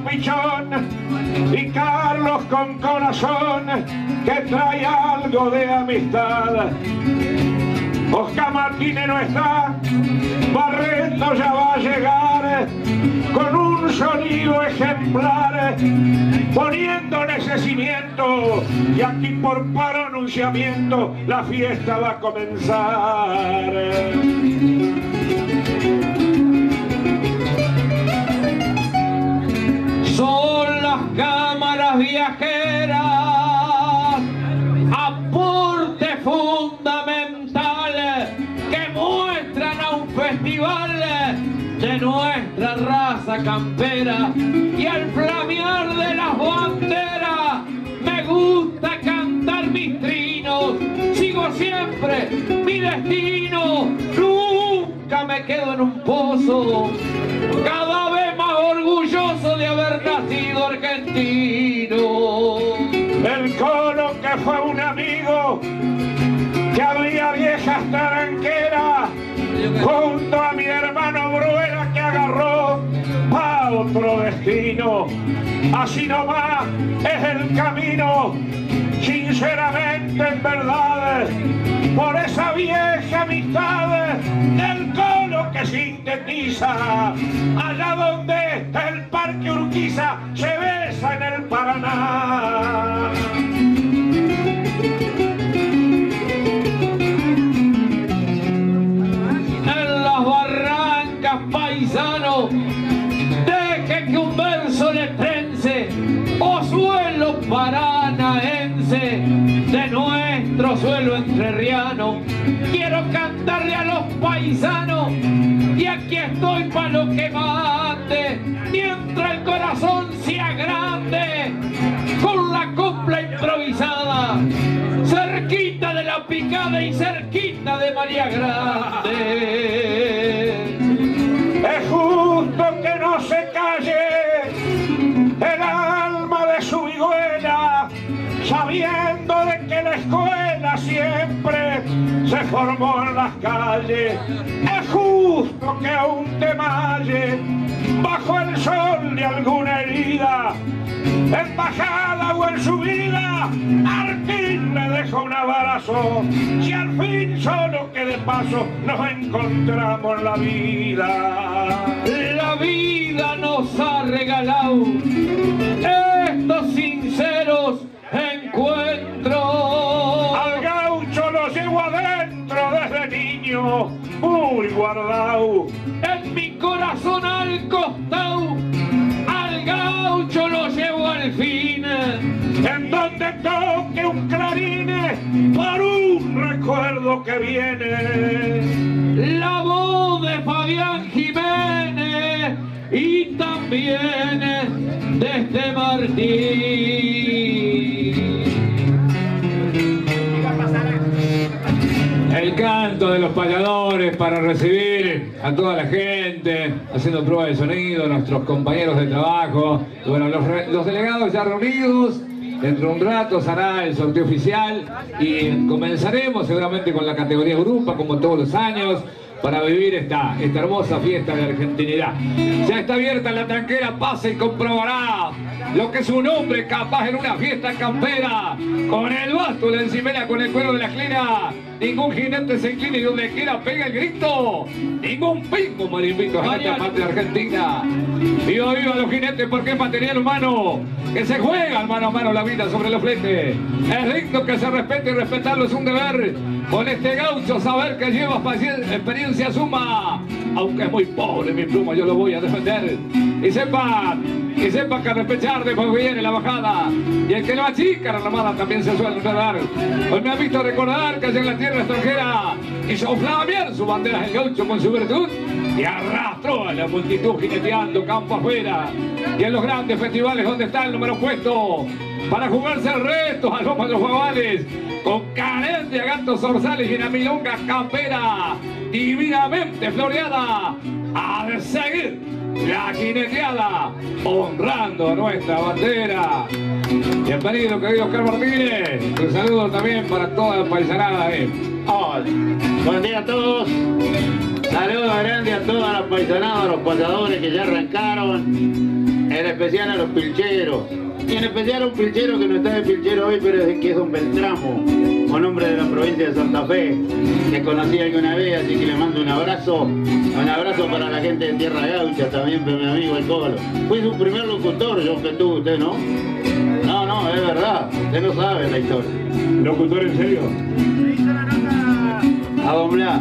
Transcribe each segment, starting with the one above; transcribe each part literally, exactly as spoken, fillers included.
pichón y Carlos con corazón que trae algo de amistad. Oscar Martínez no está, Barreto ya va a llegar con un sonido ejemplar, poniendo necesimiento, y aquí por pronunciamiento la fiesta va a comenzar. Son las cámaras viajeras, aporte fundamental que muestran a un festival de nuestra raza campera, y al flamear de las banderas me gusta cantar mis trinos. Sigo siempre mi destino, nunca me quedo en un pozo, cada vez más orgulloso de haber nacido argentino. El Colo, que fue un amigo, que había viejas taranqueras, junto a mi hermano Bruera, que agarró a otro destino. Así nomás es el camino, sinceramente, en verdad, por esa vieja amistad del Colo que sintetiza, allá donde está el Parque Urquiza, se besa en el Paraná. En las barrancas, paisano, deje que un verso le trence, o suelo paranaense de nuestro suelo entrerriano. Quiero cantarle a los paisanos, y aquí estoy para lo que mande, mientras el corazón se agrande con la copla improvisada, cerquita de la picada y cerquita de María Grande. Es justo que no se calle el alma de su vihuela, sabiendo de que la escuela siempre se formó en las calles. Es justo que aún te malle bajo el sol de alguna herida, en bajada o en subida, Martín le deja un abrazo, si al fin solo que de paso nos encontramos en la vida. La vida nos ha regalado estos sinceros encuentros. Al gaucho lo llevo adentro desde niño, muy guardado. En mi corazón al costado, al gaucho lo llevo al fin. En donde toque un clarín por un recuerdo que viene. La voz de Fabián Jiménez y también de este Martín. El canto de los payadores para recibir a toda la gente, haciendo prueba de sonido, nuestros compañeros de trabajo. Y bueno, los, los delegados ya reunidos. Dentro de un rato se hará el sorteo oficial y comenzaremos seguramente con la categoría grupa, como todos los años, para vivir esta, esta hermosa fiesta de argentinidad. Ya está abierta la tranquera, pase y comprobará lo que es un hombre capaz en una fiesta campera, con el basto, la encimera, con el cuero de la esclera. Ningún jinete se inclina y donde quiera pega el grito. Ningún pingo marimbito en esta parte de Argentina. Viva, viva los jinetes, porque es material humano que se juega mano a mano la vida sobre los fletes. Es digno que se respete y respetarlo es un deber. Con este gaucho saber que lleva experiencia suma. Aunque es muy pobre mi pluma, yo lo voy a defender. Y sepan, y sepan que a repechar después viene la bajada. Y el que lo achica la ramada también se suele enredar. Hoy me ha visto recordar que allá en la tierra extranjera hizo flamear su bandera el gaucho con su virtud y arrastró a la multitud jineteando campo afuera. Y en los grandes festivales donde está el número puesto para jugarse el resto a los los babales, con carencia, gatos zorzales y una milonga campera divinamente floreada, a seguir la jineteada honrando a nuestra bandera. Bienvenido, querido Oscar Martínez. Un saludo también para toda la paisanada. Eh. Hola. Buen día a todos. Saludos grande a todos los paisanados, a los pasadores que ya arrancaron, en especial a los pilcheros. Y en especial a un pilchero que no está de pilchero hoy, pero es que es don Beltramo, un hombre de la provincia de Santa Fe, que conocí alguna vez, así que le mando un abrazo, un abrazo para la gente de Tierra Gaucha, también para mi amigo el Colo. Fui su primer locutor, yo que tuvo usted, ¿no? No, no, es verdad, usted no sabe la historia. ¿Locutor en serio? A don Blas.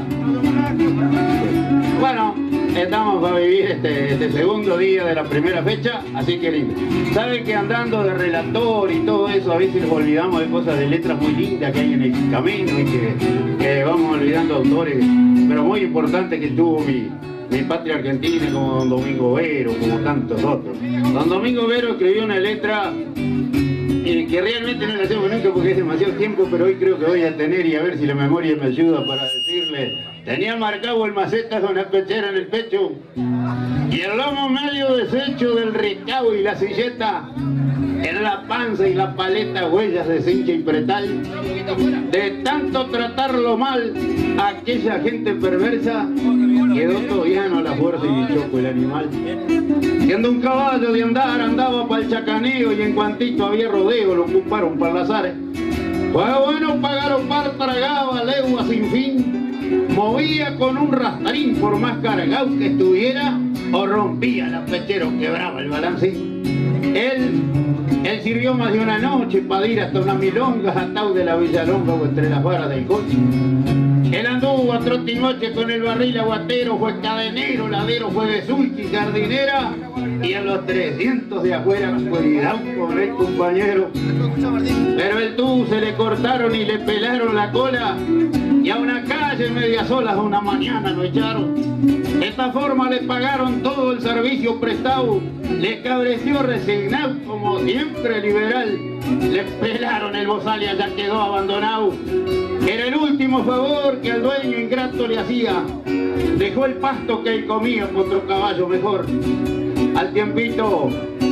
Bueno, estamos para vivir este, este segundo día de la primera fecha, así que lindo. Saben que andando de relator y todo eso, a veces nos olvidamos de cosas, de letras muy lindas que hay en el camino y que, que vamos olvidando autores, pero muy importante que tuvo mi, mi patria argentina, como don Domingo Vero, como tantos otros. Don Domingo Vero escribió una letra eh, que realmente no la hacemos nunca porque es demasiado tiempo, pero hoy creo que voy a tener y a ver si la memoria me ayuda para decirle. Tenía marcado el maceta con la pechera en el pecho y el lomo medio deshecho del recao y la silleta, en la panza y la paleta huellas de cincha y pretal. De tanto tratarlo mal, aquella gente perversa quedó todiano a la fuerza y choco el animal. Siendo un caballo de andar, andaba para el chacaneo y en cuantito había rodeo lo ocuparon para las ares. Fue bueno pagar par, tragaba legua sin fin. Movía con un rastarín por más cargado que estuviera o rompía la pechera o quebraba el balancín. Él, él sirvió más de una noche para ir hasta una milonga atado de la Villalonga o entre las varas del coche. Él anduvo a trotinoche con el barril aguatero, fue cadenero, ladero, fue de sulky, jardinera y a los trescientos de afuera, cuidado con el compañero. Pero el tubo se le cortaron y le pelaron la cola y a una calle media sola una mañana lo echaron. De esta forma le pagaron todo el servicio prestado, le cabreció resignado como siempre liberal, le pelaron el bozal y allá quedó abandonado. Era el último favor que al dueño ingrato le hacía, dejó el pasto que él comía por otro caballo mejor. Al tiempito,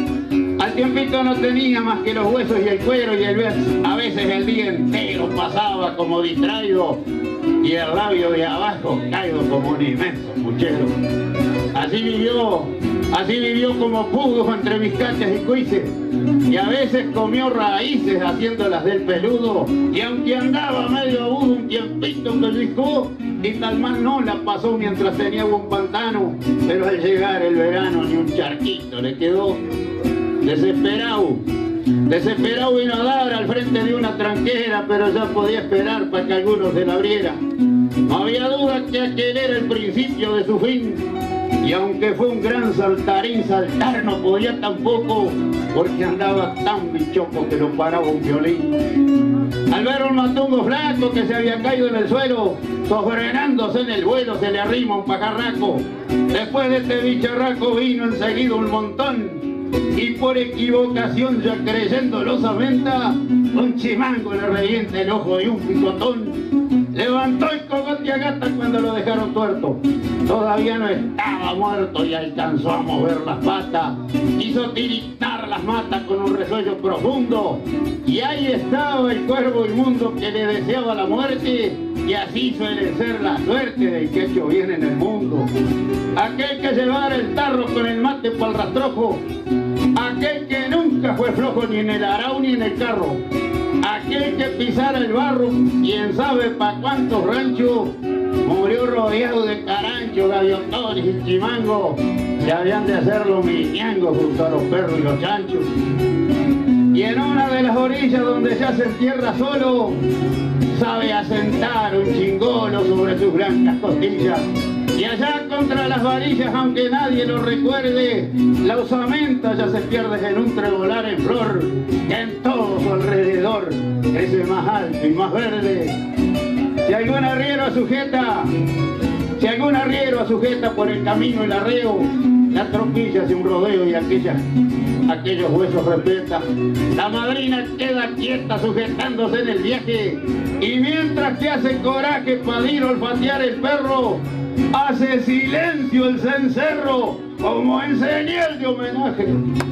al tiempito no tenía más que los huesos y el cuero y el verso. A veces el día entero pasaba como distraído y el labio de abajo caído como un inmenso puchero. Así vivió, así vivió como pudo entre vizcachas y cuises, y a veces comió raíces haciéndolas del peludo, y aunque andaba medio agudo un tiempito pellizcó, y tal mal no la pasó mientras tenía un pantano, pero al llegar el verano ni un charquito le quedó. Desesperado, desesperado vino a dar al frente de una tranquera, pero ya podía esperar para que alguno se la abriera. No había duda que aquel era el principio de su fin, y aunque fue un gran saltarín, saltar no podía tampoco, porque andaba tan bichoco que lo paraba un violín. Al ver un matungo flaco que se había caído en el suelo, sofrenándose en el vuelo se le arrima un pajarraco. Después de este bicharraco vino enseguida un montón, y por equivocación, ya creyéndolo samenta, un chimango le revienta el ojo y un picotón. Levantó el cogote a gata cuando lo dejaron tuerto. Todavía no estaba muerto y alcanzó a mover las patas. Hizo tiritar las matas con un resuello profundo. Y ahí estaba el cuervo inmundo que le deseaba la muerte. Y así suele ser la suerte del que hecho bien en el mundo. Aquel que llevara el tarro con el mate para el rastrojo. Aquel que nunca fue flojo ni en el arao ni en el carro. Aquel que pisara el barro, quién sabe pa' cuántos ranchos, murió rodeado de caranchos, gaviotones y chimangos, que habían de hacerlo miñangos junto a los perros y los chanchos. Y en una de las orillas donde ya se entierra solo, sabe asentar un chingolo sobre sus blancas costillas. Y allá contra las varillas, aunque nadie lo recuerde, la osamenta ya se pierde en un trebolar en flor, que en todo su alrededor crece más alto y más verde. Si algún arriero sujeta, si algún arriero sujeta por el camino el arreo, la tropilla hace un rodeo y aquella, aquellos huesos respeta. La madrina queda quieta sujetándose en el viaje, y mientras que hace coraje para ir a olfatear el perro, hace silencio el cencerro como en señal de homenaje.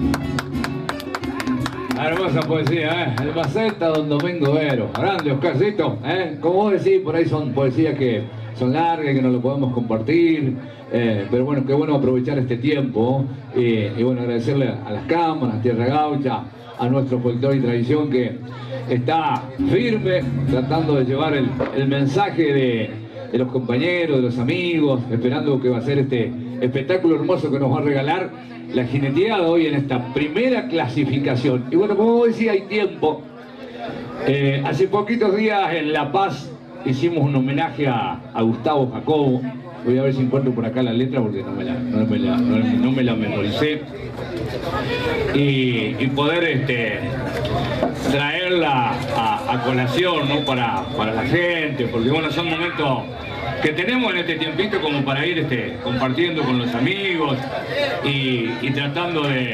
Hermosa poesía, ¿eh? El maceta, don Domingo Vero. Grande, Oscarcito, ¿eh? Como vos decís, por ahí son poesías que son largas y que no lo podemos compartir. Eh, pero bueno, qué bueno aprovechar este tiempo. Eh, y bueno, agradecerle a las cámaras, Tierra Gaucha, a nuestro folclore y tradición que está firme, tratando de llevar el, el mensaje de, de los compañeros, de los amigos, esperando que va a ser este espectáculo hermoso que nos va a regalar la jineteada hoy en esta primera clasificación. Y bueno, como decía, hay tiempo. Eh, hace poquitos días en La Paz hicimos un homenaje a, a Gustavo Jacobo. Voy a ver si encuentro por acá la letra porque no me la, no me la, no, no me la memoricé. Y, y poder este, traerla a, a colación, ¿no? para, para la gente, porque bueno, son momentos que tenemos en este tiempito como para ir este, compartiendo con los amigos y, y tratando de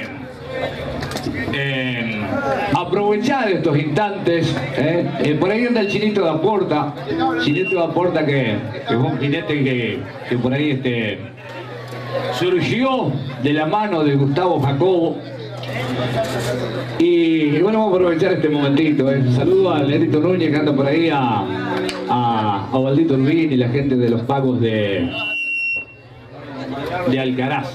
eh, aprovechar estos instantes. ¿eh? Eh, por ahí anda el Chinito de Aporta, Chinito de Aporta que, que fue un jinete que, que por ahí este, surgió de la mano de Gustavo Jacobo. Y, y bueno, vamos a aprovechar este momentito. ¿eh? Saludo a Lerito Núñez que anda por ahí, a, a, a Valdito Urbín y la gente de los pagos de, de Alcaraz.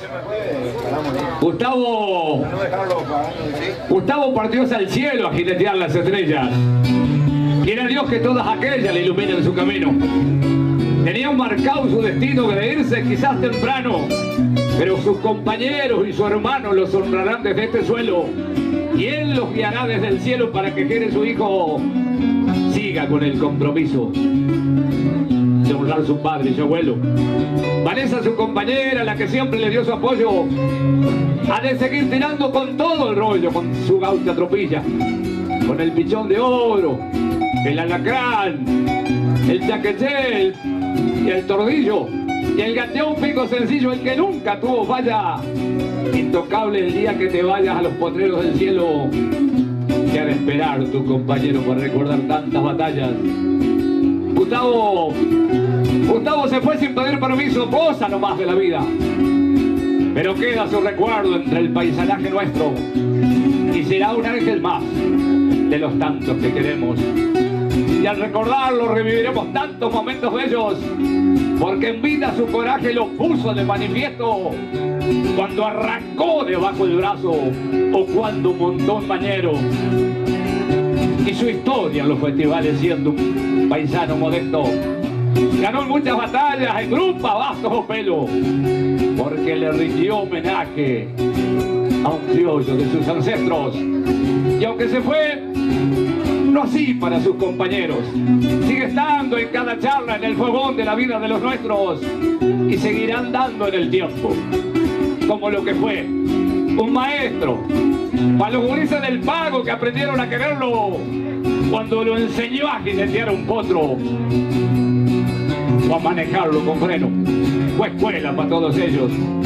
Gustavo, Gustavo partió hacia el cielo a jinetear las estrellas. Quiera Dios que todas aquellas le iluminen su camino. Tenían marcado su destino de irse quizás temprano, pero sus compañeros y su hermano los honrarán desde este suelo, y él los guiará desde el cielo para que Jerez, su hijo, siga con el compromiso de honrar a su padre y su abuelo. Vanessa, su compañera, la que siempre le dio su apoyo, ha de seguir tirando con todo el rollo, con su gaucha tropilla, con el pichón de oro, el alacrán, el chaqueché y el tordillo, y el gateón pico sencillo, el que nunca tuvo falla. Intocable el día que te vayas a los potreros del cielo, que ha de esperar tu compañero para recordar tantas batallas. Gustavo, Gustavo se fue sin pedir permiso, cosa nomás de la vida, pero queda su recuerdo entre el paisanaje nuestro, y será un ángel más de los tantos que queremos. Y al recordarlo reviviremos tantos momentos bellos, porque en vida su coraje lo puso de manifiesto cuando arrancó debajo del brazo o cuando montó un mañero. Y su historia en los festivales, siendo un paisano modesto, ganó muchas batallas en grupa, bastos o pelo, porque le rindió homenaje a un criollo de sus ancestros. Y aunque se fue, no así para sus compañeros, sigue estando en cada charla en el fogón de la vida de los nuestros, y seguirán dando en el tiempo, como lo que fue un maestro para los gurises del pago que aprendieron a quererlo cuando lo enseñó a jinetear un potro o a manejarlo con freno. Fue escuela para todos ellos.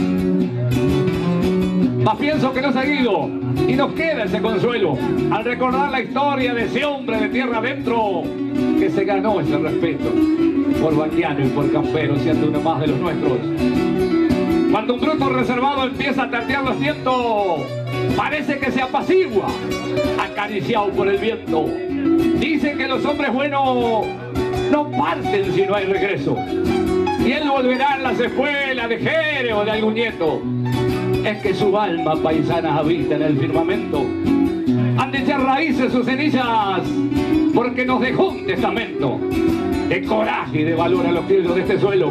Más pienso que no seguido, y nos queda ese consuelo al recordar la historia de ese hombre de tierra adentro que se ganó ese respeto por vaquiano y por campero, siendo uno más de los nuestros. Cuando un bruto reservado empieza a tantear los vientos, parece que se apacigua, acariciado por el viento. Dicen que los hombres buenos no parten si no hay regreso, y él volverá en las escuelas de Jerez o de algún nieto. Es que su alma paisana habita en el firmamento, han de echar raíces sus cenizas, porque nos dejó un testamento de coraje y de valor a los criollos de este suelo.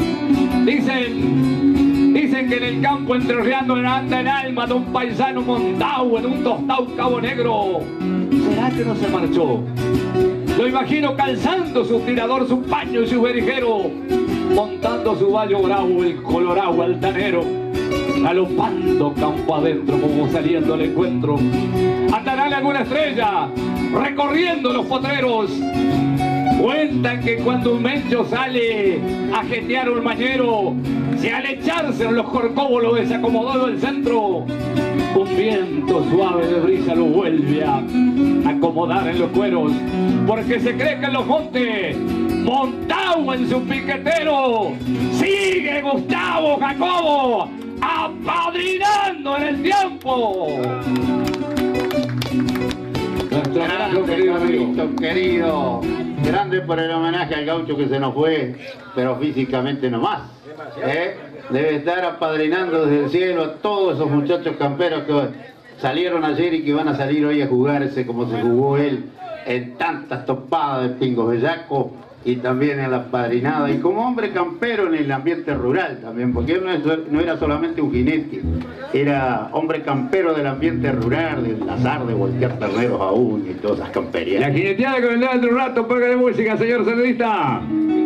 Dicen, dicen que en el campo entrerriano anda en alma de un paisano montado en un tostado cabo negro. ¿Será que no se marchó? Lo imagino calzando su tirador, su paño y su berijero, montando su vallo bravo, el colorado altanero, galopando campo adentro como saliendo al encuentro. Andará en alguna estrella recorriendo los potreros. Cuentan que cuando un mencho sale a jetear un mañero, si al echarse en los corcóbolos desacomodado del centro, un viento suave de brisa lo vuelve a acomodar en los cueros, porque se cree que en los montes, montado en su piquetero, sigue Gustavo Jacobo apadrinando en el tiempo. Nuestro gran querido amigo. Carlito, querido. Grande por el homenaje al gaucho que se nos fue, pero físicamente no más. ¿Eh? Debe estar apadrinando desde el cielo a todos esos muchachos camperos que salieron ayer y que van a salir hoy a jugarse como se jugó él en tantas topadas de pingos bellacos y también en la padrinada, y como hombre campero en el ambiente rural también, porque él no, es, no era solamente un jinete, era hombre campero del ambiente rural, del azar de voltear terneros aún y todas esas camperías. La jineteada que vendrá dentro de un rato, ponga de música, señor sonidista.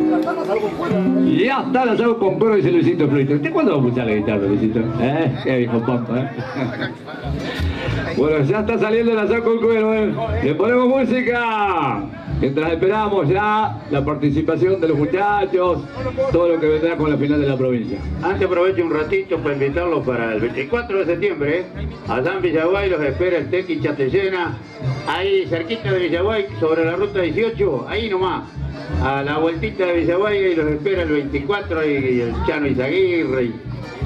Ya está la salud con cuero, dice Luisito Fluito. ¿Usted cuándo va a escuchar la guitarra, Luisito? ¿Eh? ¿Qué dijo Pampa? ¿Eh? Bueno, ya está saliendo la salud con cuero, ¿eh? Le ponemos música. Mientras esperamos ya la participación de los muchachos, todo lo que vendrá con la final de la provincia. Antes aprovecho un ratito para invitarlos para el veinticuatro de septiembre, ¿eh? Allá en Villaguay los espera el Tequi Chatellena, ahí cerquita de Villaguay, sobre la ruta dieciocho, ahí nomás, a la vueltita de Villaguay, y los espera el veinticuatro, y el Chano Izaguirre, y,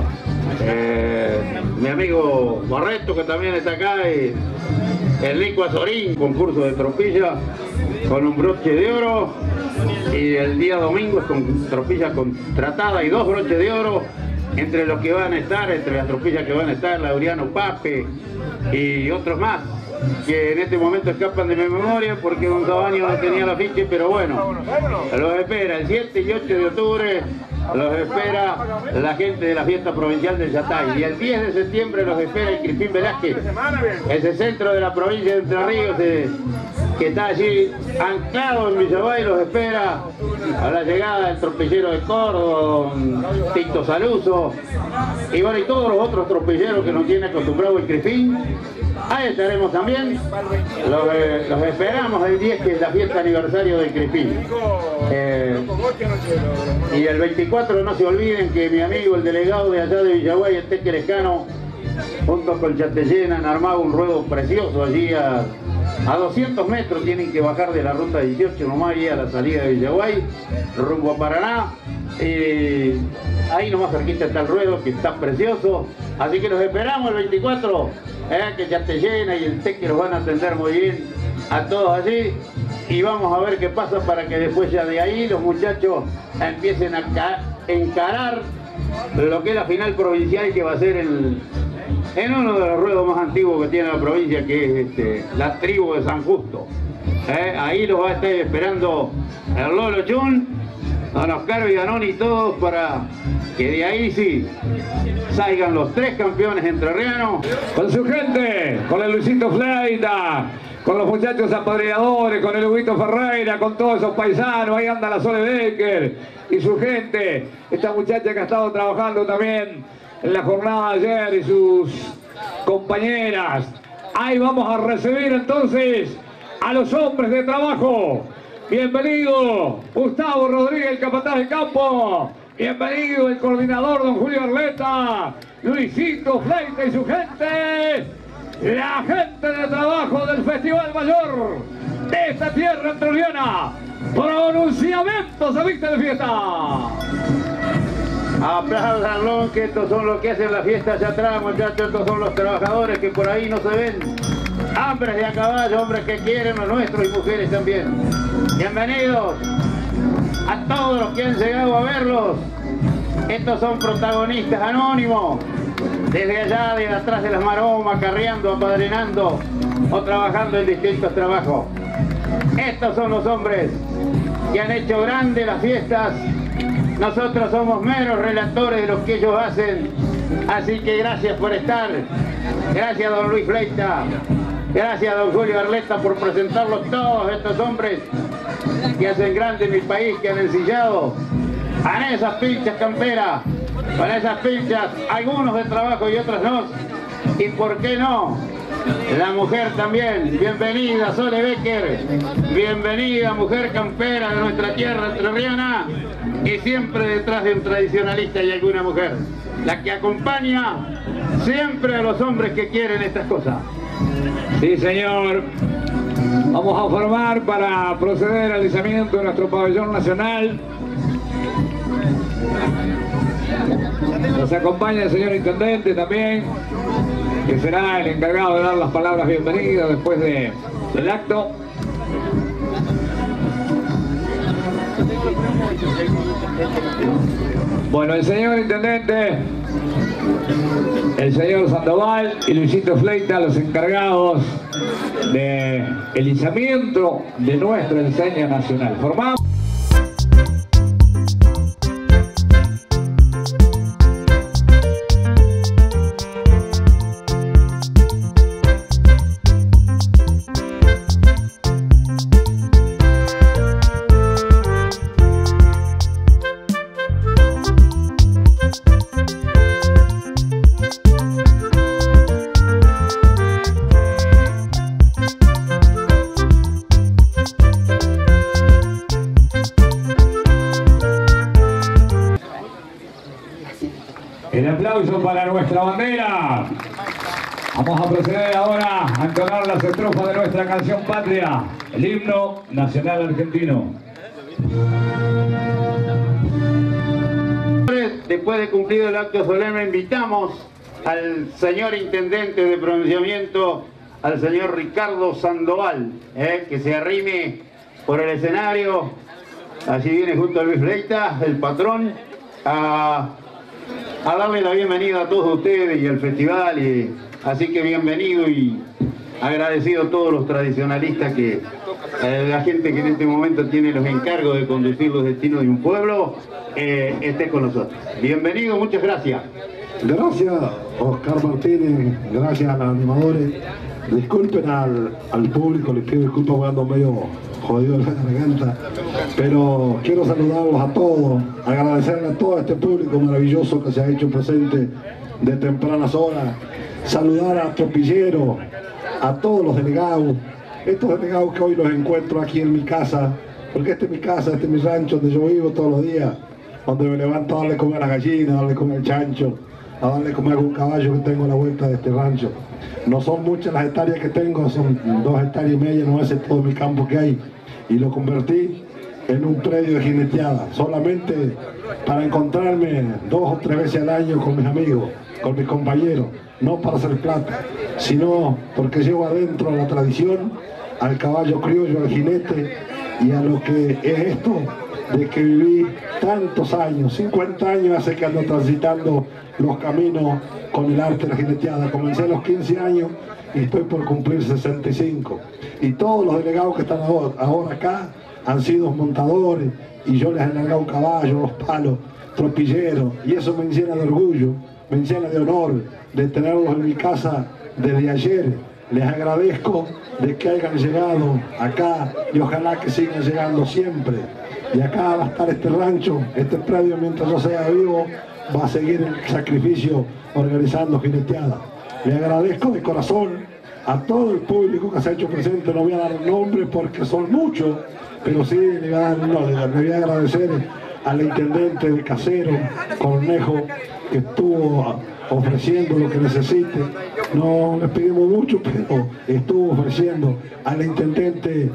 eh, mi amigo Barreto, que también está acá, y el Nico Azorín, concurso de tropilla con un broche de oro, y el día domingo es con tropilla contratada y dos broches de oro, entre los que van a estar, entre las tropillas que van a estar, Laureano Pape y otros más, que en este momento escapan de mi memoria porque don Sabaño no tenía la ficha, pero bueno, los espera el siete y ocho de octubre, los espera la gente de la fiesta provincial del Yatay, y el diez de septiembre los espera el Crispín Velázquez, ese centro de la provincia de Entre Ríos, eh, que está allí anclado en Villaguay, los espera a la llegada del tropillero de Córdoba, don Tito Saluso, y bueno, y todos los otros tropilleros que nos tiene acostumbrado el Crispín. Ahí estaremos también, los, eh, los esperamos el diez, que es la fiesta aniversario del Crispín. Eh, y el veinticuatro no se olviden que mi amigo el delegado de allá de Villaguay, el Teque Lescano, junto con Chatellena, han armado un ruedo precioso allí a, a doscientos metros, tienen que bajar de la ruta dieciocho nomás y a la salida de Villaguay, rumbo a Paraná. Eh, ahí nomás cerquita está el ruedo, que está precioso, así que los esperamos el veinticuatro, eh, que Chatellena y el Teque los van a atender muy bien a todos allí, y vamos a ver qué pasa para que después ya de ahí los muchachos empiecen a encarar lo que es la final provincial, que va a ser el, en uno de los ruedos más antiguos que tiene la provincia, que es este, la tribu de San Justo. Eh, ahí los va a estar esperando el Lolo Chun, don Oscar Viganón y todos, para que de ahí sí salgan los tres campeones entrerrianos. Con su gente, con el Luisito Fleita, con los muchachos apadrinadores, con el Huguito Ferreira, con todos esos paisanos, ahí anda la Sole Becker y su gente, esta muchacha que ha estado trabajando también en la jornada de ayer y sus compañeras. Ahí vamos a recibir entonces a los hombres de trabajo. Bienvenido Gustavo Rodríguez, el capataz de campo. Bienvenido el coordinador don Julio Arleta, Luisito Fleita y su gente. La gente de trabajo del Festival Mayor de esta tierra entrerriana. Pronunciamiento se viste de fiesta. Aplaudanlo, que estos son los que hacen la fiesta allá atrás, muchachos. Estos son los trabajadores que por ahí no se ven. Hombres de a caballo, hombres que quieren lo nuestro, y mujeres también. Bienvenidos a todos los que han llegado a verlos. Estos son protagonistas anónimos, desde allá, de atrás de las maromas, carreando, apadrinando o trabajando en distintos trabajos. Estos son los hombres que han hecho grandes las fiestas. Nosotros somos meros relatores de lo que ellos hacen. Así que gracias por estar. Gracias don Luis Fleita. Gracias don Julio Arleta por presentarlos todos estos hombres que hacen grande mi país, que han ensillado a esas pinchas camperas, para esas pinchas, algunos de trabajo y otros no. Y por qué no, la mujer también. Bienvenida Sole Becker, bienvenida mujer campera de nuestra tierra entrerriana, y siempre detrás de un tradicionalista y alguna mujer, la que acompaña siempre a los hombres que quieren estas cosas. Sí, señor. Vamos a formar para proceder al izamiento de nuestro pabellón nacional. Nos acompaña el señor intendente también, que será el encargado de dar las palabras bienvenidas después de, del acto. Bueno, el señor intendente, el señor Sandoval y Luisito Fleita, los encargados del izamiento de nuestro enseño nacional. Formamos. El aplauso para nuestra bandera. Vamos a proceder ahora a entonar las estrofas de nuestra canción patria, el himno nacional argentino. Después de cumplido el acto solemne, invitamos al señor intendente de pronunciamiento, al señor Ricardo Sandoval, eh, que se arrime por el escenario. Allí viene junto a Luis Fleita, el patrón, a... a darle la bienvenida a todos ustedes y al festival, y así que bienvenido y agradecido a todos los tradicionalistas, que eh, la gente que en este momento tiene los encargos de conducir los destinos de un pueblo, eh, esté con nosotros. Bienvenido, muchas gracias. Gracias, Oscar Martínez, gracias a los animadores. Disculpen al, al público, les pido disculpas porque ando medio jodido en la garganta, pero quiero saludarlos a todos, agradecerle a todo este público maravilloso que se ha hecho presente de tempranas horas, saludar a Tropillero, a todos los delegados, estos delegados que hoy los encuentro aquí en mi casa, porque este es mi casa, este es mi rancho donde yo vivo todos los días, donde me levanto a darle comer a la gallina, a darle comer al chancho, a darle comer a algún caballo que tengo a la vuelta de este rancho. No son muchas las hectáreas que tengo, son dos hectáreas y media, no es todo mi campo que hay, y lo convertí en un predio de jineteada, solamente para encontrarme dos o tres veces al año con mis amigos, con mis compañeros, no para hacer plata, sino porque llevo adentro a la tradición, al caballo criollo, al jinete, y a lo que es esto de que viví tantos años, cincuenta años hace que ando transitando los caminos con el arte de la jineteada. Comencé a los quince años y estoy por cumplir sesenta y cinco. Y todos los delegados que están ahora acá han sido montadores, y yo les he largado caballos, los palos, tropilleros, y eso me llena de orgullo, me llena de honor de tenerlos en mi casa desde ayer. Les agradezco de que hayan llegado acá y ojalá que sigan llegando siempre. Y acá va a estar este rancho, este predio, mientras yo sea vivo, va a seguir el sacrificio organizando jineteada. Le agradezco de corazón a todo el público que se ha hecho presente. No voy a dar nombres porque son muchos, pero sí le voy a, dar, no, le voy a agradecer al intendente de Casero, Cornejo, que estuvo ofreciendo lo que necesite. No les pedimos mucho, pero estuvo ofreciendo al intendente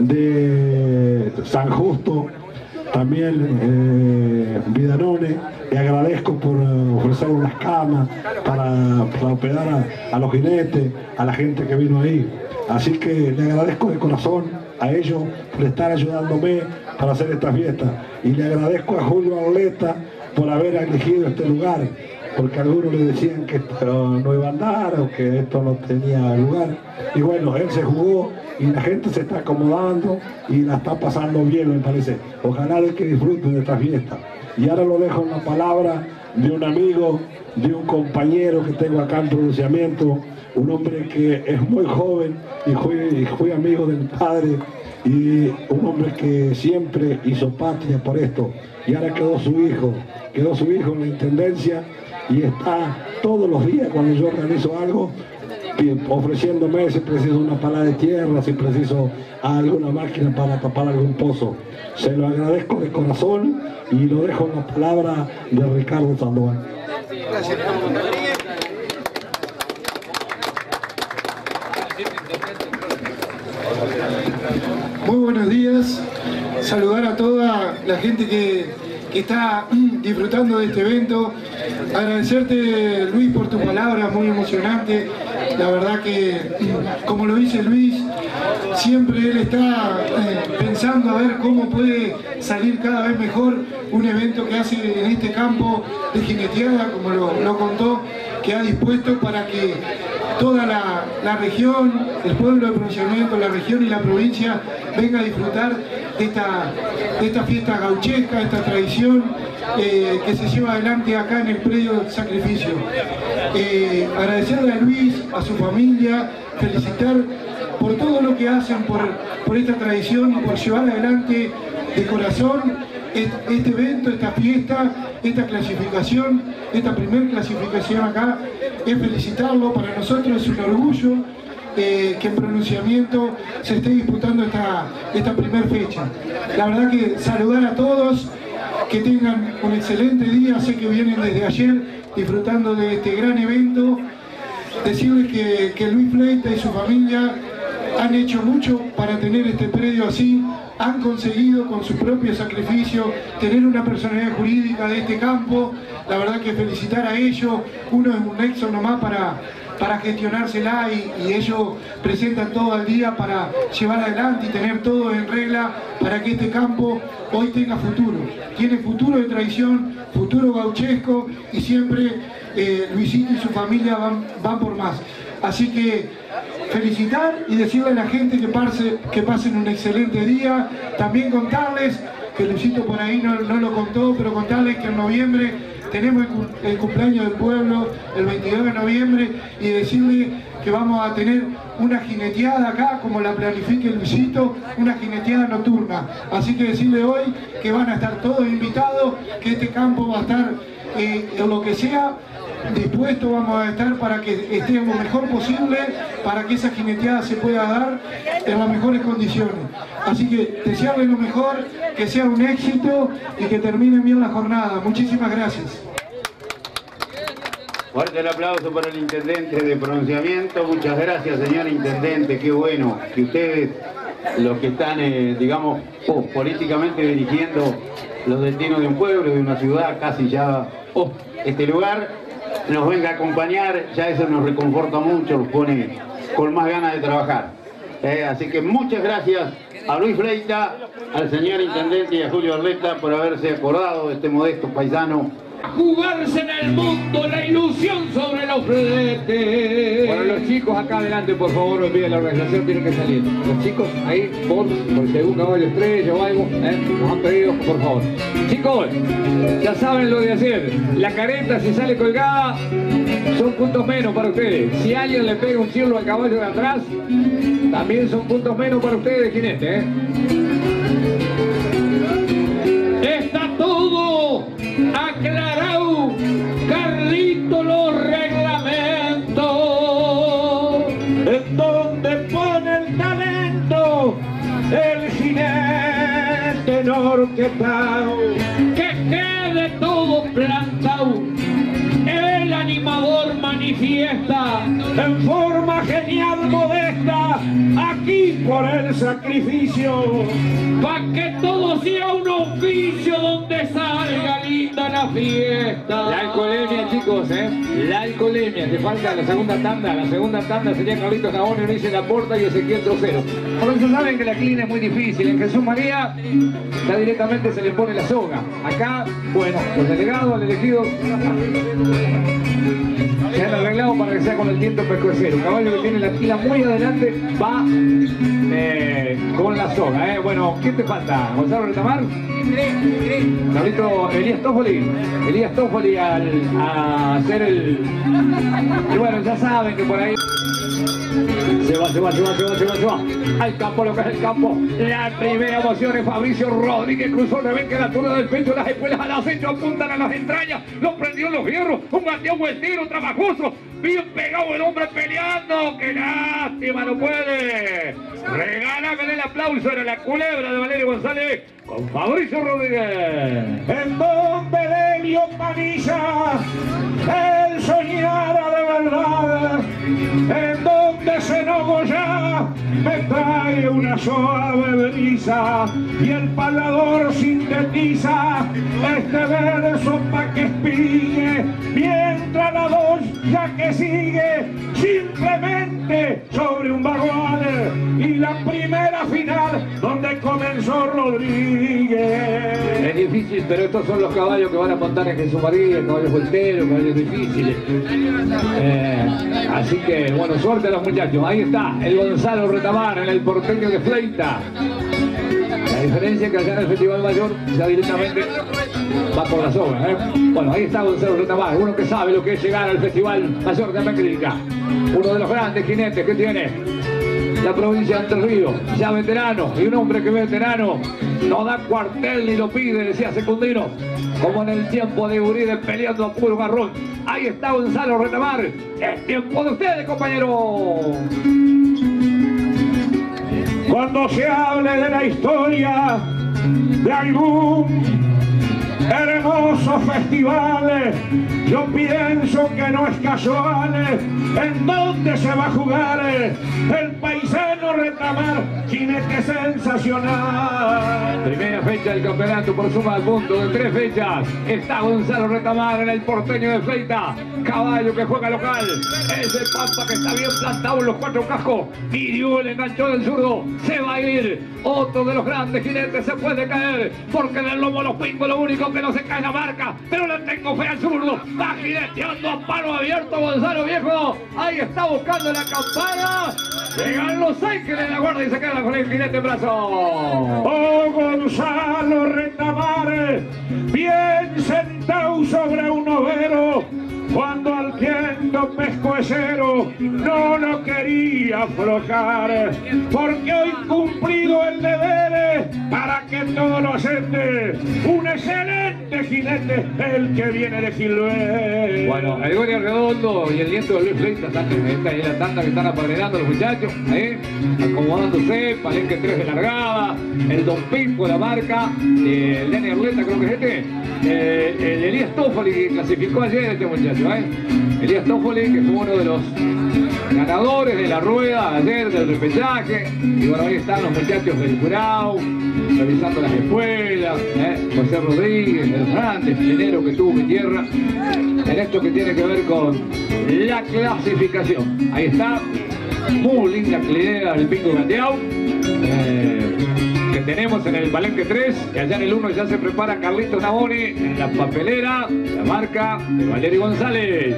de San Justo, también eh, Vidanone. Le agradezco por ofrecer unas camas para, para operar a, a los jinetes, a la gente que vino ahí. Así que le agradezco de corazón a ellos por estar ayudándome para hacer esta fiesta. Y le agradezco a Julio Arleta por haber elegido este lugar, porque algunos le decían que esto no iba a andar o que esto no tenía lugar. Y bueno, él se jugó y la gente se está acomodando y la está pasando bien, me parece. Ojalá de que disfruten de esta fiesta. Y ahora lo dejo en la palabra de un amigo, de un compañero que tengo acá en pronunciamiento, un hombre que es muy joven y fui, y fui amigo de mi padre, y un hombre que siempre hizo patria por esto. Y ahora quedó su hijo, quedó su hijo en la intendencia y está todos los días cuando yo realizo algo, ofreciéndome si preciso una pala de tierra, si preciso alguna máquina para tapar algún pozo. Se lo agradezco de corazón y lo dejo en la palabra de Ricardo Sandoval. Gracias. Muy buenos días. Saludar a toda la gente que, que está disfrutando de este evento. agradecerte, Luis, por tu palabra, muy emocionante. La verdad que, como lo dice Luis, siempre él está eh, pensando a ver cómo puede salir cada vez mejor un evento que hace en este campo de jineteada, como lo, lo contó, que ha dispuesto para que toda la, la región, el pueblo de pronunciamiento, la región y la provincia venga a disfrutar de esta, de esta fiesta gauchesca, esta tradición eh, que se lleva adelante acá en el predio del sacrificio. Eh, agradecerle a Luis, a su familia, felicitar por todo lo que hacen por, por esta tradición y por llevar adelante de corazón este evento, esta fiesta, esta clasificación, esta primer clasificación acá. Es felicitarlo, para nosotros es un orgullo eh, que en pronunciamiento se esté disputando esta, esta primera fecha. La verdad que saludar a todos, que tengan un excelente día, sé que vienen desde ayer disfrutando de este gran evento. Decirles que, que Luis Fleita y su familia han hecho mucho para tener este predio así, han conseguido con su propio sacrificio tener una personalidad jurídica de este campo. La verdad que felicitar a ellos, uno es un nexo nomás para, para gestionársela y, y ellos presentan todo el día para llevar adelante y tener todo en regla para que este campo hoy tenga futuro. Tiene futuro de tradición, futuro gauchesco y siempre eh, Luisito y su familia van, van por más. Así que felicitar y decirle a la gente que, pase, que pasen un excelente día. También contarles, que Luisito por ahí no, no lo contó, pero contarles que en noviembre tenemos el, el cumpleaños del pueblo, el veintidós de noviembre, y decirle que vamos a tener una jineteada acá, como la planifique Luisito, una jineteada nocturna. Así que decirle hoy que van a estar todos invitados, que este campo va a estar eh, en lo que sea, dispuesto vamos a estar para que estemos lo mejor posible, para que esa jineteada se pueda dar en las mejores condiciones. Así que desearles lo mejor, que sea un éxito y que terminen bien la jornada. Muchísimas gracias. Fuerte el aplauso para el intendente de pronunciamiento. Muchas gracias, señor intendente. Qué bueno que ustedes, los que están, eh, digamos, oh, políticamente dirigiendo los destinos de un pueblo, de una ciudad, casi ya oh, este lugar, nos venga a acompañar. Ya eso nos reconforta mucho, nos pone con más ganas de trabajar. Eh, así que muchas gracias a Luis Fleita, al señor intendente y a Julio Arleta por haberse acordado de este modesto paisano. Jugarse en el mundo, la ilusión sobre los fretes. Bueno, los chicos acá adelante, por favor, me pide la organización, tienen que salir. Los chicos ahí, por, por si algún caballo estrella o algo, ¿eh? Nos han pedido, por favor. Chicos, ya saben lo de hacer. La careta, si sale colgada, son puntos menos para ustedes. Si alguien le pega un chirlo al caballo de atrás, también son puntos menos para ustedes, jinete, ¿eh? Está todo aclarado, Carlito, los reglamentos. En donde pone el talento el jinete norquetao, Que quede todo plantado. El animador manifiesta en forma genial modesta, aquí por el sacrificio, pa' que todo sea un oficio donde salga linda la fiesta. La alcoholemia, chicos, ¿eh? La alcoholemia, te falta la segunda tanda. La segunda tanda sería Carlitos Nabón, Eunice Laporta y Ezequiel Trocero. Por eso saben que la clínica es muy difícil. En Jesús María ya directamente se le pone la soga. Acá, bueno, los delegados, el elegido, se han arreglado para que sea con el tiento pescuecero. Un caballo que tiene la tila muy adelante va eh, con la soga, ¿eh? Bueno, ¿quién te falta? ¿Gonzalo Retamar? Carlito, Elías Toffoli. Elías Toffoli al a hacer el... Y bueno, ya saben que por ahí... Se va, se va, se va, se va, se va, se va. Al campo, lo que es el campo. La primera emoción es Fabricio Rodríguez. Cruzó de vez que la altura del pecho, las espuelas al acecho apuntan a las entrañas. Lo prendió en los hierros. Un gateón vueltero, trabajoso. Bien pegado el hombre peleando. ¡Qué lástima! No puede. Regálame el aplauso. Era la culebra de Valerio González con Fabricio Rodríguez. en donde Delio Panilla él soñara de verdad, en donde Senogoyá me trae una suave brisa y el palador sintetiza este verso pa' que espigue mientras la dos ya que sigue simplemente sobre un bagual y la primera final donde comenzó Rodríguez. Es difícil, pero estos son los caballos que van a montar en Jesús María, caballos volteros, caballos difíciles. Eh, así que, bueno, suerte a los muchachos. Ahí está el Gonzalo Retamar en el porteño de Fleita. La diferencia es que allá en el Festival Mayor ya directamente va por las obras, ¿eh? Bueno, ahí está Gonzalo Retamar, uno que sabe lo que es llegar al Festival Mayor de América. Uno de los grandes jinetes que tiene la provincia de Entre Ríos, ya veterano, y un hombre que veterano no da cuartel ni lo pide, decía Secundino, como en el tiempo de Uribe peleando a puro garrón. Ahí está Gonzalo Retamar, es tiempo de ustedes, compañeros. Cuando se hable de la historia de algún hermoso festival, yo pienso que no es casual en dónde se va a jugar el paisano Retamar, jinete sensacional. Primera fecha del campeonato por suma de puntos de tres fechas. Está Gonzalo Retamar en el porteño de Fleita, caballo que juega local. Ese Pampa que está bien plantado en los cuatro cascos. Pidió el enganchó del zurdo. Se va a ir. Otro de los grandes jinetes se puede caer, porque del lomo los pingos lo único que no se cae la marca, pero le tengo fe al zurdo. Va jineteando a palo abierto Gonzalo Viejo. Ahí está buscando la campana. Llegan los ángeles de la guardia y se quedan con el jinete en brazo. Oh, Gonzalo Retamar, bien sentado sobre un overo, cuando al viento pescuecero no lo quería aflojar, porque hoy cumplido el deber para que todo lo acepte, un excelente jinete el que viene de Gilbert. Bueno, el Goria Redondo y el nieto de Luis Fleita están en la tanda que están apadrinando los muchachos, ¿eh? Acomodándose, Palenque tres de largada, el Don Pimpo la marca, eh, el Dani Arleta creo que es este, eh, el Elías Toffoli que clasificó ayer este muchacho, ¿eh? Elías Toffoli que fue uno de los ganadores de la rueda ayer del repechaje, y bueno, ahí están los muchachos del Curao revisando las escuelas, ¿eh? José Rodríguez, el grande esquinero que tuvo mi tierra en esto que tiene que ver con la clasificación. Ahí está, muy linda esquinera del Pingo Gateau, eh, que tenemos en el Palenque tres, y allá en el uno ya se prepara Carlito Navoni en la papelera, la marca de Valerio González.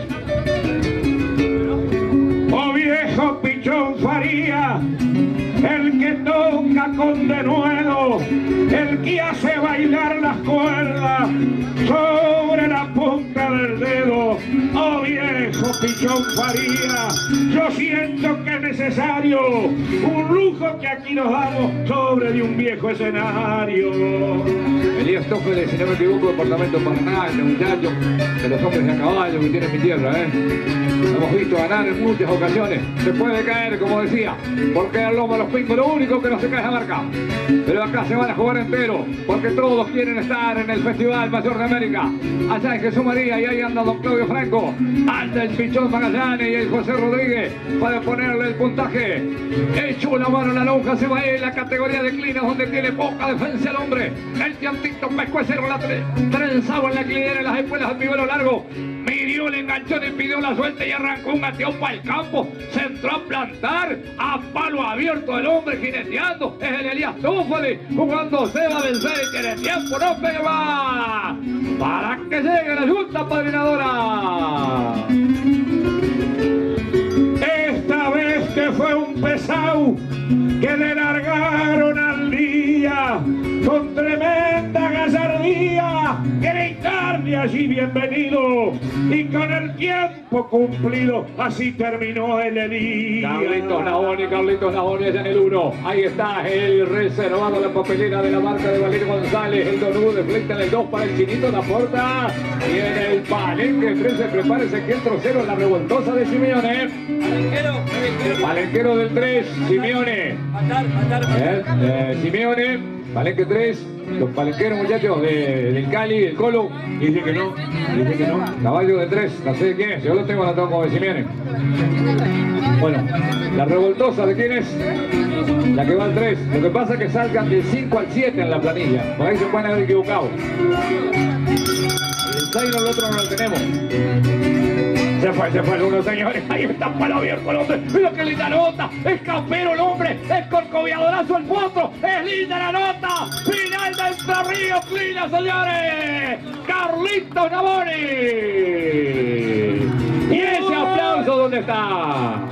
Oh viejo Pichón Faría, el que toca con denuedo, el que hace bailar las cuerdas sobre la punta del dedo. Oh viejo Pichón Faría, yo siento que es necesario un lujo que aquí nos damos sobre de un viejo escenario. Elías Toffoli, si no me equivoco, departamento Paraná, este muchacho de los hombres de a caballo que tiene mi tierra, ¿eh? Lo hemos visto ganar en muchas ocasiones. Se puede caer, como decía, porque el lomo de los pingos lo único que no se cae es la marca. Pero acá se van a jugar entero, porque todos quieren estar en el Festival Mayor de América. Allá en Jesús María, y ahí anda don Claudio Franco, anda el Pichón Magallanes y el José Rodríguez para ponerle el puntaje. Echó la mano en la lonja, se va a ir en la categoría de clinas, donde tiene poca defensa el hombre. El tiantito pescuecero la trenzaba en la clinera en las espuelas del pibelo largo. Midió, le enganchó, le pidió la suelta y arrancó un gateón para el campo. Se entró a plantar a palo abierto el hombre jineteando. Es el Elías Toffoli jugando, se va a vencer y tiene tiempo, no pegue más. Para que llegue la junta padrinadora. Esta vez que fue un pesado que le largaron al día con tremenda gallardía, gritarle allí bienvenido, y con el tiempo cumplido así terminó el día. Carlitos Navoni, Carlitos Navoni es en el uno. Ahí está el reservado, la papelera de la marca de Valerio González, el Donú de Fleita en el dos para el Chinito La Porta, y en el Palenque tres se prepara Ezequiel Trocero en la revoltosa de Simeone. Palenquero del tres, Simeone. Eh, eh, Simeone, Palenque tres, los palenqueros muchachos de, del Cali, del Colo, dice que no, dice que no. Caballo de tres, no sé de quién es, yo lo tengo anotado como de Simeone. Bueno, la revoltosa, ¿de quién es? La que va al tres. Lo que pasa es que salgan del cinco al siete en la planilla. Por ahí se pueden haber equivocado. El seis el otro no lo tenemos. Se fue, se fue el uno, señores. Ahí está palo abierto el hombre. Mira qué linda nota. Es campero el hombre. Es corcoviadorazo el potro. Es linda la nota. Final de Entre Ríos, Clina, señores. Carlitos Navoni. Y ese aplauso, ¿dónde está?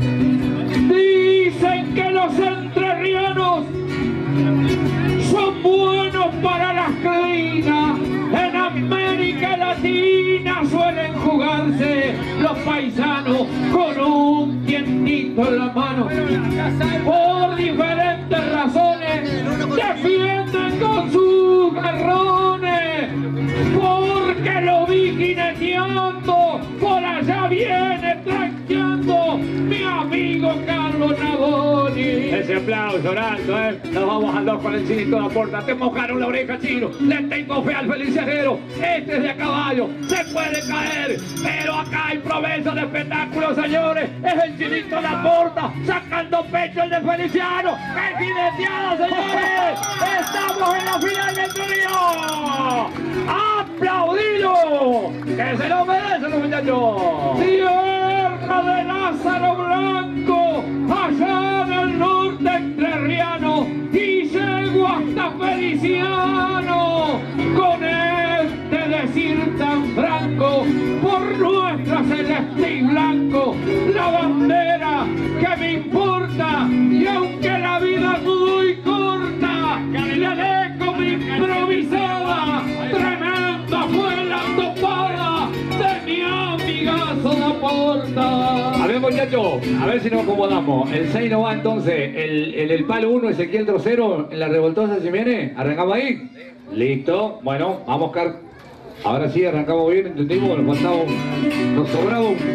Dicen que los entrerrianos son buenos para las clinas. En América Latina suelen jugarse los paisanos con un tientito en la mano. Por diferentes razones defienden con sus garrones. Porque lo vi jineteando, por allá viene tranqueando mi amigo Carlos Navoni. Ese aplauso, alto, ¿eh? Nos vamos al dos con el chinito de la puerta. Te mojaron la oreja, chino. Le tengo fe al felicianero. Este es de a caballo. Se puede caer. Pero acá hay promesa de espectáculo, señores. Es el chinito de la puerta. Sacando pecho el de Feliciano. ¡Es jineteada, señores! ¡Estamos en la final del torneo! ¡Aplaudido! ¡Que se lo merecen los muchachos! ¡Tierra de Lázaro Blanco! Allá en el norte entrerriano. Y llego hasta Feliciano. Con este decir tan franco. Por nuestra celeste y blanco. La bandera que me importa. Y aunque la vida es muy corta. Le dejo mi improvisada. Tremenda fue la topada de mi amigazo de Porta. A ver, muchachos, a ver si nos acomodamos. El seis no va entonces. El, el, el palo uno, Ezequiel Trocero, en la revoltosa, si viene. ¿Arrancamos ahí? Listo. Bueno, vamos, Car. Ahora sí, arrancamos bien, entendimos. Nos faltaba un... Nos sobraba un...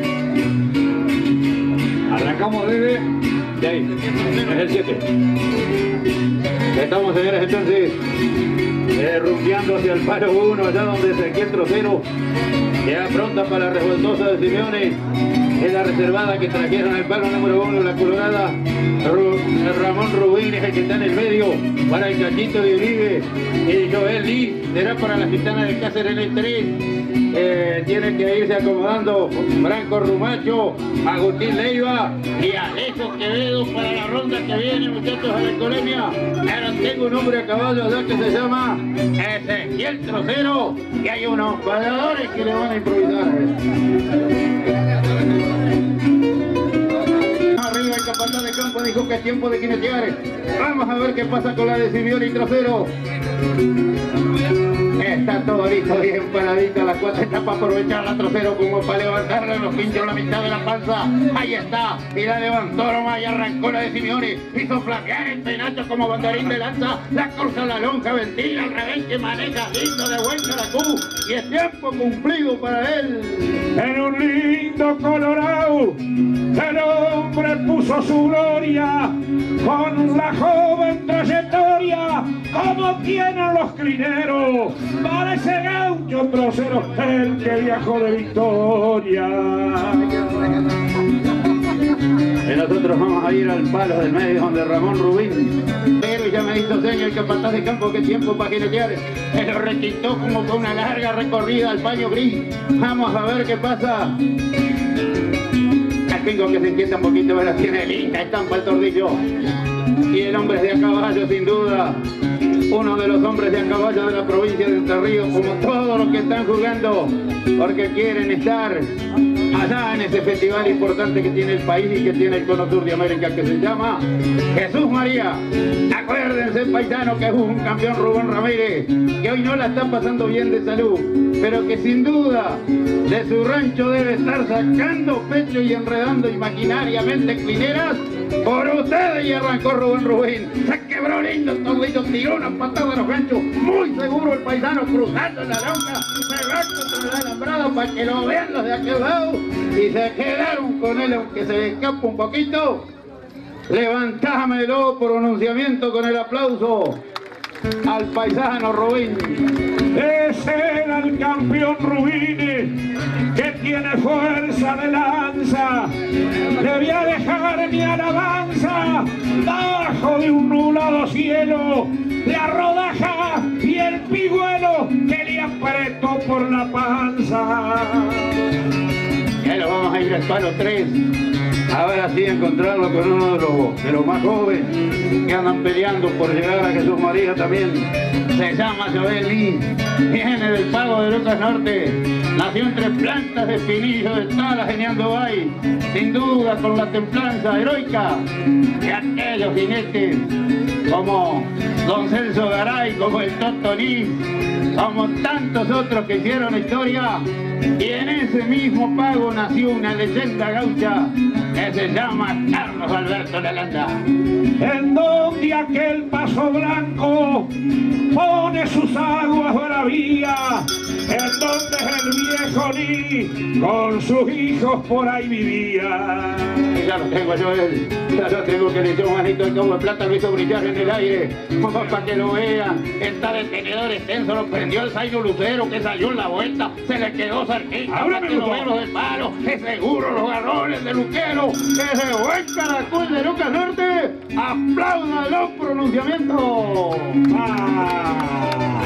Arrancamos desde... De ahí. Es el siete. Estamos, señores, entonces eh, rumbeando hacia el palo uno, allá donde Ezequiel Trocero queda pronta para la revoltosa de Simeone. Es la reservada que trajeron el palo número uno, la colorada. Ru Ramón Rubín es el que está en el medio para el Cachito de Uribe. Y Joel Lee será para la gitana de Cáceres en el tres. Eh, tienen que irse acomodando Franco Rumacho, Agustín Leiva y Alejo Quevedo para la ronda que viene, muchachos, a la Alcolemia. Pero tengo un hombre a caballo allá que se llama Ezequiel Trocero y hay unos bailadores que le van a improvisar. Arriba el capataz de campo dijo que es tiempo de jinetear. Vamos a ver qué pasa con la de Simeone y Trocero. Está todo listo, bien paradito, la cuatro está para aprovechar la Trocero como para levantarla en los pinchos la mitad de la panza. Ahí está, y la levantó nomás y arrancó la de Simeone. Hizo flaquear el penacho como banderín de lanza. La corta la lonja, ventila al revés que maneja lindo de buen caracú. Y es tiempo cumplido para él. En un lindo Colorado, el hombre puso su gloria con la joven trayectoria, como tienen los clineros. Parece gaucho Trocero, el que viajó de Victoria. Y nosotros vamos a ir al palo del medio donde Ramón Rubín. Pero ya me hizo seña el capataz de campo que tiempo para jinetear. Se lo requintó como con una larga recorrida al paño gris. Vamos a ver qué pasa. El pingo que se inquieta un poquito, pero tiene linda estampa el tordillo. Y el hombre es de a caballo, sin duda. Uno de los hombres de a caballo de la provincia de Entre Ríos, como todos los que están jugando, porque quieren estar allá en ese festival importante que tiene el país y que tiene el cono sur de América, que se llama Jesús María. Acuérdense, paisano, que es un campeón Rubén Ramírez, que hoy no la está pasando bien de salud, pero que sin duda de su rancho debe estar sacando pecho y enredando imaginariamente clineras por ustedes. Y arrancó Rubén Rubín, se quebró lindo el tordillo, tiró una patada de los ganchos, muy seguro el paisano cruzando la lonja, se va contra la alambrada para que lo vean los de aquel lado y se quedaron con él, aunque se le escapa un poquito. Levantámelo, pronunciamiento con el aplauso al paisano Rubín. Ese era el campeón Rubín, que tiene fuerza de lanza. Debía dejar mi alabanza bajo de un nublado cielo, la rodaja y el pigüelo que le apretó por la panza. Ya nos vamos a ir al palo tres. Ahora sí encontrarlo con uno de los, de los más jóvenes que andan peleando por llegar a Jesús María también. Se llama Joel Lee, viene del Pago de Lucas Norte, nació entre plantas de espinillo de Tala, geniando Bay, sin duda con la templanza heroica de aquellos jinetes como Don Celso Garay, como el Toto Lee, como tantos otros que hicieron historia. Y en ese mismo Pago nació una leyenda gaucha que se llama Carlos Alberto Lalanda. En donde aquel paso blanco pone sus aguas bravías, en donde el viejo Lee con sus hijos por ahí vivía. Y ya lo tengo yo, él, ya lo tengo, que le echó un manito de cabo de plata, lo hizo brillar en el aire, como para que lo vean. En tal tenedor extenso lo prendió el Zaino Lucero, que salió en la vuelta, se le quedó cerquita, para que lo vean los del palo, que seguro los garrones de Luquero, ese buen caracol de Lucas Norte, aplaudan los pronunciamientos. Ah,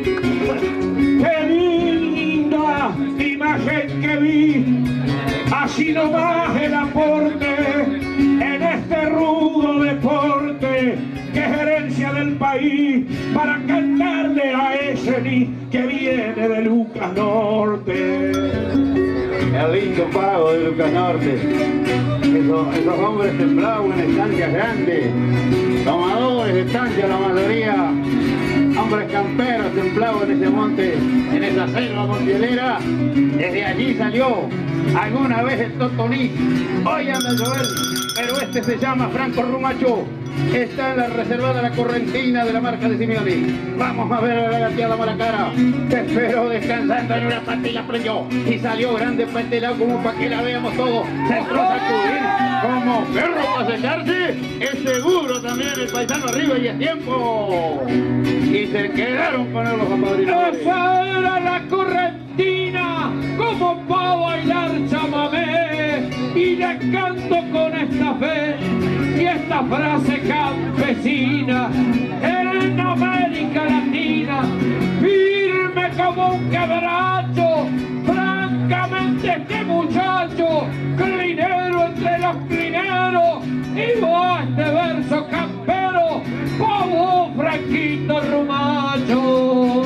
¡qué linda imagen que vi! Así nomás el aporte en este rudo deporte que es herencia del país, para cantarle a ese ni que viene de Lucas Norte. El lindo Pago de Lucas Norte. Esos, esos hombres templados en estancias grandes, tomadores de estancias la mayoría, hombres camperos templados en ese monte, en esa selva montielera. Desde allí salió alguna vez el Toto Lee. Hoy anda Joel, pero este se llama Franco Rumacho. Está en la reservada La Correntina de la marca de Simeone. Vamos a ver a la gateada mala cara. Te espero descansando en una pastilla, prendió y salió grande para este lado como para que la veamos todos. Se entró a sacudir como perro para secarse. Es seguro también el paisano arriba y es tiempo. Y se quedaron con él los apadrinadores. Esa era La Correntina, como para bailar chamamé, y le canto con esta fe y esta frase campesina. En América Latina, firme como un quebracho, francamente este muchacho, clinero entre los clineros, y va este verso campero, como Franquito Rumacho.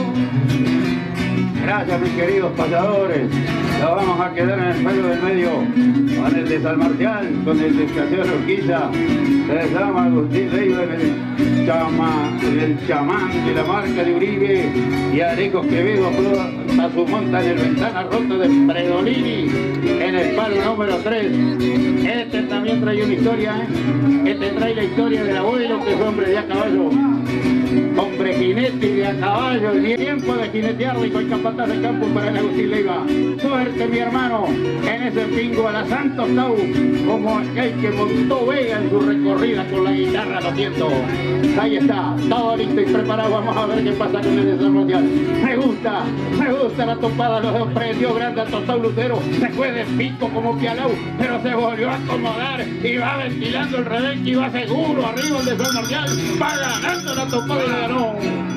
Gracias, mis queridos payadores. Nos vamos a quedar en el palo del medio con el de San Marcial, con el de Escaseo Roquilla. Se llama Agustín Leiva, el, chama, el chamán de la marca de Uribe, y Areco Quevedo a su monta en el Ventana Rota de Predolini, en el palo número tres. Este también trae una historia, ¿eh? Este trae la historia del abuelo, que es hombre de a caballo. Hombre jinete y de a caballo, el tiempo de jinetearlo, y con capataz de campo para el Agustín Leiva. Suerte, mi hermano, en ese pingo a la Santos Tau, como aquel que montó Vega en su recorrida con la guitarra, lo siento. Ahí está, todo listo y preparado. Vamos a ver qué pasa con el desarrollo mundial. Me gusta, me gusta la topada, los prendió grande al Tostado Lucero, se fue de pico como Pialau, pero se volvió a acomodar y va ventilando el revés, y va seguro arriba el de San Marcial, va ganando la topada y la ganó.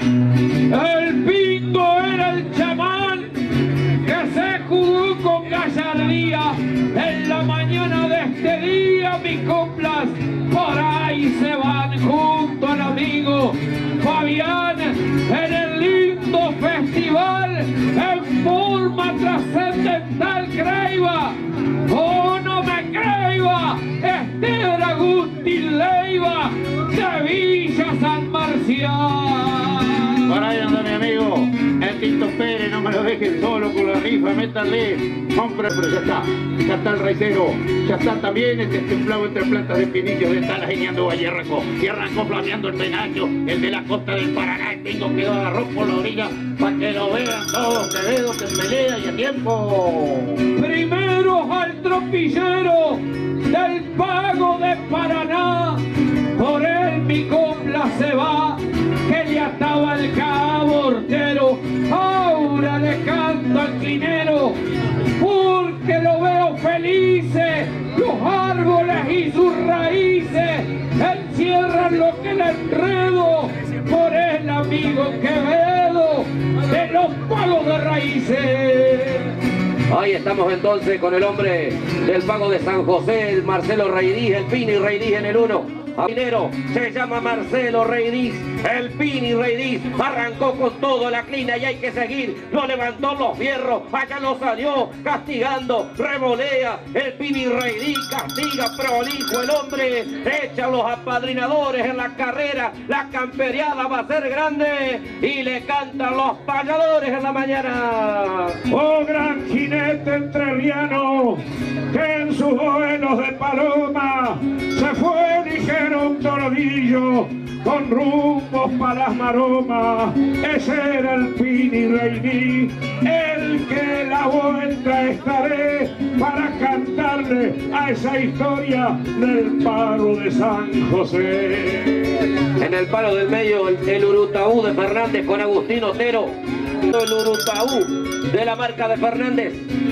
El pingo era el chamán que se jugó con gallardía en la mañana de este día. Mis coplas por ahí se van junto al amigo Fabián en el lindo festival en forma trascendental. Creiba o no me creiba, este era Agustín Leiva de Villa San Marcial. Por ahí anda mi amigo, el Tito Pérez, no me lo dejen solo con la rifa, métanle, hombre, pero ya está, ya está el raicero, ya está también el destemplado entre plantas de pinillos de Tala, geniando y arrancó, y arrancó flameando el penacho, el de la costa del Paraná, el pingo quedó agarró por la orilla, para que lo vean todos, Quevedo que pelea y a tiempo. Primero al tropillero del Pago de Paraná, por él mi copla se va, que le ataba el cabo hortero. Ahora le canto al clinero, porque lo veo felices, los árboles y sus raíces. Ahí estamos entonces con el hombre del Pago de San José, el Marcelo Reidiz, el Pini Reidiz en el uno. Minero, se llama Marcelo Reidiz, el Pini Reidiz, arrancó con todo la clina y hay que seguir, lo levantó los fierros, acá lo salió, castigando, revolea, el Pini Reidiz, castiga, prolijo el hombre, echa a los apadrinadores en la carrera, la camperiada va a ser grande y le cantan los payadores en la mañana. Oh gran jinete entrerriano, que en sus vuelos de paloma se fue ligero un torodillo con rumbos para las maromas. Ese era el Pini Reidiz, el que la vuelta estaré para cantarle a esa historia del palo de San José. En el palo del medio el, el Urutaú de Fernández con Agustín Otero. El Urutaú de la marca de Fernández.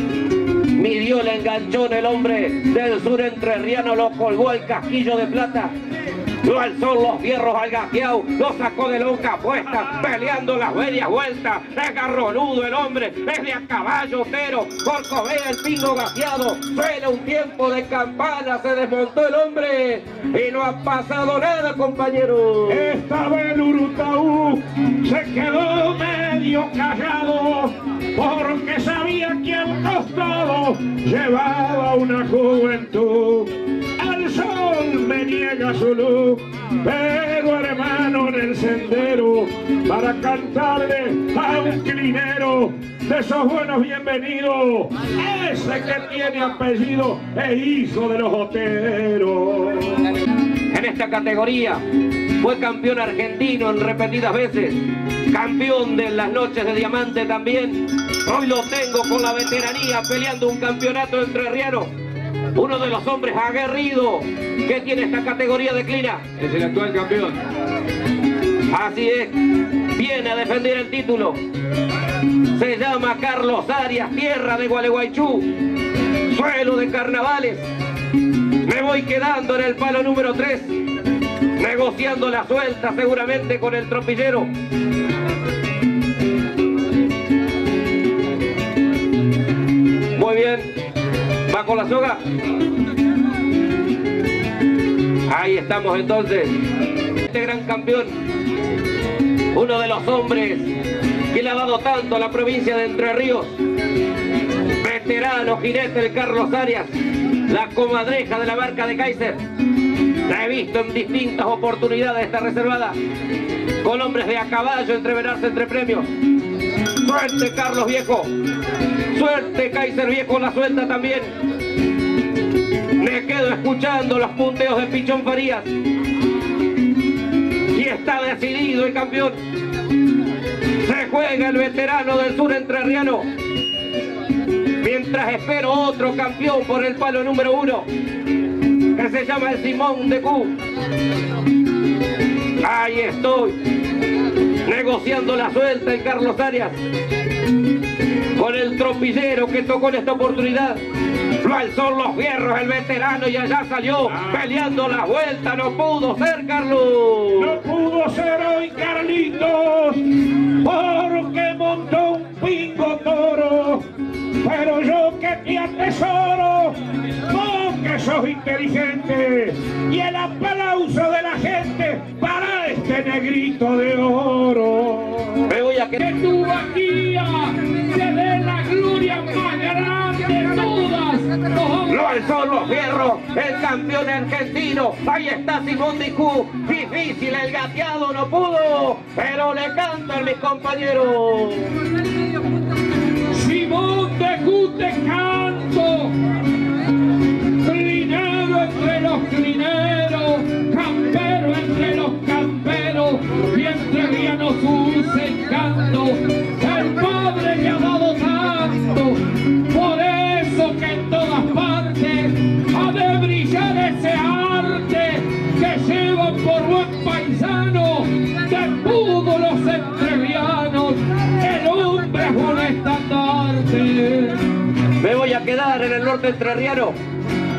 Midió el enganchón el hombre del sur entrerriano, lo colgó al casquillo de plata. Lo alzó los fierros al gateado, lo sacó de lonca puesta, peleando las medias vueltas. Es garronudo el hombre, es de a caballo Otero, Corcovea el pingo gateado. Suena un tiempo de campana, se desmontó el hombre y no ha pasado nada, compañero. Estaba el Urutaú, se quedó medio callado, porque sabía que al costado llevaba una juventud. Al sol me niega su luz, pero hermano en el sendero, para cantarle a un clinero de esos buenos bienvenidos, ese que tiene apellido e hijo de los Oteros. En esta categoría fue campeón argentino en repetidas veces, campeón de las noches de diamante también. Hoy lo tengo con la veteranía peleando un campeonato entrerriano. Uno de los hombres aguerridos que tiene esta categoría de clina. Es el actual campeón. Así es, viene a defender el título. Se llama Carlos Arias, tierra de Gualeguaychú, suelo de carnavales. Me voy quedando en el palo número tres, negociando la suelta seguramente con el tropillero. Muy bien, va con la soga. Ahí estamos entonces. Este gran campeón, uno de los hombres que le ha dado tanto a la provincia de Entre Ríos, veterano jinete el Carlos Arias, la comadreja de la marca de Kaiser. La he visto en distintas oportunidades esta reservada, con hombres de a caballo entreverarse entre premios. Suerte Carlos viejo, suerte Kaiser viejo, la suelta también. Me quedo escuchando los punteos de Pichón Farías y está decidido el campeón. Se juega el veterano del sur entrerriano, mientras espero otro campeón por el palo número uno, que se llama el Simón de Q. Ahí estoy, negociando la suelta en Carlos Arias, con el tropillero que tocó en esta oportunidad. Lo alzó los fierros el veterano y allá salió peleando la vuelta. No pudo ser, Carlos. No pudo ser hoy, Carlitos, porque montó un pingo toro. Pero yo que te atesoro, porque sos inteligente, y el aplauso de la gente para este negrito de oro. Me voy a que tu vaquilla se dé la gloria más grande de todas. Lo alzó los fierros el campeón argentino. Ahí está Simón de Q. Difícil el gateado, no pudo, pero le cantan mis compañeros. Simón de Q te canto, clinero entre los clineros, campero entre los camperos, y entrerriano sus encantos. El padre le ha dado tanto, por eso que en todas partes ha de brillar ese arte que llevan por buen paisano de pudo los entrerrianos. El hombre es un estandarte. Me voy a quedar en el norte entrerriano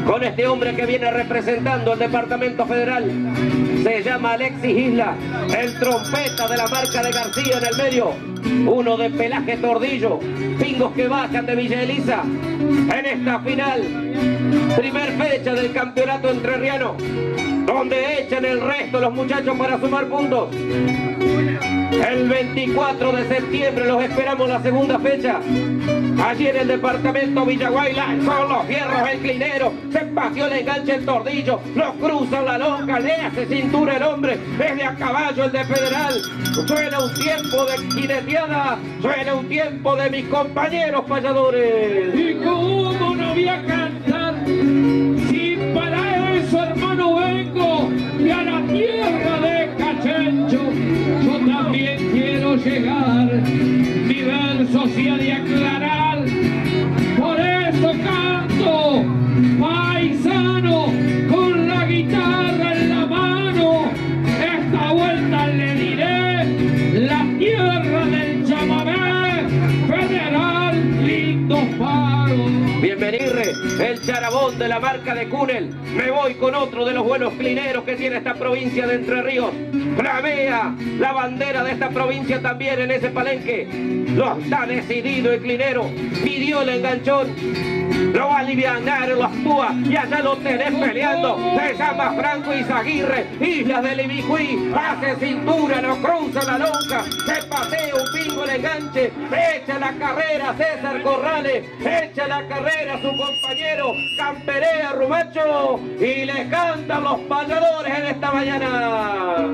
con este hombre que viene representando el departamento federal. Se llama Alexis Isla, el trompeta de la marca de García en el medio. Uno de pelaje tordillo, pingos que bajan de Villa Elisa en esta final. Primer fecha del campeonato entrerriano, donde echan el resto los muchachos para sumar puntos. El veinticuatro de septiembre los esperamos la segunda fecha. Allí en el departamento Villaguayla, son los fierros, el clinero, se paseó, le engancha el tordillo, los cruza la lonja, le hace cintura el hombre, desde a caballo el de Federal. Suena un tiempo de jineteada, suena un tiempo de mis compañeros payadores. ¿Y cómo no voy a cantar? Si para eso, hermano, vengo y a la tierra de Cachencho. Yo también quiero llegar, mi verso se ha de aclarar. Por eso canto, paisano, con la guitarra en la mano. Esta vuelta le diré, la tierra del chamamé, Federal, lindo faro. Bienvenido, el charabón de la marca de Cunel. Me voy con otro de los buenos clineros que tiene esta provincia de Entre Ríos. Flamea la bandera de esta provincia también en ese palenque. Lo está decidido el clinero. Midió el enganchón. Lo va a aliviar, lo actúa y allá lo tenés peleando. Se llama Franco Izaguirre, Islas del Ibicuí. Hace cintura, no cruza la lonja. Se pasea un pingo el enganche. Echa la carrera César Corrales. Echa la carrera su compañero Camperea Rumacho. Y le cantan los payadores en esta mañana.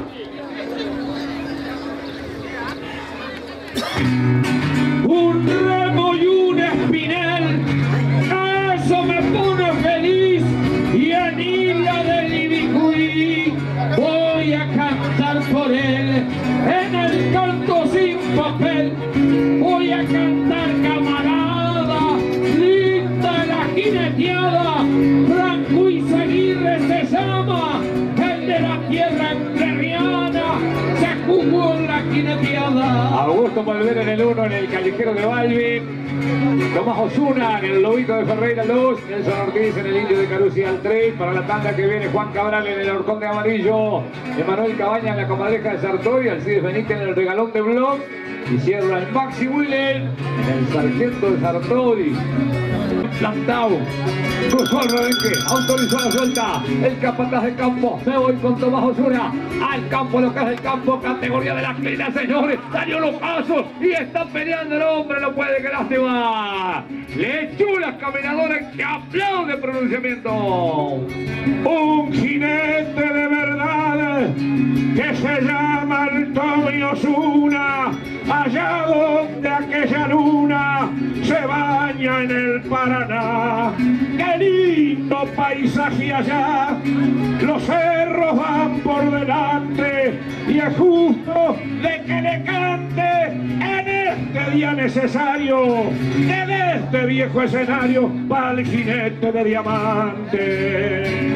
Un remo y un espinel, eso me pone feliz. Y en Isla del Ibicuí voy a cantar por él. En el canto sin papel voy a cantar, camarada, linda la jineteada. Franco Izaguirre se llama, el de la tierra entrerriana, se jugó en la jineteada. Augusto Malver en el uno, en el callejero de Balbi. Tomás Osuna en el Lobito de Ferreira Luz. Nelson Ortiz en el Indio de Carusi al tres. Para la tanda que viene Juan Cabral en el Horcón de Amarillo. Emanuel Cabaña en la Comadreja de Sartori. Alcides Benítez en el Regalón de Blog. Y cierra el Maxi Willer en el Sargento de Sartori. Plantado, cruzó el rebenque, autorizó la suelta, el capataz de campo, me voy con Tomás Osuna, al campo, lo que es el campo, categoría de la clina, señores, salió los pasos y está peleando el hombre, no puede que lástima, le echó las caminadoras que aplaude pronunciamiento. Un jinete de verdad que se llama el Tommy Osuna, allá donde aquella luna se baña en el Paraná. ¡Qué lindo paisaje allá! Los cerros van por delante y es justo de que le cante en este día necesario, en este viejo escenario, para el jinete de diamante.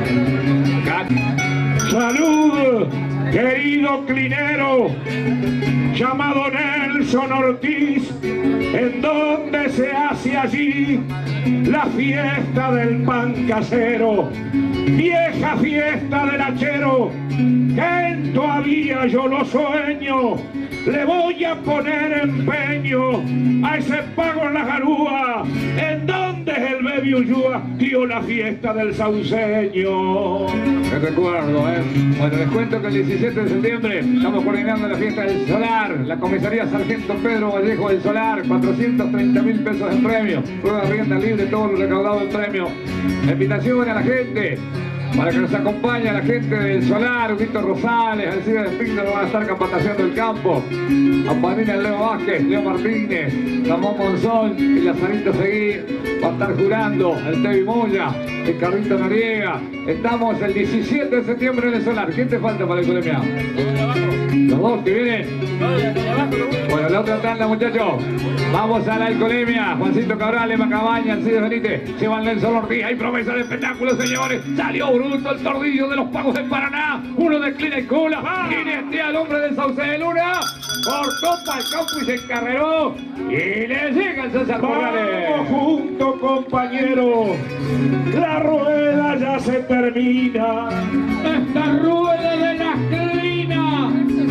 ¡Salud, querido clinero! Llamado Nelson Ortiz, en donde se hace allí la fiesta del pan casero, vieja fiesta del hachero, que todavía yo lo sueño. Le voy a poner empeño a ese pago en la garúa, en donde el Bebi Ullúa dio la fiesta del sauceño. Te recuerdo, ¿eh? Bueno, les cuento que el diecisiete de septiembre estamos coordinando la fiesta del Solar, la comisaría Sargento Pedro Vallejo del Solar, cuatrocientos treinta mil pesos en premio, prueba de rienda libre, todo lo recaudado en premio. La invitación a la gente para que nos acompañe, a la gente del Solar, Víctor Rosales, Alcides Espíndolo van a estar capacitando el campo. Amparina Leo Vázquez, Leo Martínez, Ramón Monzón, el Lazarito Seguí, va a estar jurando el Tevi Moya, el Carrito Noriega. Estamos el diecisiete de septiembre en el Solar. ¿Quién te falta para la Alcolemia? Los dos que vienen. Bueno, la otra tanda, muchachos. Vamos a la Alcolemia. Juancito Cabral, Emma Cabaña, Alcides Benítez, llevan Nelson Ortiz. Hay promesa de espectáculo, señores. Salió bruto el tordillo de los pagos de Paraná. Uno de Clina y Cola. Jinetea al hombre del Sauce de Luna. Cortó para el campo y se encarreró. Y le llega el César Morales. Vamos juntos amigo compañero, la rueda ya se termina. Esta rueda de las clinas,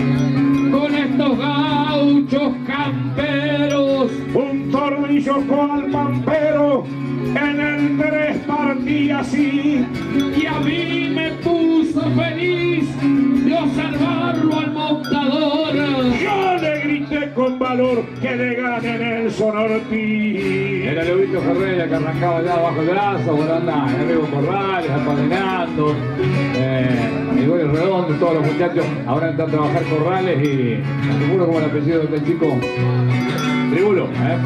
con estos gauchos camperos. Un tornillo cual pampero, en el tres partí así. Y a mí me puso feliz de observarlo al montador. Yo le grité con valor que le gane Nelson Ortiz. Era Leovito Ferreira que arrancaba ya bajo el brazo, por andar, Enrico Corrales, apadrinando, eh, Gregorio Redondo, todos los muchachos ahora entran a trabajar Corrales y seguro como el apellido del chico Tribulo, ¿eh?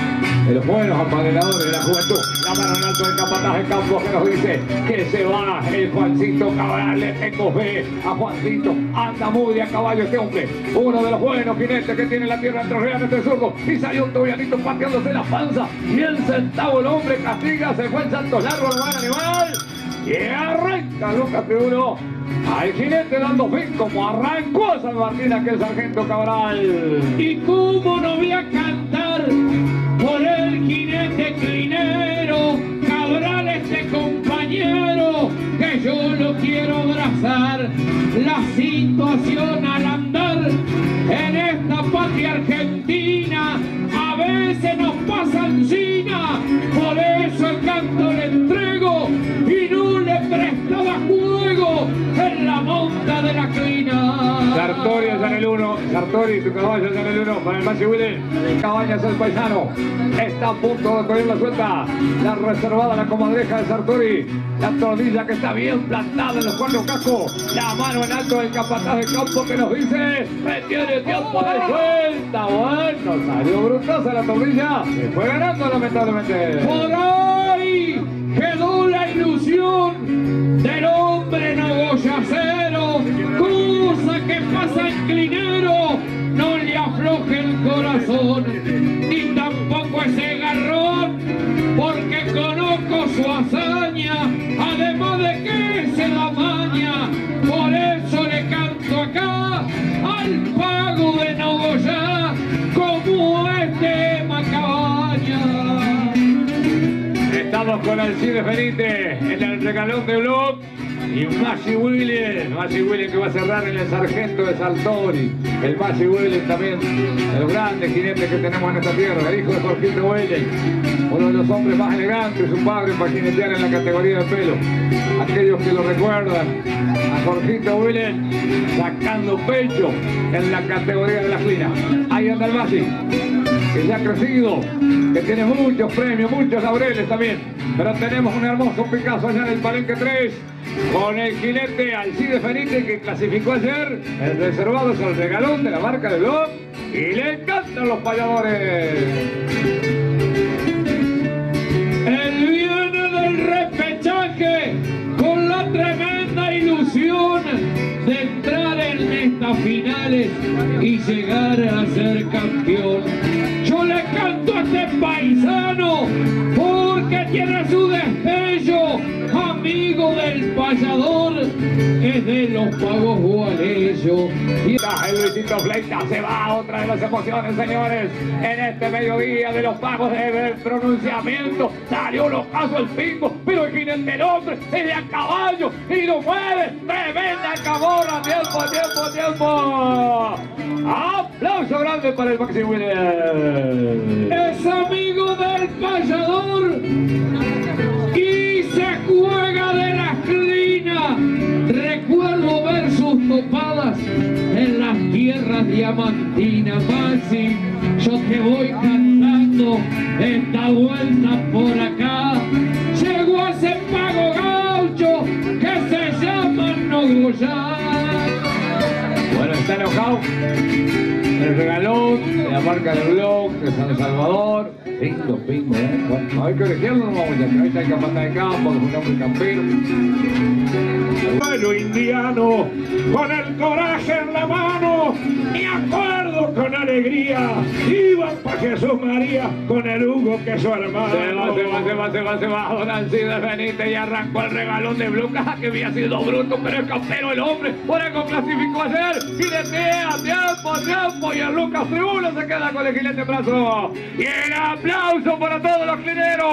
De los buenos apadrinadores de la juventud. La mano en alto del capataz de campo que nos dice que se va el Juancito Cabral. Le tengo fe a Juancito. Anda muy de a caballo este hombre. Uno de los buenos jinetes que tiene la tierra entre reales de zurdo. Y salió un tobianito pateándose la panza. Bien sentado el hombre, castiga. Se fue el Santos Largo, el buen animal. Y arranca Lucas Tribulo al jinete dando fin como arrancó a San Martín aquel sargento Cabral. Y cómo no voy a cantar por el jinete clinero, Cabral este compañero, que yo lo quiero abrazar. La situación al andar en esta patria argentina a veces nos pasa encima, por eso el canto le entrego y no le prestaba juego en la monta de la clina. Sartori allá en el uno, Sartori, tu caballo allá en el uno, para el Maxi Willen, Cabañas el paisano, está a punto de coger la suelta, la reservada, la comadreja de Sartori, la tornilla que está bien plantada en los cuatro cascos, la mano en alto del capataz de campo que nos dice, me tiene tiempo de suelta, bueno, salió brutosa la tornilla, se fue ganando lamentablemente. Por ahí quedó la ilusión del hombre nogoyacero, cosa que pasa en clinero, no le afloje el corazón, ni tampoco ese garrón, porque conozco su hazaña, además de que se da maña, por eso le canto acá al pago de Nogoyá, como este Macabaña. Estamos con Alcides Benítez en el regalón de Block y Maxi Willen, Maxi Willen que va a cerrar en el sargento de Sartori. El Maxi Willen también, de los grandes jinetes que tenemos en esta tierra, el hijo de Jorgito Willen, uno de los hombres más elegantes, su padre para jinetear en la categoría de pelo. Aquellos que lo recuerdan, a Jorgito Willen sacando pecho en la categoría de la clina. Ahí anda el Maxi, que ya ha crecido, que tiene muchos premios, muchos laureles también, pero tenemos un hermoso Picasso allá en el Palenque tres con el jinete Alcides Benítez que clasificó ayer. El reservado es el regalón de la marca de Block y le encantan los payadores. Él viene del repechaje con la tremenda ilusión de entrar en estas finales y llegar a ser campeón. Yo le canto a este paisano porque tiene su destello, amigo del payador, es de los pagos gualeyos. Y el Luisito Fleita se va a otra de las emociones, señores, en este mediodía de los pagos de, de pronunciamiento. Salió los casos el pingo, pero el jinete del hombre es de a caballo y lo mueve. Tremenda cabora, tiempo, tiempo, tiempo. Aplauso grande para el Maxi Willen. Es amigo del payador y se juega de las clinas. Recuerdo ver sus topadas en las tierras diamantinas. Maxi, yo te voy cantando esta vuelta por acá. Llegó a ese pago gaucho que se llama Nogoyá. Bueno, está enojado. El regalón de la marca de Block de San Salvador. Lindo pingo, ¿eh? Bueno, hay que elegirlo, no vamos a. Ahí está el capataz de campo, que es un hombre campero. Bueno, indiano, con el coraje en la mano, me acuerdo con con alegría, iban para Jesús María con el Hugo que es su hermano. Se va, se va, se va, se va, se va, don Alcides Benítez y arrancó el regalón de Bluca, que había sido bruto, pero es campero el hombre, por algo clasificó ayer, y de pie a tiempo, a tiempo, y el Lucas Tribuno se queda con el gilete en brazo. Y el aplauso para todos los clineros.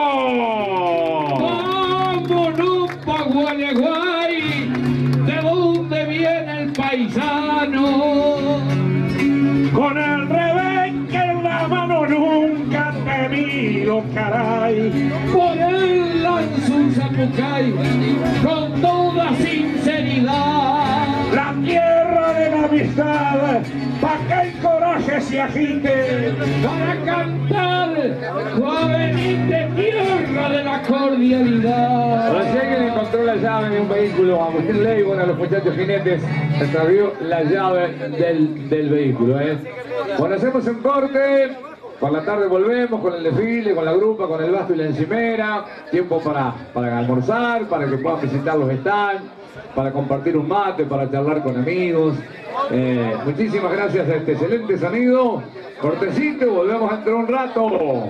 ¡Vámonos pa' Gualeguay! ¿De dónde viene el paisano? Con el rebenque en la mano nunca te miro, caray. Por él lanzó un zapucay con toda sinceridad. La tierra de la amistad, pa' que el coraje se agite. Para cantar, Juan Benítez, tierra de la cordialidad. Recién que le encontró la llave de un vehículo a Agustín Leiborn, a los muchachos jinetes, extravió la llave del, del vehículo. ¿eh? Bueno, hacemos un corte. Por la tarde volvemos con el desfile, con la grupa, con el basto y la encimera. Tiempo para, para almorzar, para que puedan visitar los stands, para compartir un mate, para charlar con amigos. Eh, muchísimas gracias a este excelente sonido. Cortecito, volvemos dentro de un rato.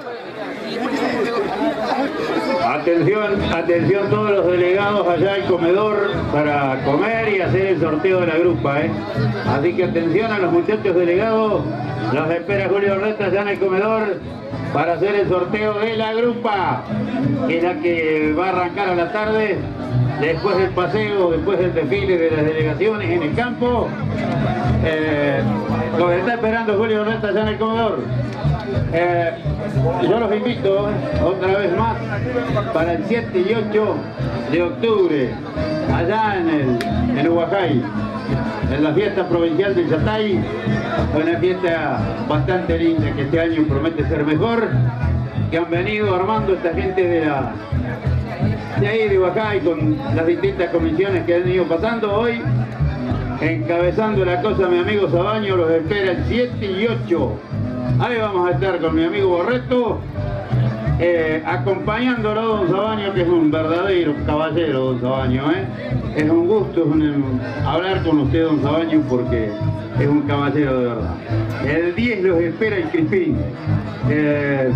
Atención, atención todos los delegados allá al comedor para comer y hacer el sorteo de la grupa, ¿eh? Así que atención a los muchachos delegados, los espera Julio Reta allá en el comedor para hacer el sorteo de la grupa, que es la que va a arrancar a la tarde, después del paseo, después del desfile de las delegaciones en el campo. Eh, los está esperando Julio Reta allá en el comedor. Eh, yo los invito otra vez más para el siete y ocho de octubre allá en el en Huajay, en la fiesta provincial del Yatay, una fiesta bastante linda que este año promete ser mejor, que han venido armando esta gente de la de ahí de Huajay con las distintas comisiones que han ido pasando. Hoy encabezando la cosa mi amigo Sabaño los espera el siete y ocho. Ahí vamos a estar con mi amigo Borreto, eh, acompañándolo a don Sabaño, que es un verdadero caballero, don Sabaño, ¿eh? Es un gusto es un, hablar con usted, don Sabaño, porque es un caballero de verdad. El diez los espera el Crispín. Eh,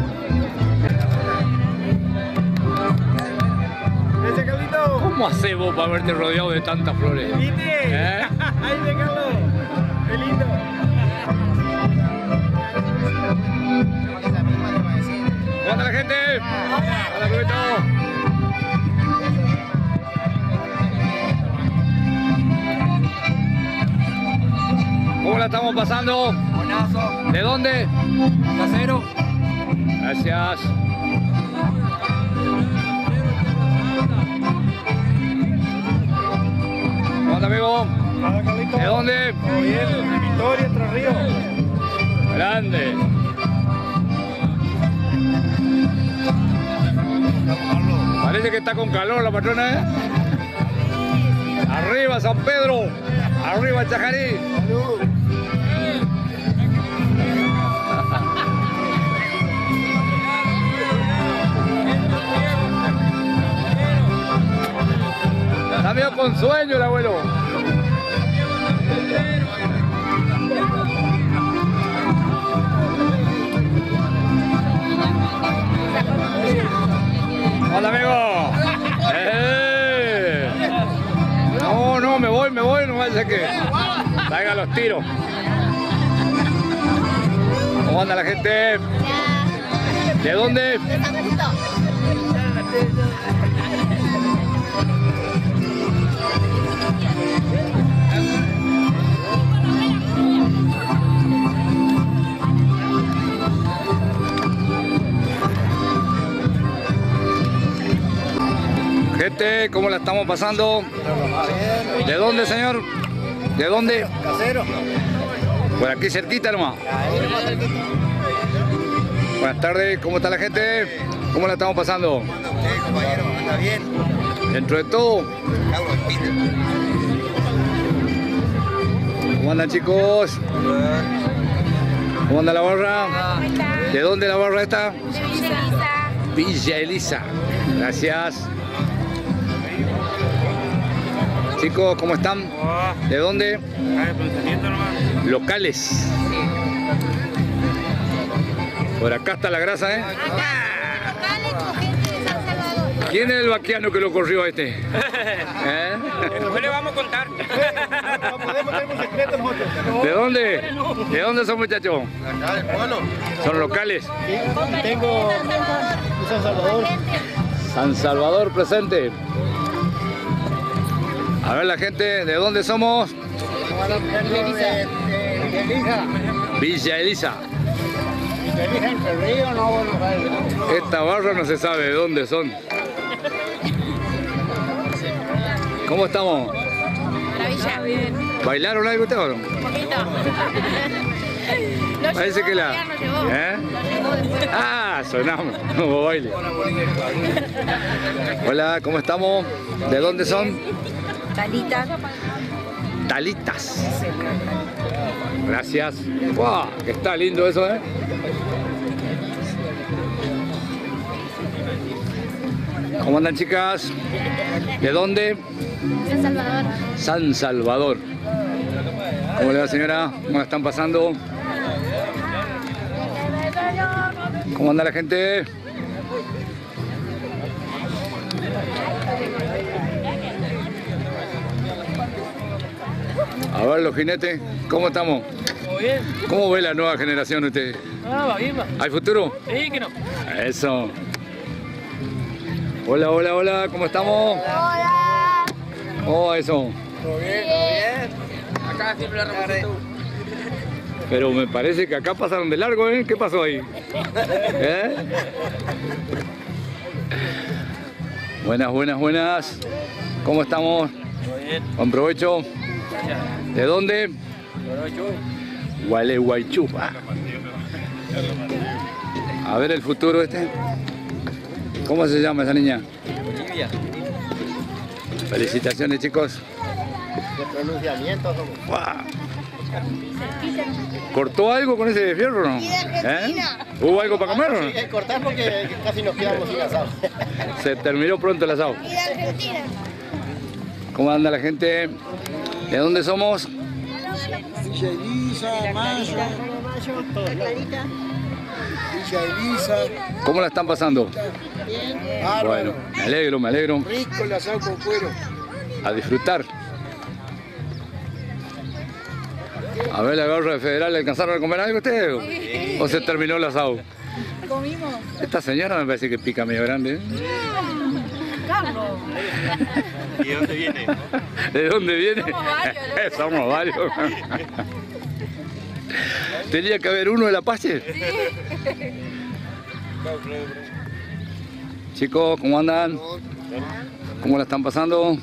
¿Cómo haces vos para verte rodeado de tantas flores? ¿Viste? ¿Eh? Ahí de Carlos. Qué lindo. ¿Cómo anda la gente? Hola, Rubito. ¿Cómo la estamos pasando? Buenazo. ¿De dónde? Casero. Gracias. ¿Cómo anda, amigo? Hola, Carlito. ¿De dónde? Todo bien, de Victoria, Entre Ríos. Grande. Parece que está con calor la patrona, ¿eh? Arriba San Pedro, arriba Chajarí. Está medio con sueño el abuelo. Hola, amigo. ¡Eh! No, no, me voy, me voy, no vaya a que traiga los tiros. ¿Cómo anda la gente? ¿De dónde? Gente, ¿cómo la estamos pasando? ¿De dónde, señor? ¿De dónde? Casero. Por aquí cerquita nomás. Buenas tardes, ¿cómo está la gente? ¿Cómo la estamos pasando? Sí, compañero, anda bien. Dentro de todo. ¿Cómo andan, chicos? ¿Cómo anda la barra? ¿De dónde la barra está? Villa Elisa. Gracias. Chicos, ¿cómo están? ¿De dónde? Locales. Por acá está la grasa, ¿eh? ¿Quién es el vaquiano que lo corrió a este? ¿Eh? Después le vamos a contar. ¿De dónde? ¿De dónde son, muchachos? Acá del pueblo. ¿Son locales? Tengo San Salvador. San Salvador presente. A ver la gente, ¿de dónde somos? De Elisa. Villa Elisa. De Elisa entre Río, no, bueno, Esta barra no se sabe de dónde son. ¿Cómo estamos? Maravilla, bien. ¿Bailaron algo ustedes o no? Un poquito. Parece que la... ¿Eh? Ah, sonamos. No hubo baile. Hola, ¿cómo estamos? ¿De dónde son? Talitas. Talitas. Gracias. ¡Wow! Que está lindo eso, ¿eh? ¿Cómo andan, chicas? ¿De dónde? San Salvador. San Salvador. ¿Cómo le va, señora? ¿Cómo la están pasando? ¿Cómo anda la gente? A ver, los jinetes, ¿cómo estamos? Muy bien. ¿Cómo ve la nueva generación usted? Ah, va bien, va. ¿Hay futuro? Sí, que no. Eso. Hola, hola, hola, ¿cómo estamos? Hola. Oh, eso. Todo bien, todo bien. Acá siempre la represento. Pero me parece que acá pasaron de largo, ¿eh? ¿Qué pasó ahí? ¿Eh? Buenas, buenas, buenas. ¿Cómo estamos? Todo bien. Buen provecho. Gracias. ¿De dónde? Aprovecho. Gualeguaychupa. A ver el futuro este. ¿Cómo se llama esa niña? Bolivia. Felicitaciones, chicos. De pronunciamiento somos. ¡Guau! ¿Cortó algo con ese fierro o no? ¿Eh? ¿Hubo algo para comer o no? Sí, cortar porque casi nos quedamos sin asado. Se terminó pronto el asado. Y de Argentina. ¿Cómo anda la gente? ¿De dónde somos? Villa Elisa, Mayo, Villa Elisa. ¿Cómo la están pasando? Bueno, me alegro, me alegro. Rico el asado con cuero. A disfrutar. A ver, la gorra de Federal, ¿le alcanzaron a comer algo ustedes? ¿O se terminó el asado? Comimos. Esta señora me parece que pica medio grande. ¿eh? Carlos. ¿Y de dónde viene? ¿De dónde viene? Somos varios, ¿no? Somos varios. ¿Tenía que haber uno de la Pache? Chicos, ¿cómo andan? ¿Cómo la están pasando?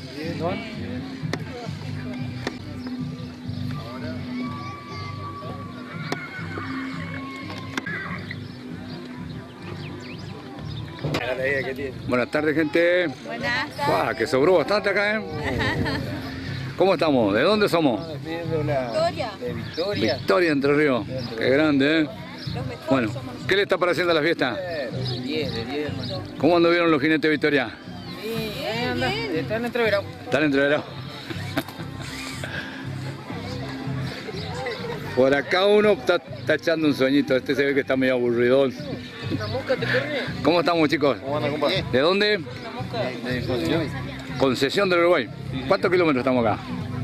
Buenas tardes, gente. Buenas. Guau, que sobró bastante acá, ¿eh? ¿Cómo estamos? ¿De dónde somos? Victoria. De Victoria. Victoria, Entre Ríos. Qué grande, ¿eh? Bueno, ¿qué le está pareciendo a la fiesta? De diez, de diez, hermano. ¿Cómo anduvieron los jinetes de Victoria? Sí, ahí anda. Están entreverados. ¿Están entreverados? Por acá uno está, está echando un sueñito. Este se ve que está medio aburridón. ¿Una mosca te corre? ¿Cómo estamos, chicos? ¿Cómo anda, compadre? ¿De dónde? De Concesión. Concesión del Uruguay. ¿Cuántos kilómetros estamos acá?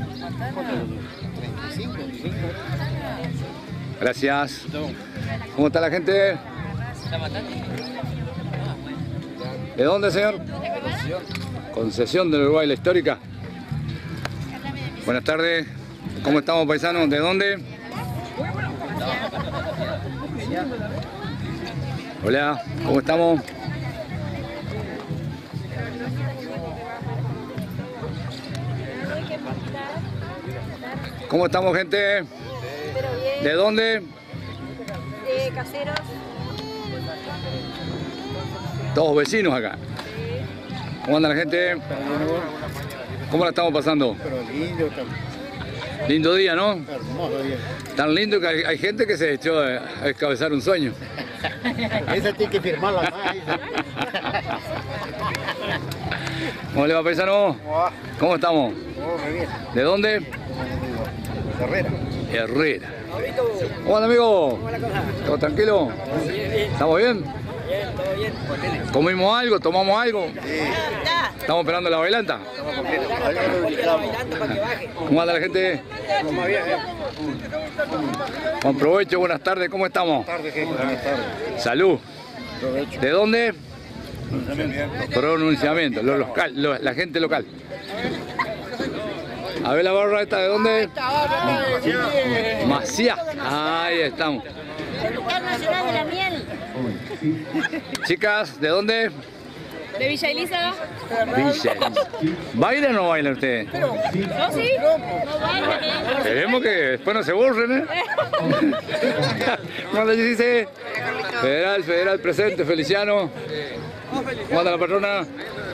Gracias. ¿Cómo está la gente? ¿De dónde, señor? Concesión del Uruguay, la histórica. Buenas tardes. ¿Cómo estamos, paisanos? ¿De dónde? Hola, ¿cómo estamos? ¿Cómo estamos, gente? ¿De dónde? De Caseros. Todos vecinos acá. ¿Cómo anda la gente? ¿Cómo la estamos pasando? Pero lindo, Lindo día, ¿no? hermoso día. Tan lindo que hay, hay gente que se echó a, a descabezar un sueño. Esa tiene que firmarla más. ¿Cómo le va, paisano? ¿Cómo estamos? Oh, muy bien. ¿De dónde? Herrera. Herrera. ¿Cómo anda, amigo? ¿Todo tranquilo? ¿Estamos bien? ¿Comimos algo? ¿Tomamos algo? ¿Estamos esperando la bailanta? ¿Cómo anda la gente? Buen provecho, buenas tardes, ¿cómo estamos? Salud. ¿De dónde? Pronunciamiento, lo local, lo, la gente local. A ver la barra esta, ¿de dónde? Maciá. Ahí estamos. El lugar nacional de la miel. Chicas, ¿de dónde? De Villa Elisa. Villa Elisa. ¿Bailan o no bailan ustedes? ¿No, sí? No bailan. Queremos que después no se borren, ¿eh? ¿Cómo le dice? Federal, federal presente, Feliciano. ¿Cómo anda la patrona?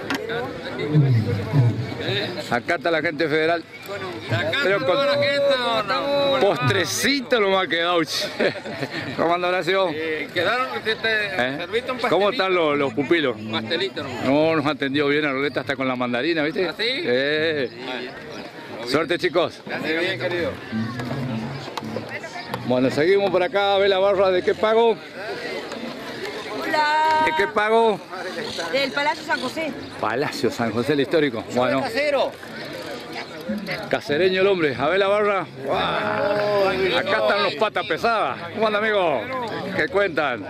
Acá está la gente federal. Pero con postrecito lo me ha quedado. ¿Cómo anda, Horacio? Eh, quedaron, te, te, ¿Eh? serviste un pastelito. ¿Cómo están los, los pupilos? Pastelito, ¿no? No, nos ha atendido bien a Roleta hasta con la mandarina, ¿viste? ¿Ah, sí? Eh. Suerte, chicos. Gracias, bien, querido. Bueno, seguimos por acá a ver la barra de qué pago. Hola. ¿De qué pago? Del Palacio San José. Palacio San José el histórico. Bueno. Casereño el hombre. A ver la barra. ¡Wow! Acá están los patas pesadas. ¿Cómo anda, amigo? ¿Qué cuentan?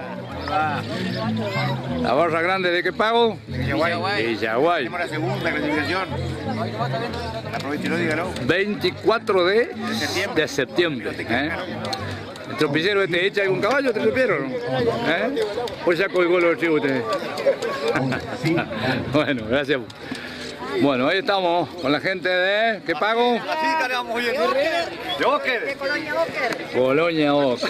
La barra grande de qué pago? Villaguay. Villaguay. Tenemos la segunda clasificación. Aprovecho, dígalo. veinticuatro de septiembre. de septiembre. ¿eh? ¿El tropillero este echa algún caballo, tropillero? ¿Eh? Pues ya colgó los chivos usted. Bueno, gracias. Bueno, ahí estamos con la gente de... ¿Qué pago? De Oker. De Colonia Boker. Colonia Oca.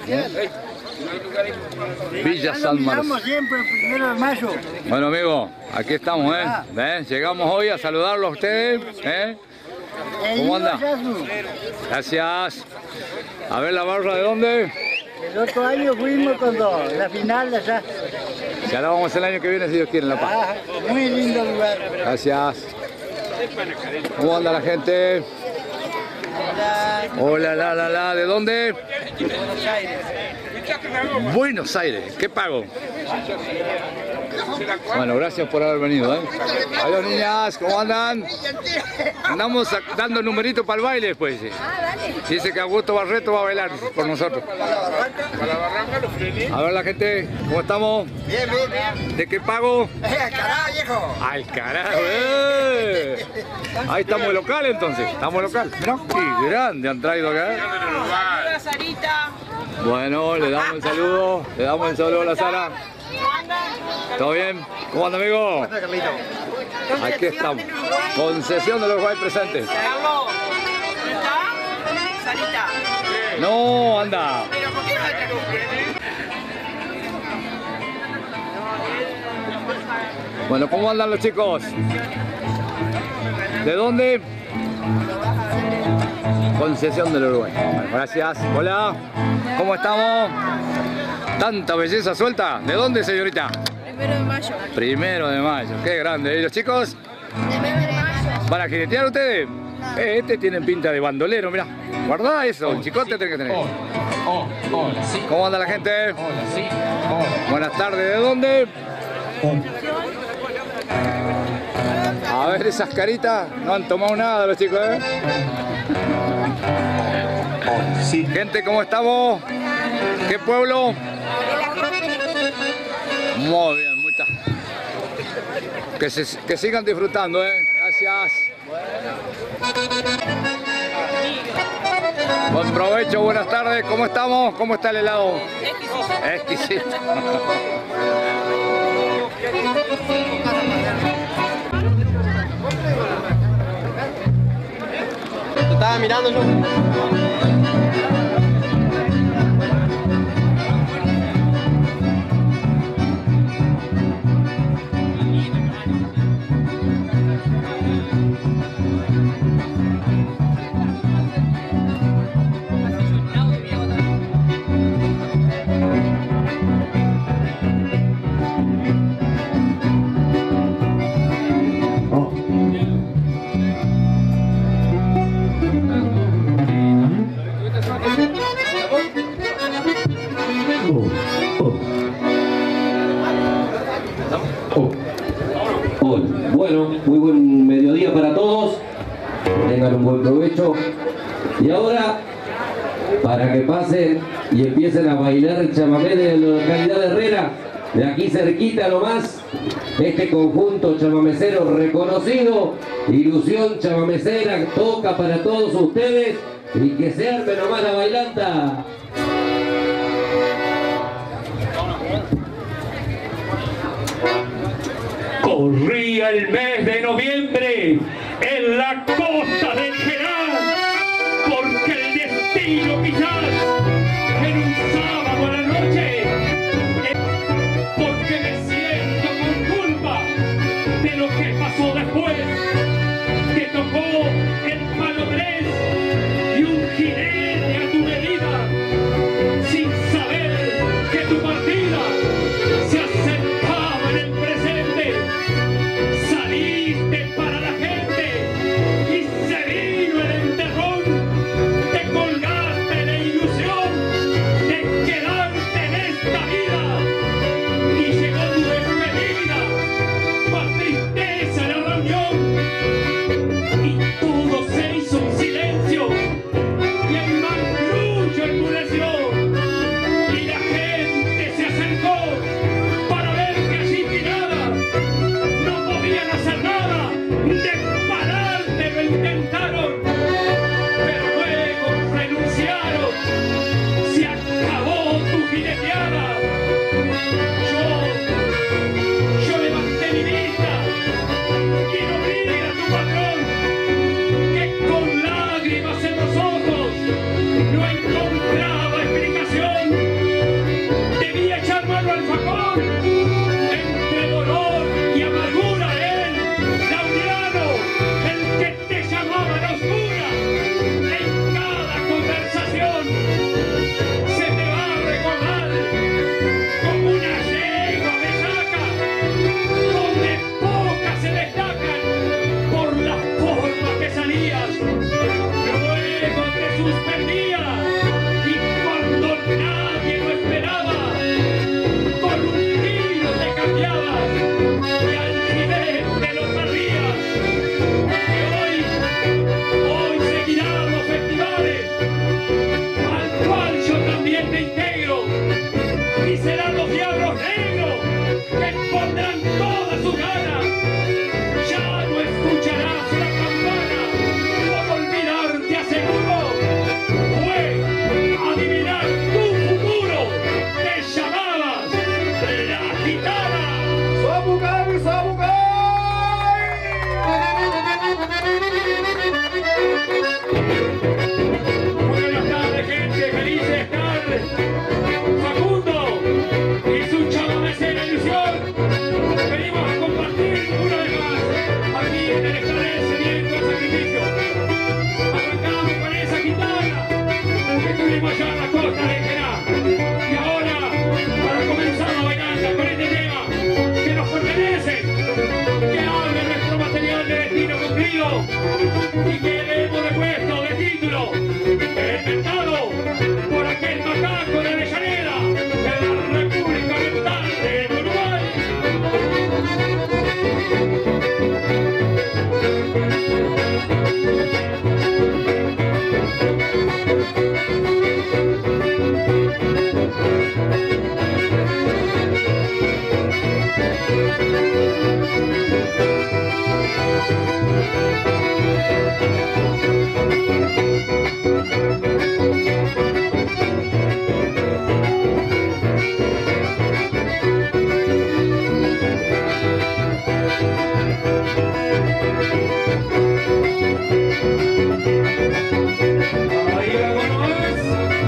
Villa San Marcelo. siempre el primero de mayo. Bueno, amigo, aquí estamos, ¿eh? ¿eh? Llegamos hoy a saludarlos a ustedes, ¿eh? ¿Cómo anda? Gracias. A ver la barra de dónde. El otro año fuimos cuando la final de allá. Ya la vamos el año que viene si Dios quiere en La Paz. Ah, muy lindo lugar. Gracias. ¿Cómo anda la gente? Hola, la, la, la. ¿De dónde? Buenos Aires. Buenos Aires. ¿Qué pago? Bueno, gracias por haber venido, ¿eh? Hola, niñas, ¿cómo andan? Andamos dando numeritos para el baile después. Dice. Dice que Augusto Barreto va a bailar por nosotros. A ver la gente, ¿cómo estamos? Bien, bien, bien. ¿De qué pago? ¡Al carajo, viejo! ¡Al carajo! ¡Eh! Ahí estamos local entonces, estamos local. Mirá, qué grande han traído acá. Hola, Sarita. Bueno, le damos el saludo, le damos el saludo a la Sara. ¿Todo bien? ¿Cómo anda, amigo? Aquí estamos. Concesión de los Uruguay presentes. Carlos. ¿Está? Sarita. No, anda. Pero ¿por qué no te cumple? Bueno, ¿cómo andan los chicos? ¿De dónde? Concesión del Uruguay. Bueno, gracias. Hola. ¿Cómo estamos? Tanta belleza suelta. ¿De dónde, señorita? Primero de mayo. Primero de mayo. Qué grande. ¿Y los chicos? Primero de mayo. ¿Van a jinetear ustedes? Eh, este tienen pinta de bandolero, mirá. Guardá eso, un chicote tenés que tener. ¿Cómo anda la gente? Buenas tardes, ¿de dónde? A ver esas caritas, no han tomado nada los chicos, ¿eh? Gente, ¿cómo estamos? ¿Qué pueblo? Muy bien, muchas. Que, se, que sigan disfrutando, ¿eh? Gracias. Buen provecho, buenas tardes. ¿Cómo estamos? ¿Cómo está el helado? Exquisito. Exquisito. Te estaba mirando yo. tengan un buen provecho. Y ahora, para que pasen y empiecen a bailar el chamamé de la localidad de Herrera, de aquí cerquita nomás, este conjunto chamamecero reconocido, Ilusión Chamamecera, toca para todos ustedes y que se arme nomás la bailanta. Corría el mes de noviembre en la costa del Gerard, porque el destino quizás en un sábado a la noche, porque me siento con culpa de lo que pasó después, que tocó el palo tres y un jinete a tu medida, sin saber que tu partida se acercaba en el presente. Saliste para la gente y se vino el enterrón. Te colgaste la ilusión de quedarte en esta vida y llegó tu despedida, más tristeza la reunión y todo se hizo en silencio y el mangrullo enmudeció y la gente se acercó para ver que allí tirada no podían hacer nada, de pararte lo intentaron, pero luego renunciaron, se acabó tu jineteada. Yo, yo levanté mi vista y no vi a tu patrón, que con lágrimas en los ojos no encontraba explicación. Debía echar mano al facón, entre dolor y amargura él, Laureano, el que te llamaba a la oscura, en cada conversación se te va a recordar como una yegua bellaca, donde pocas se destacan por la forma que salías. Luego te suspendía y cuando nadie lo esperaba, con un tiro te cambiabas y al jinete lo perdías. Y hoy, hoy seguirán los festivales, al cual yo también me integro, y serán los diablos negros que pondrán todas sus ganas. Ya no escucharás la campana, por olvidar te aseguro, fue adivinar tu futuro, te llamabas la gitana. ¡Sabucay, Sabucay! Buenas tardes, gente, feliz de estar. Facundo y su chamamecera ilusión. Venimos a compartir una vez más aquí en el establecimiento del sacrificio. Arrancamos con esa gitana que tuvimos allá en la costa de Gerard. Y ahora, para comenzar la bailanta con este tema que nos pertenece, que hable nuestro material de destino cumplido y que le hemos depuesto de título, inventado por aquel macaco de Avellaneda, de la República Oriental de Uruguay. Ahí vamos nomás.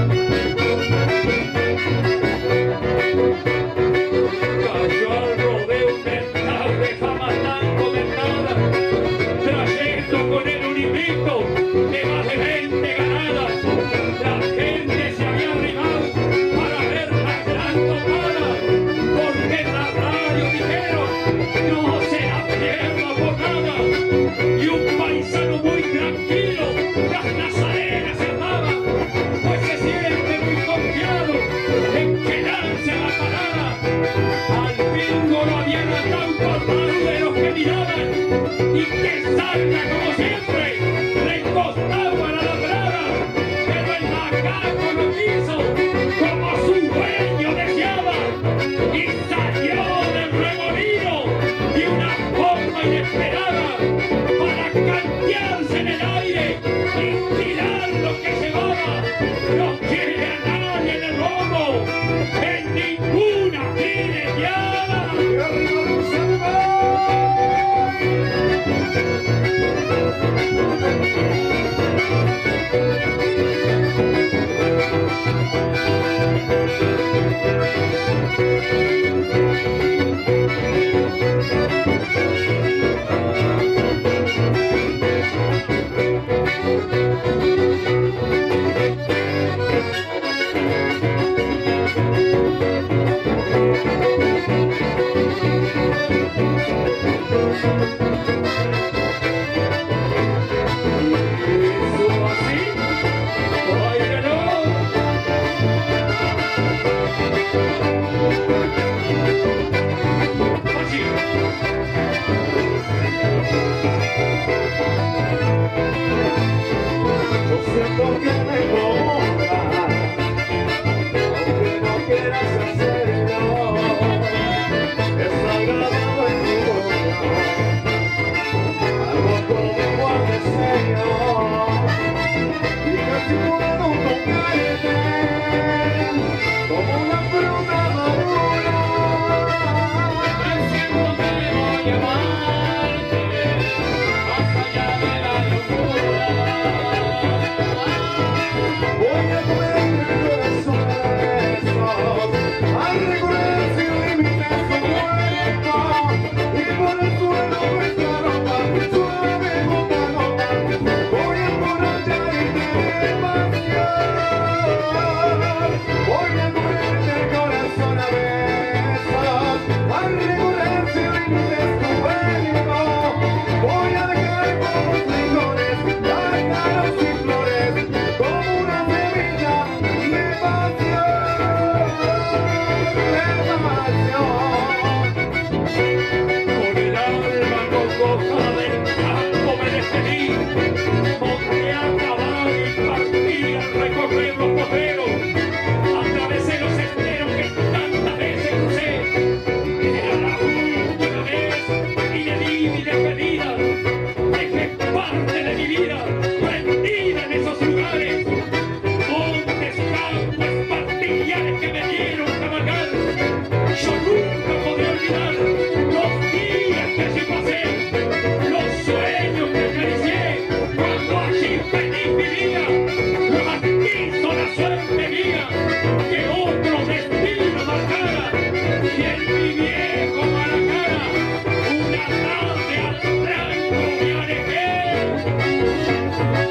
Cayó al rodeo un mental de fama tan comentada, trayendo con él un invicto de más de veinte ganadas. La gente se había arrimado para ver la gran tocada, porque en la radio dijeron no se la pierda por nada. Y un paisano muy tranquilo las nazarenas armaba, pues se siente muy confiado en quedarse a la parada. Al bingo lo habían atado por mano de los que miraban, y que salga como siempre vida prendida en esos lugares, montes, campos, partillas que me dieron cabalgar. Yo nunca podré olvidar los días que allí pasé, los sueños que acaricié, cuando allí feliz vivía. Mas quiso la suerte mía que otro destino marcara, y en mi viejo Maracara una tarde al tranco me alejé.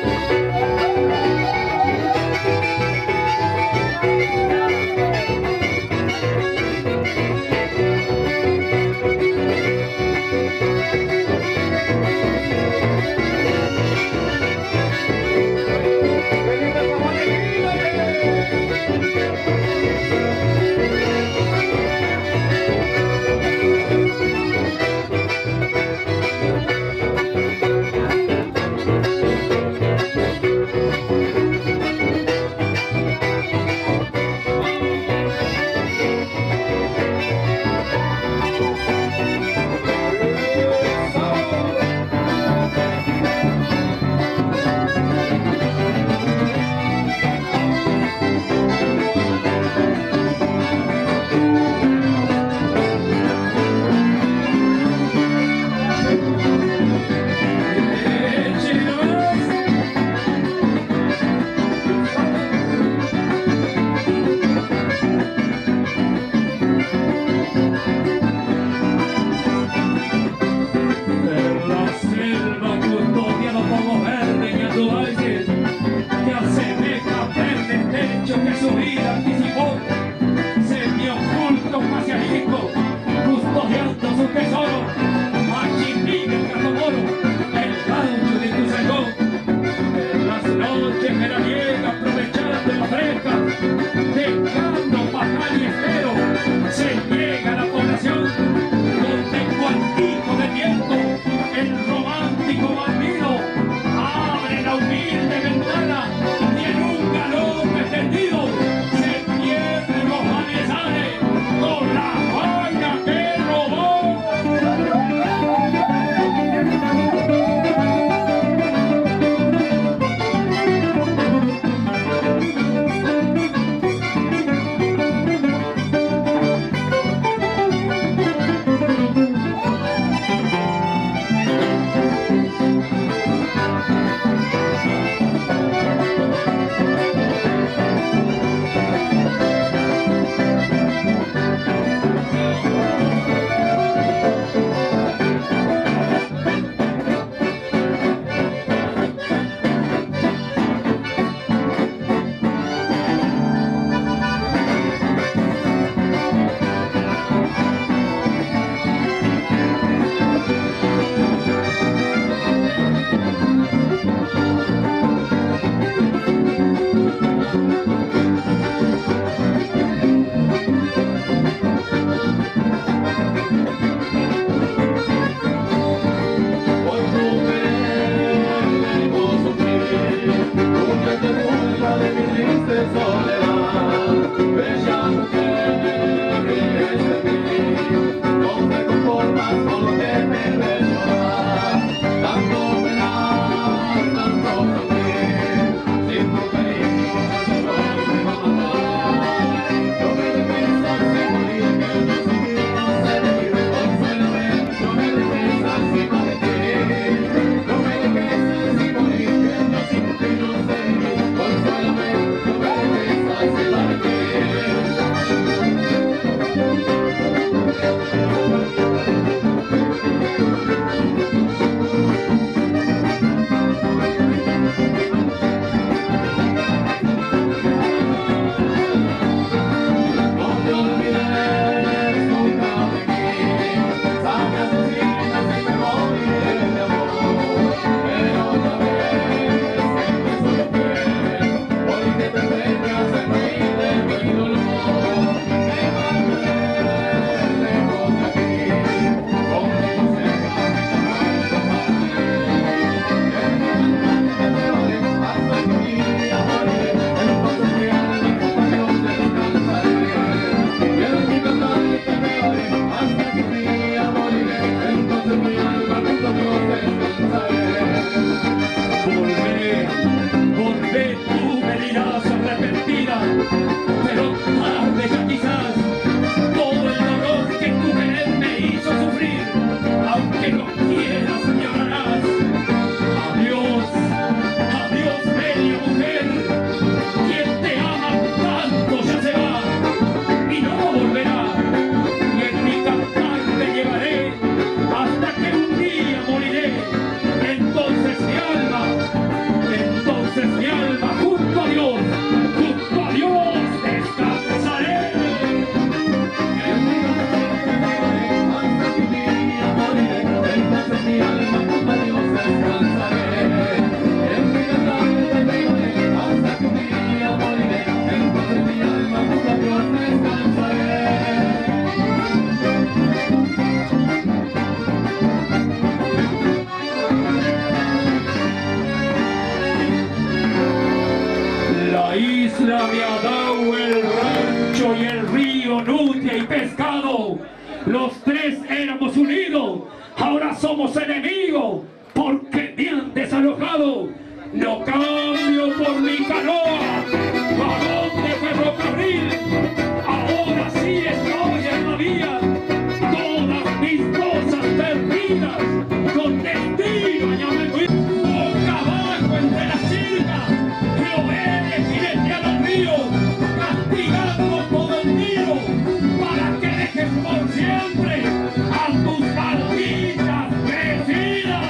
isla me ha dado el rancho y el río, nutria y pescado. Los tres éramos unidos, ahora somos enemigos, porque me han desalojado. No cambio por mi canoa, vagón de ferrocarril, ahora sí estoy en la vía, todas mis cosas perdidas, con destino ya me fui. Boca abajo entre las chicas, lo eres jinetear al río, castigando todo el río, para que dejes por siempre a tus malditas vecinas.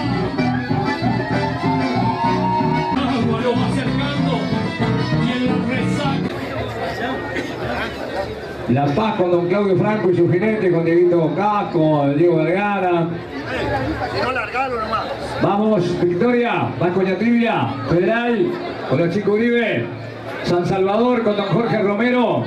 Agua lo va acercando y en la resaca. La Paz con don Claudio Franco y su jinete, con Dieguito Casco, Diego Vergara. Vamos, Victoria, Vasco Ñatribia, Federal, con los chicos Uribe, San Salvador con don Jorge Romero.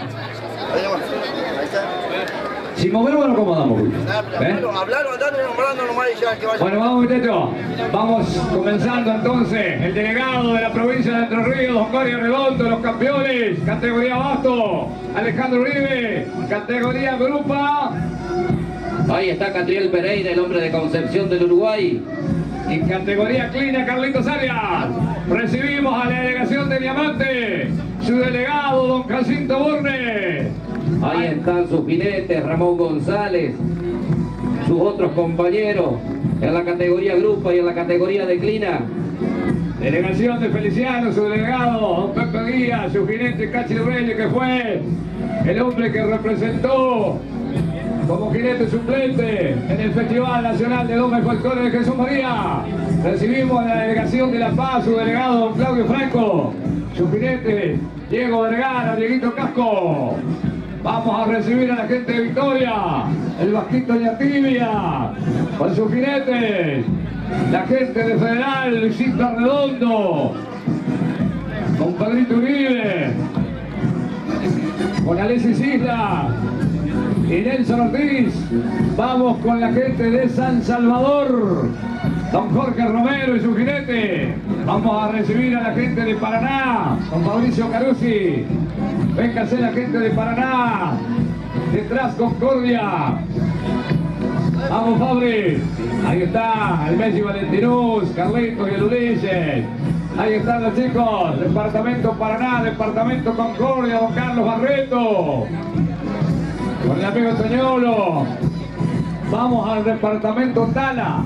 Si movemos no acomodamos. ¿Eh? Hablaron, andando, nombrando nomás y ya que vaya. Bueno, vamos muchachos, vamos comenzando entonces. El delegado de la provincia de Entre Ríos, don Coria Redondo, los campeones, categoría Basto, Alejandro Uribe, categoría Grupa. Ahí está Catriel Pereira, el hombre de Concepción del Uruguay. Y categoría Clina, Carlitos Arias. Recibimos a la delegación de Diamante, su delegado, don Jacinto Borne. Ahí están sus jinetes, Ramón González, sus otros compañeros en la categoría Grupa y en la categoría Declina. Delegación de Feliciano, su delegado, don Pepe Díaz, su jinete Cachi Reyes, que fue el hombre que representó como jinete suplente en el Festival Nacional de Doma y Folclore de Jesús María. Recibimos a la delegación de La Paz, su delegado don Claudio Franco, su jinete Diego Vergara, Dieguito Casco. Vamos a recibir a la gente de Victoria, el Vasquito Ñatribia, con sus jinetes, la gente de Federal, Luisito Arredondo, con Pedrito Uribe, con Alexis Isla y Nelson Ortiz. Vamos con la gente de San Salvador, don Jorge Romero y su jinete. Vamos a recibir a la gente de Paraná, don Fabricio Carusi. Véngase la gente de Paraná, detrás Concordia. Vamos Fabri, ahí está el Messi Valentinus, Carlitos y el Ulises. Ahí están los chicos, departamento Paraná, departamento Concordia, don Carlos Barreto. Con el amigo Toñolo. Vamos al departamento Tala.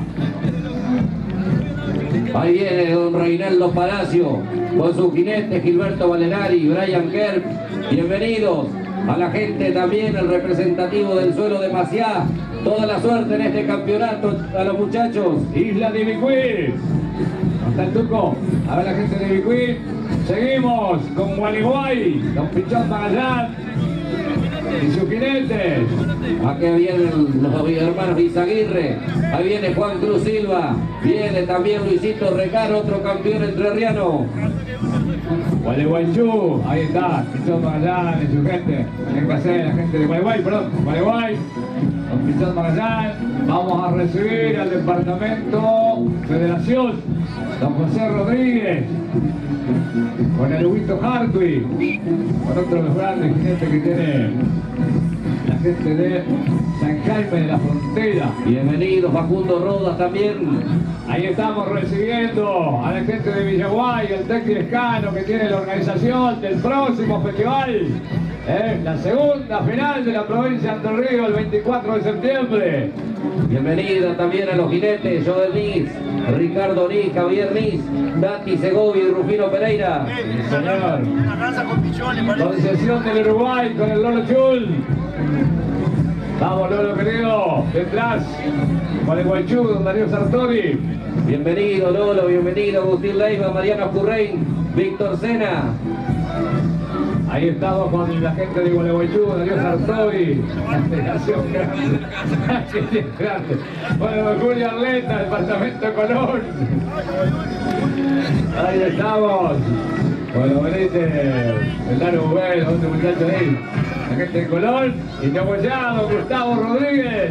Ahí viene don Reinaldo Palacio con su jinete Gilberto Valenari, Brian Kerr. Bienvenidos a la gente también, el representativo del suelo de Maciá. Toda la suerte en este campeonato a los muchachos. Isla de Ibicuí. Hasta el Tuco. A ver la gente de Ibicuí. Seguimos con Gualeguay, don Pichón Magallán y sus jinetes. Aquí vienen los hermanos Izaguirre. Ahí viene Juan Cruz Silva. Viene también Luisito Recaro, otro campeón entrerriano. Gualeguaychú, ahí está, Pichón Magallán y su gente. Véngase la gente de Gualeguay, perdón, Gualeguay, don Pichón Magallán. Vamos a recibir al departamento Federación, don José Rodríguez, con el Huguito Hartwig, con otro de los grandes jinetes que tiene la gente de San Jaime de la Frontera. Bienvenido Facundo Rodas también. Ahí estamos recibiendo a la gente de Villaguay, el Tecni Escano, que tiene la organización del próximo festival. Eh, la segunda final de la provincia de Entre Ríos el veinticuatro de septiembre. Bienvenida también a los jinetes, Joel Nis, Ricardo Nis, Javier Nis, Dati Segovia y Rufino Pereira. Sí, señor. Concesión del Uruguay con el Lolo Chul. Vamos Lolo querido, detrás, Gualeguaychú, don Darío Sartori. Bienvenido Lolo, bienvenido Agustín Leiva, Mariano Currein, Víctor Sena. Ahí estamos con la gente de Gualeguaychú, Darío Sartori, la delegación grande. grande. Bueno, Julio Arleta, departamento de Colón. Ahí estamos. Bueno, venite, el Laro Bubel, otro muchacho ahí. La gente de Colón, y Chahuayado, Gustavo Rodríguez.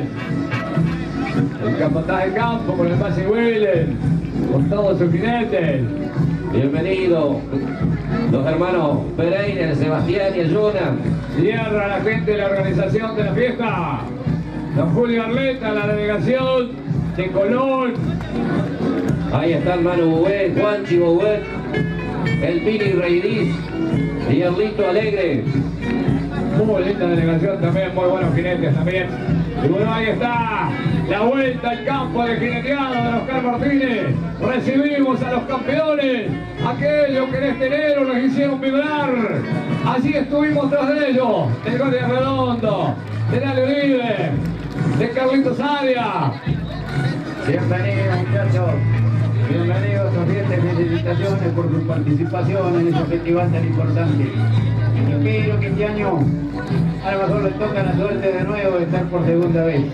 El capataz de campo con el Masi Wheeler, con todos sus jinetes. Bienvenido. Los hermanos Pereira, el Sebastián y el Jonah. Cierra la gente de la organización de la fiesta. Don Julio Arleta, la delegación de Colón. Ahí está el Manu Bubet, Juanchi Bubet, el Pini Reidiz y el Lito Alegre. Muy linda delegación también, muy buenos jinetes también. Y bueno, ahí está la vuelta al campo de jineteado de Oscar Martínez. Recibimos a los campeones, aquellos que en este enero nos hicieron vibrar. Allí estuvimos tras de ellos, de Gloria Redondo, de Dale Uribe, de Carlitos Aria. Bienvenidos, muchachos. Bienvenidos a fiesta y felicitaciones por su participación en este festival tan importante. Y espero que este año a lo mejor les toca la suerte de nuevo de estar por segunda vez.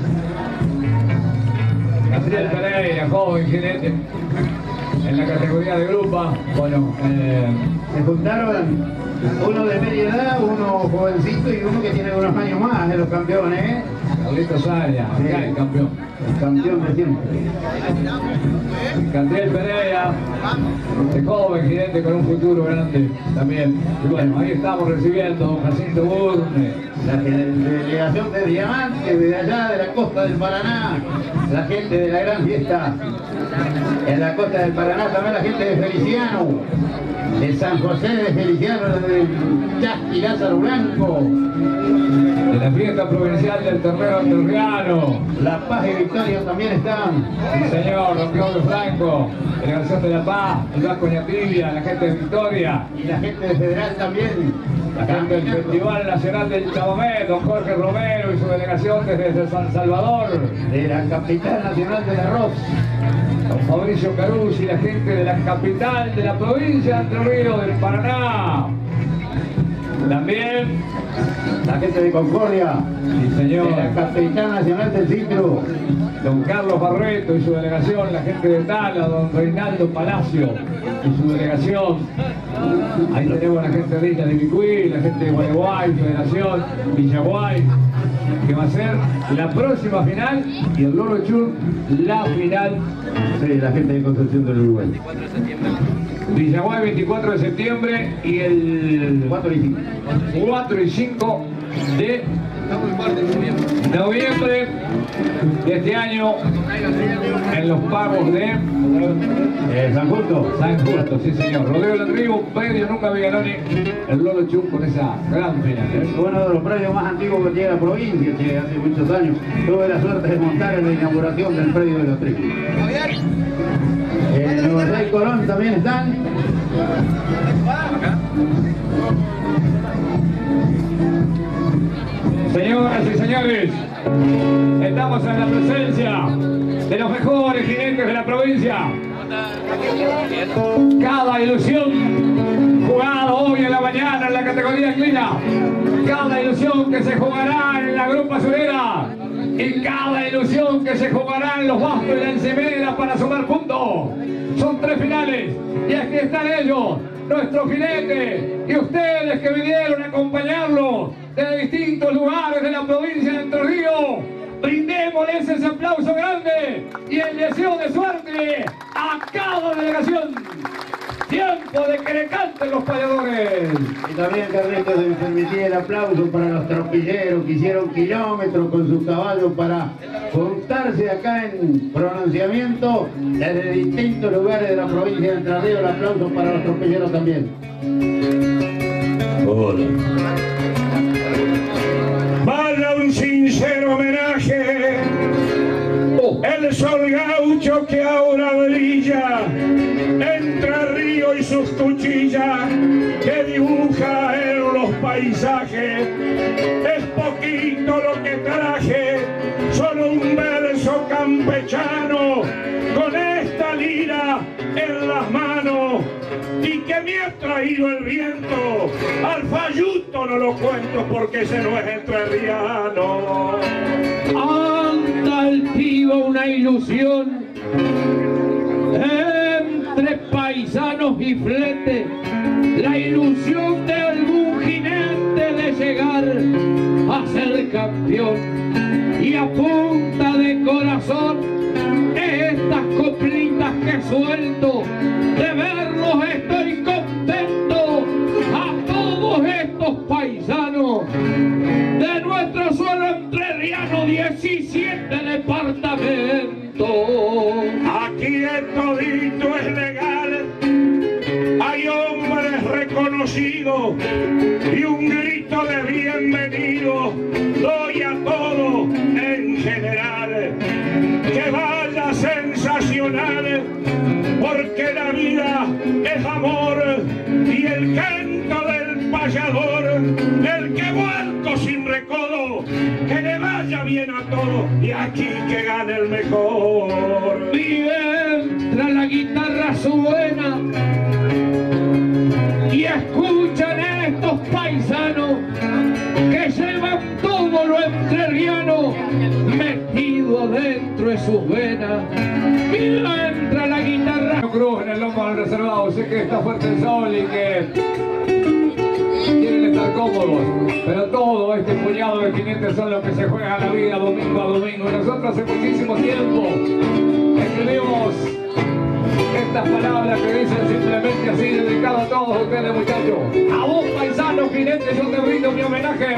Gabriel Pereira, joven jinete en la categoría de grupa. Bueno, eh... se juntaron uno de media edad, uno jovencito y uno que tiene unos años más de los campeones, ¿eh? Carlitos Aria, Sí. acá el campeón. El campeón de siempre. Gabriel Pereira, este joven jinete con un futuro grande también. Y bueno, ahí estamos recibiendo a Jacinto Burne. La delegación de Diamantes, de allá de la costa del Paraná, la gente de la gran fiesta en la costa del Paraná, también la gente de Feliciano, de San José de Feliciano, de Chasqui Lázaro Blanco, De la fiesta provincial del Ternero Entrerriano. La Paz y Victoria también están. Sí, señor, don Claudio Franco, delegación de La Paz, el Vasco Ñatibia, la gente de Victoria. Y la gente de Federal también. La gente del Festival Nacional del Chamamé, don Jorge Romero y su delegación desde San Salvador. De la capital nacional del arroz. Don Fabricio Carusi, la gente de la capital de la provincia de Entre Ríos, del Paraná. También la gente de Concordia. Sí, señor. De la capital nacional del Citro. Don Carlos Barreto y su delegación, la gente de Tala, don Reinaldo Palacio y su delegación. Ahí tenemos a la gente de Isla de Bicuí, la gente de Gualeguay, Federación, Villaguay, que va a ser la próxima final, y el Loro Chur, la final. Sí, la gente de Concepción del Uruguay. Villaguay, veinticuatro de septiembre, y el cuatro y cinco. cuatro y cinco de noviembre de este año, en los pagos de eh, San Justo. San Justo, sí señor. Rodeo del Río, predio Nunca Vigaloni, el Lolo Chur con esa gran final. ¿eh? Uno de los predios más antiguos que tiene la provincia, que hace muchos años. Tuve la suerte de montar en la inauguración del predio de los Trigos. En Nueva York y Colón también están. Señoras y señores, estamos en la presencia de los mejores jinetes de la provincia. Cada ilusión jugada hoy en la mañana en la categoría Clina, cada ilusión que se jugará en la Grupa Azulera y cada ilusión que se jugará en los Bastos y la Encimera para sumar puntos. Son tres finales y aquí están ellos, nuestros jinetes y ustedes que vinieron a acompañarlos de distintos lugares de la provincia de Entre Ríos. Brindémosles ese aplauso grande y el deseo de suerte a cada delegación. Tiempo de que le canten los payadores. Y también, Carlitos, se me permitía el aplauso para los tropilleros que hicieron kilómetros con sus caballos para juntarse acá en pronunciamiento desde distintos lugares de la provincia de Entre Ríos. El aplauso para los tropilleros también. Hola. Vaya un sincero homenaje, el sol gaucho que ahora brilla, Entre Ríos y sus cuchillas, que dibuja en los paisajes. Es poquito lo que traje, solo un verso campechano, con esta lira en las manos. Y que me ha traído el viento, al Fayuto no lo cuento porque ese no es entrerriano. Anda el pibe una ilusión entre paisanos y flete, la ilusión de algún jinete de llegar a ser campeón, y a punta de corazón estas coplitas que suelto, de verlos estoy contento. A todos estos paisanos de nuestro suelo entrerriano, diecisiete departamentos. Aquí el todito es legal, hay hombres reconocidos y un grito de bienvenido doy a todo en general. Que vaya sensacional, porque la vida es amor y el canto del payador, el que vuelco sin recodo, que le vaya bien a todo y aquí que gane el mejor. Mientras la guitarra suena y escuchan estos paisanos que llevan todo lo entrerriano metido adentro de sus venas. Mientras la guitarra Cruz en el lomo del reservado, sé que está fuerte el sol y que quieren estar cómodos, pero todo este puñado de jinetes son los que se juegan la vida domingo a domingo. Y nosotros hace muchísimo tiempo escribimos estas palabras que dicen simplemente así, dedicado a todos ustedes, muchachos. A vos, paisanos jinetes, yo te brindo mi homenaje.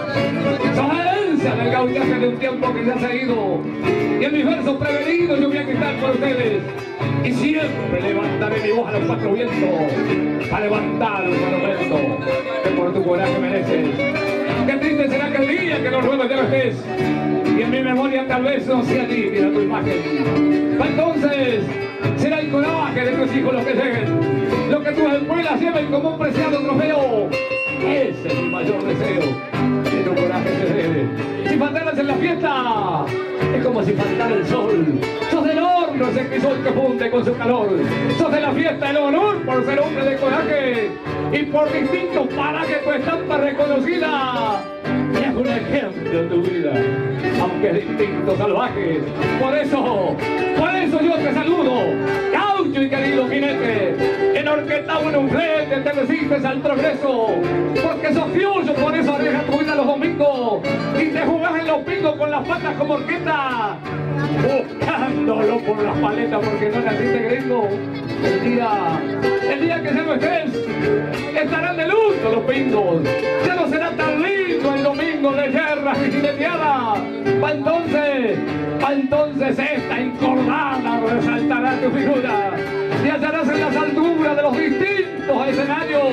Sos herencia del gauchaje de un tiempo que ya se ha ido, y en mis versos prevenidos yo voy a gritar por ustedes, y siempre levantaré mi voz a los cuatro vientos a levantar un monumento que por tu coraje mereces. Qué triste será aquel día que los ruedos ya no estés, y en mi memoria tal vez no sea nítida tu imagen. Entonces será el coraje de tus hijos los que lleguen, lo que tus espuelas lleven como un preciado trofeo. Ese es mi mayor deseo, que tu coraje se debe. Si faltaras en la fiesta, es como si faltara el sol. Sos del horno ese crisol que funde con su calor. Sos de la fiesta el honor por ser hombre de coraje y por distinto paraje tu estampa reconocida. Y es un ejemplo en tu vida, aunque es distinto, salvaje. Por eso, por eso yo te saludo, gaucho y querido jinete. Enorquetado en un frente te resistes al progreso, porque sos fiucho, por eso arriesgas tu vida los domingos y te jugás en los pingos con las patas como orquesta, buscándolo por las paletas porque no naciste gringo. El día, el día que ya no estés, estarán de luto los pingos. Ya no será tan lindo el domingo de guerras y jineteadas. Pa' entonces, pa' entonces esta encordada resaltará tu figura y hallarás en las alturas de los distintos escenarios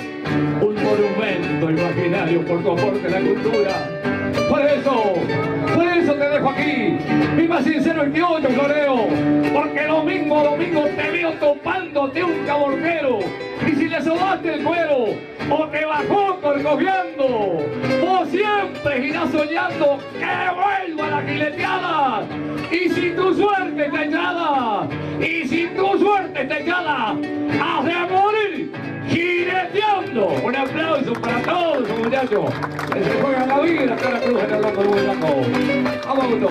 un monumento imaginario por tu aporte a la cultura. Por eso, por eso te dejo aquí, mi más sincero y criollo floreo, porque domingo a domingo te veo topándote un caborquero, y si le sobaste el cuero o te bajó corcoviando, vos siempre irás soñando que vuelva la jineteada. Y si tu suerte está echada, y si tu suerte está echada, has de morir jineteando. Un aplauso para todos, muchachos, que se juegan la vida, cara cruz en el loco de blanco. Vamos, Augusto.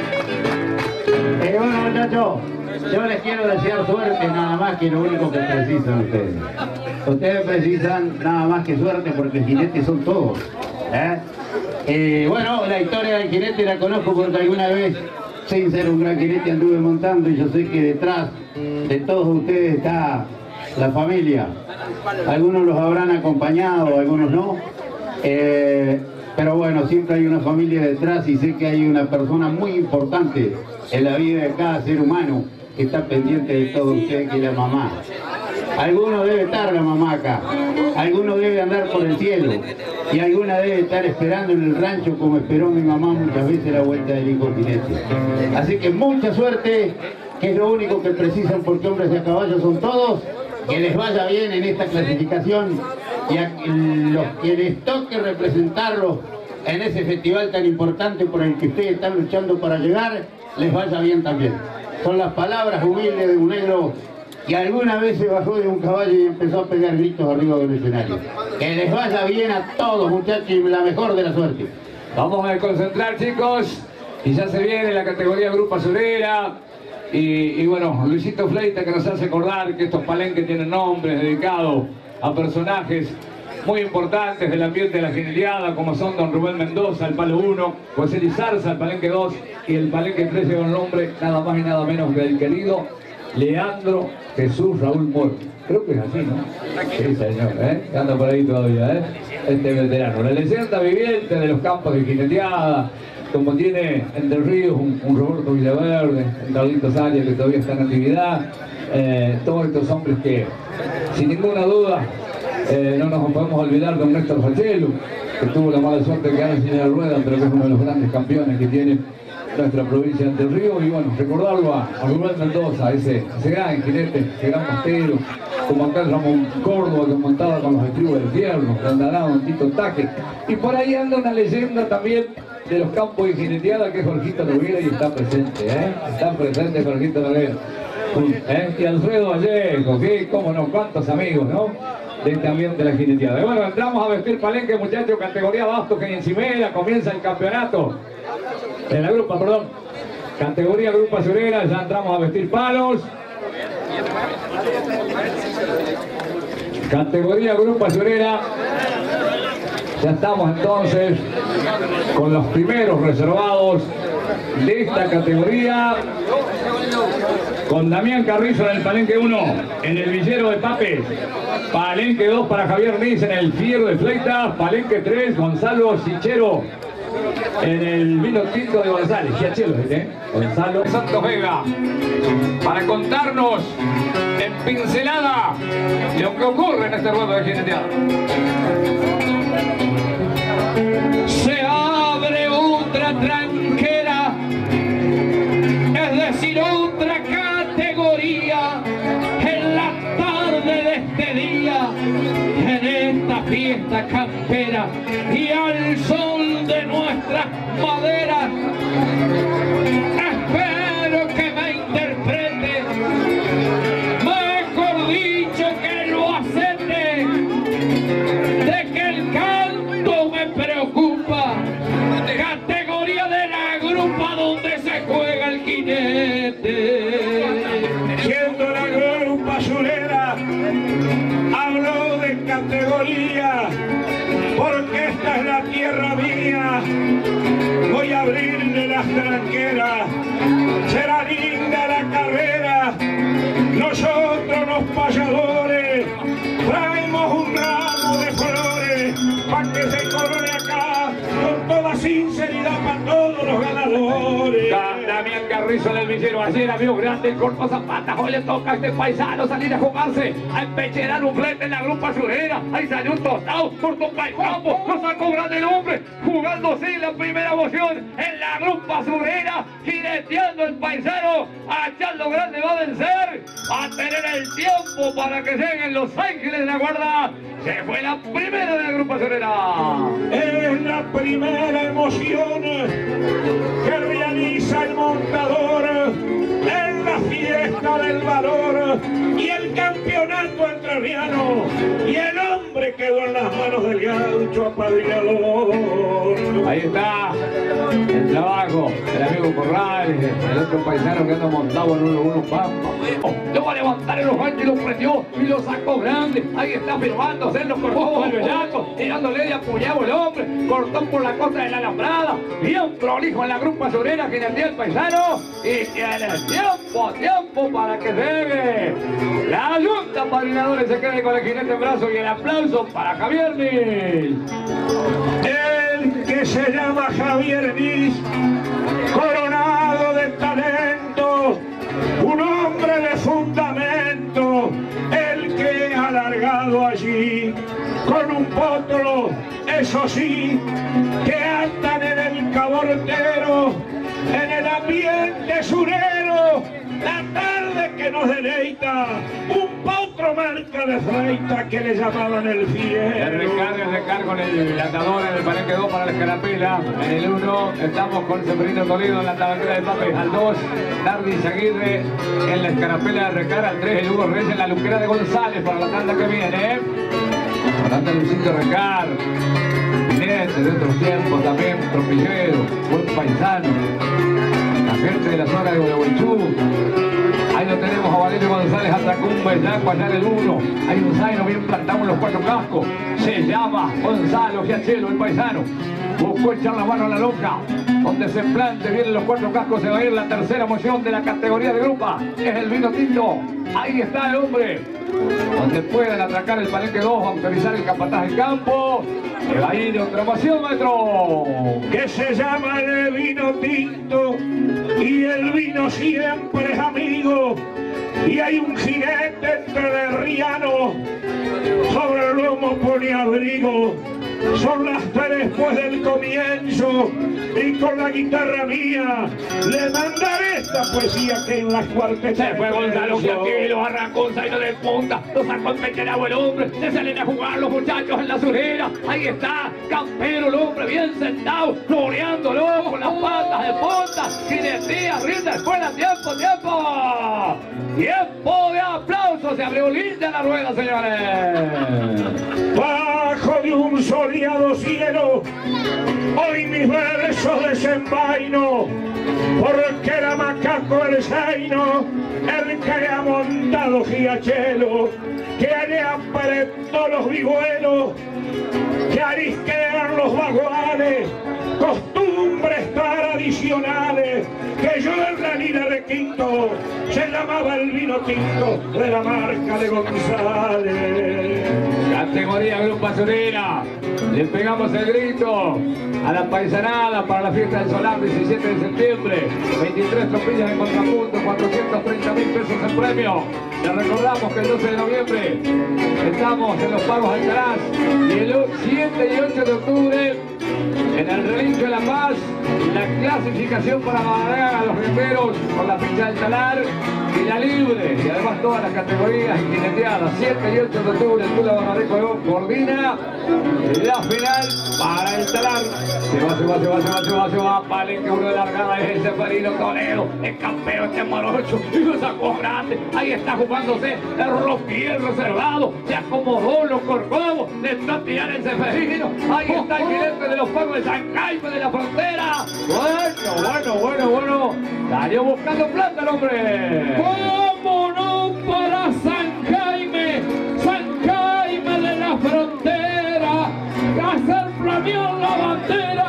Eh, bueno, muchachos, yo les quiero desear suerte, nada más que lo único que precisan ustedes. Ustedes precisan nada más que suerte, porque jinetes son todos. ¿eh? Eh, bueno, la historia del jinete la conozco porque alguna vez, sin ser un gran jinete, anduve montando, y yo sé que detrás de todos ustedes está la familia. Algunos los habrán acompañado, algunos no. Eh, pero bueno, siempre hay una familia detrás, y sé que hay una persona muy importante en la vida de cada ser humano que está pendiente de todo usted, que es la mamá. Alguno debe estar la mamá acá, alguno debe andar por el cielo, y alguna debe estar esperando en el rancho como esperó mi mamá muchas veces la vuelta del hijo jinete. Así que mucha suerte, que es lo único que precisan, porque hombres a caballo son todos. Que les vaya bien en esta clasificación, y a los que les toque representarlos en ese festival tan importante por el que ustedes están luchando para llegar, les vaya bien también. Son las palabras humildes de un negro que alguna vez se bajó de un caballo y empezó a pegar gritos arriba del escenario. Que les vaya bien a todos, muchachos, y la mejor de la suerte. Vamos a concentrar, chicos, y ya se viene la categoría Grupo Azulera. Y, y bueno, Luisito Fleita, que nos hace acordar que estos palenques tienen nombres dedicados a personajes muy importantes del ambiente de la jineteada, como son don Rubén Mendoza, el palo uno, José Lizarza, el palenque dos, y el palenque tres lleva un nombre nada más y nada menos que el querido Leandro Jesús Raúl Moro. Creo que es así, ¿no? Sí, señor, ¿eh? Que anda por ahí todavía, ¿eh? Este veterano. La leyenda viviente de los campos de jineteada, como tiene Entre Ríos un, un Roberto Villaverde, un Carlitos Arias que todavía está en actividad. Eh, todos estos hombres que, sin ninguna duda, eh, no nos podemos olvidar de Néstor Fachelo, que tuvo la mala suerte de quedar en silla de ruedas, pero que es uno de los grandes campeones que tiene nuestra provincia de Entre Ríos. Y bueno, recordarlo a, a Rubén Mendoza, ese, ese gran jinete, ese gran postero, como acá Ramón Córdoba, que montaba con los estribos del Fierro, que andará un Tito Taque. Y por ahí anda una leyenda también de los campos de jineteada, que es Jorgito Noguera, y está presente, ¿eh? Está presente Jorgito Noguera. ¿Eh? Y Alfredo Vallejo, que cómo no, cuántos amigos, ¿no? De este ambiente de la jineteada. Y bueno, entramos a vestir palenque, muchachos, categoría Bastos, que en Cimera comienza el campeonato. En la grupa, perdón. Categoría Grupa Asurera, ya entramos a vestir palos. Categoría Grupa Asurera. Ya estamos entonces con los primeros reservados de esta categoría. Con Damián Carrizo en el palenque uno, en el villero de Papes. Palenque dos para Javier Niz en el fierro de Fleitas. Palenque tres, Gonzalo Sichero en el vino tinto de González. Sichero, ¿eh? Gonzalo Santos Vega. Para contarnos en pincelada lo que ocurre en este ruedo de jineteada. Se abre otra tranquera, es decir, otra categoría en la tarde de este día, en esta fiesta campera y al sol de nuestras maderas. Espero que me interprete, mejor dicho que lo acepte, de que el canto me preocupa. Categoría de la grupa donde se juega el jinete. Siendo la grupa asurera, hablo de categoría, porque esta es la tierra mía. Voy a abrirle las tranqueras, será linda la carrera. Nosotros los payadores traemos un ramo de flores para que se corone acá con toda sinceridad para todos los ganadores. Damián Carrizo en el villero, ayer vio grande el Corto Zapata. Hoy le toca a este paisano salir a jugarse, a empecherar un flete en la grupa asurera. Ahí salió un tostado por tocar el campo, lo sacó grande el hombre, jugándose la primera moción en la grupa asurera, jineteando el paisano. A Charlo Grande va a vencer, va a tener el tiempo para que lleguen los ángeles de la guarda. Se fue la primera de la grupa asurera. Es la primera emoción que realiza el montador en la fiesta del valor y el campeonato entrerriano, y el hombre quedó en las manos del gaucho apadrinador. Ahí está el trabajo del amigo Corrales, el otro paisano que anda montado en uno uno pampa. Lo va a levantar en los ganchos y lo prendió y lo sacó grande. Ahí está firmándose en los cortó el bellaco, tirándole de apuñado el hombre, cortó por la costa de la alambrada, bien prolijo en la grupa asurera que le dio el paisano, y tiene tiempo, tiempo para que llegue la junta padrinadores, se quede con el jinete en brazo, y el aplauso para Javier Niz. El que se llama Javier Niz, coronado de talento, un hombre de fundamento, el que ha alargado allí con un potro, eso sí, que andan en el cabortero, en el ambiente surero, la tarde que nos deleita, un potro marca de freita que le llamaban el El fiel. recarga, el recargo en el andador, en el palenque dos para la escarapela. En el uno estamos con Seferino Toledo en la tabaquera de Papes. Al dos, Dardy Aguirre en la escarapela de recarga. Al tres, el Hugo Reyes en la luquera de González para la tanda que viene. Tanda Luisito Recar. Pinete de otros tiempos también, tropillero, buen paisano. La gente de la zona de Gualeguaychú. Ahí lo tenemos a Valerio González, Atacumba, Yaco, allá en el uno. Hay un zaino bien plantado en los cuatro cascos. Se llama Gonzalo Giachelo, el paisano. Buscó echar la mano a la loca. donde se plante vienen los cuatro cascos, se va a ir la tercera moción de la categoría de grupa. Es el vino tinto. Ahí está el hombre. Donde puedan atracar el palenque dos, autorizar el capataz del campo. Se va a ir otra moción, maestro. Que se llama el vino tinto. Y el vino siempre es amigo. Y hay un jinete entrerriano. Sobre el lomo pone abrigo. Son las tres después del comienzo y con la guitarra mía le mandaré esta poesía que en las cuartetas se fue Gonzalo Gianquilo, arrancó un zaino de punta, lo sacó en pecherado el hombre, se salen a jugar los muchachos en la surera. Ahí está, Campero el hombre bien sentado, floreándolo con las patas de punta, jinetía, rinde, escuela, tiempo, tiempo. Tiempo de aplausos, se abrió linda la rueda, señores. Bajo de un soleado cielo, hoy mis versos desenvaino, porque era macaco el zaino, el que ha montado Giachelo, que le apretó los vihuelos, que arisquean los vaguales, costumbres tradicionales, que yo en la lira de Quinto se llamaba el vino tinto de la marca de González. Categoría Grupa Surera. Le pegamos el grito a la paisanada para la fiesta del Solar, diecisiete de septiembre. veintitrés tropillas en contrapunto, cuatrocientos treinta mil pesos en premio. Les recordamos que el doce de noviembre estamos en los Pagos Alcaraz y el siete y ocho de octubre en el Relincho de La Paz, la clasificación para Madrid a los guerreros con la ficha del Talar y la libre, y además todas las categorías jineteadas. Siete y ocho de octubre el Tula Barrareco coordina la final para el Talar. Se va, se va, se va, se va, se va, se va, Palenque, uno de largada es el Seferino Toledo, el campeón este morocho, y lo sacó grande. Ahí está jugándose el Roquiel reservado, se acomodó los corcovos, le entró a tirar el Seferino. Ahí está el jinete de los Pagos de San Jaime de la Frontera. Bueno, bueno, bueno, bueno, salió buscando plata el hombre. ¿Cómo no para San Jaime? San Jaime de la Frontera, hacer flamear la bandera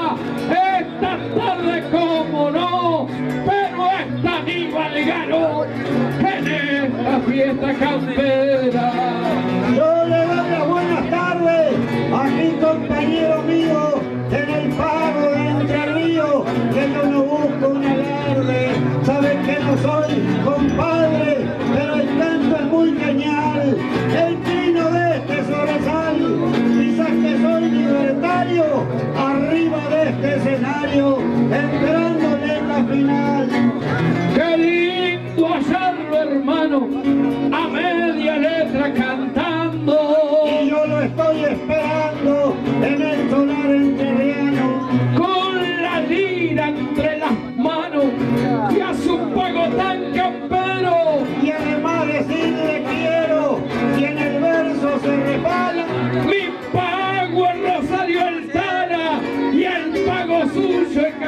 esta tarde, cómo no, pero esta Aníbal ganó en esta fiesta campera. Yo le doy las buenas tardes a mi compañero mío en el Pago de Entre Ríos, que yo no busco un alarde, saben que no soy compadre, pero el canto es muy genial, el trino de este sobresal, quizás que soy libertario, arriba de este escenario, entrándole en la final. ¡Qué lindo hallarlo, hermano, a media letra cantando! Y yo lo estoy esperando en el solar entrerriano, con la lira entre las manos y a su pago tan campero. Y además decirle quiero, y en el verso se repala, mi pago es Rosario Altana y el pago suyo es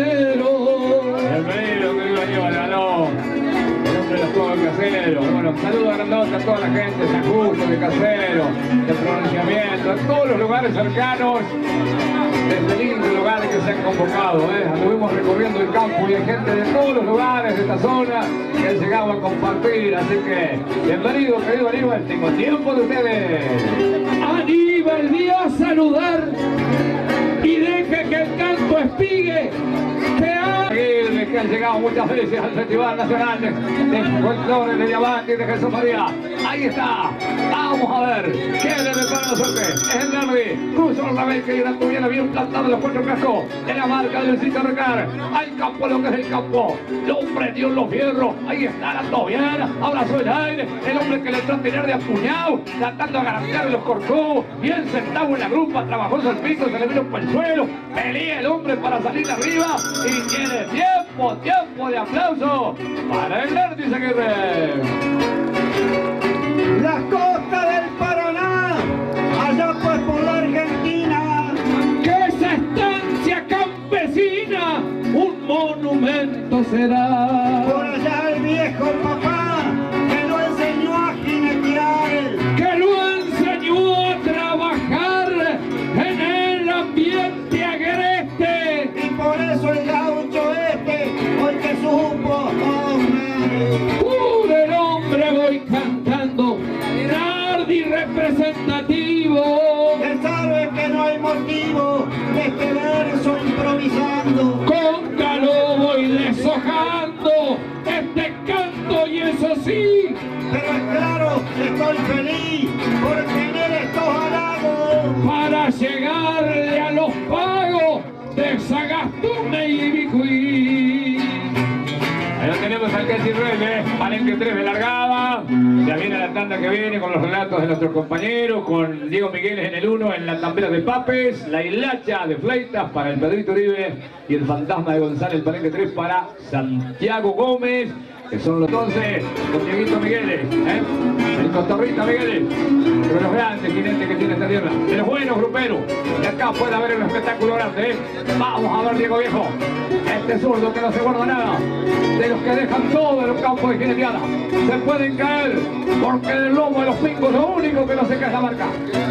Casero. Bienvenido, querido Aníbal, ganó. El hombre de los Pagos Casero. Bueno, saludos grandotes a toda la gente de San Justo, de Casero, de pronunciamiento, en todos los lugares cercanos, desde lindos lugares que se han convocado. ¿eh? Anduvimos recorriendo el campo y hay gente de todos los lugares de esta zona que han llegado a compartir. Así que, bienvenido, querido Aníbal, tengo tiempo de ustedes. Aníbal, vi a saludar y deje que el canto espigue. Que ha... que han llegado muchas veces al Festival Nacional de, de Folclore de Diamante y de Jesús María. Ahí está. Vamos a ver qué le depara la suerte. Es el derby. Cruzó la vez que Gran Tuviera bien plantado los cuatro cascos de la marca de Luisito Recar. Al campo, lo que es el campo. Lo prendió en los fierros. Ahí está la Tobiana. Abrazó el aire. El hombre que le entró a tirar de apuñado, tratando de garantir los corcovos. Bien sentado en la grupa. Trabajó en el piso. Se le vino por el suelo. Pelea el hombre para salir arriba. Y tiene tiempo, tiempo de aplauso para el Nertis Aguirre. las costas del Paraná, allá pues por la Argentina, que esa estancia campesina un monumento será. por allá el viejo papá que lo enseñó a jinetear, que lo enseñó a trabajar en el ambiente agreste, y por eso el tentativo. Él sabe que no hay motivo de este verso improvisando. Con calor voy deshojando este canto y eso sí. Pero es claro, estoy feliz por tener estos halagos. Para llegarle a los pagos de Sagastuna y Ibicuí. Ahí lo tenemos al Casi Reyes, palenque tres de largada. Ya viene la tanda que viene con los relatos de nuestros compañeros, con Diego Migueles en el uno, en la tambera de Papes, la hilacha de Fleitas para el Pedrito Uribe y el fantasma de González, el palenque tres para Santiago Gómez, que son los once con Dieguito Migueles, ¿eh? El Cotorrita Migueles, de los grandes jinetes que tiene esta tierra, de los buenos gruperos. Y acá puede haber un espectáculo grande, ¿eh? Vamos a ver, Diego Viejo, este zurdo que no se guarda nada, de los que dejan todo en los campos de jineteada. Se pueden caer, porque del lomo de los pingos lo único que no se cae es la marca.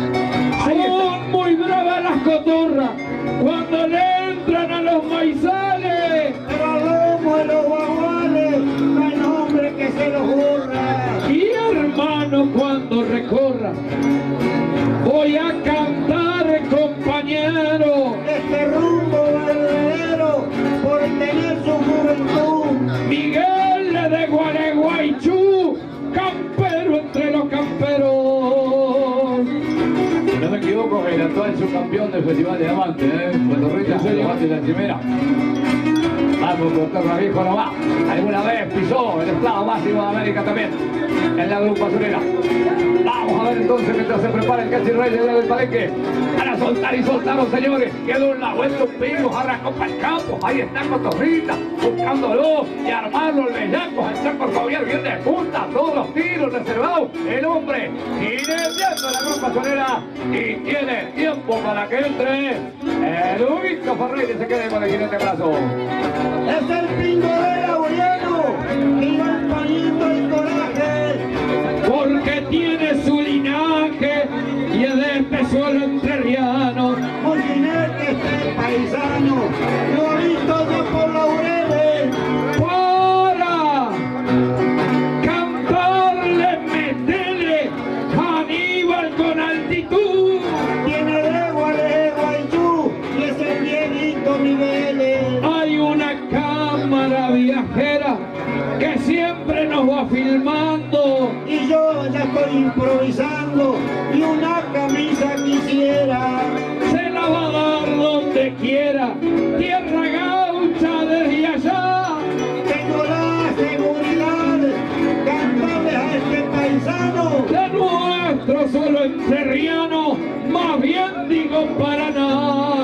Son muy bravas las cotorras cuando le entran a los maizales. Pero al lomo de los baguales no hay nombre que se los borra. Y hermano, cuando recorra, voy a cantar, compañero, este rumbo verdadero por tener su juventud. Miguel de Gualeguaychú, campero entre los camperos. Si no me equivoco, el actual subcampeón del Festival de Diamante, ¿eh? Cotorrita, se lo bate la primera. Vamos, Cotorra Viejo no va. Alguna vez pisó el esclavo máximo de América también, en la grupa azulera. Vamos a ver entonces mientras se prepara el Casi Reyes del palenque. Para soltar y soltaron, señores. Quedó en la vuelta un pingo, arrancó para el campo. Ahí está Cotorrita, buscándolo y armarlo el bellaco. Está por Fabián bien de punta, todos los tiros reservados. El hombre jineteando la grupa azulera y tiene tiempo para que entre el Huguito Ferreira y se quede con el jinete brazo. Es el pingo de Laureano, y va poniendo el coraje. Porque tiene su linaje y es de este suelo entrerriano. Muy jinete este paisano, lo ha visto yo por Laureles. Para cantarle, metele Aníbal con altitud. Tiene legua de Guaychú y es el Dieguito Migueles. Hay una cámara viajera que siempre nos va filmando. Y yo ya estoy improvisando y una camisa quisiera. Se la va a dar donde quiera, tierra gaucha desde allá. Tengo la seguridad, cantarle a este paisano De nuestro suelo entrerriano, más bien digo Paraná.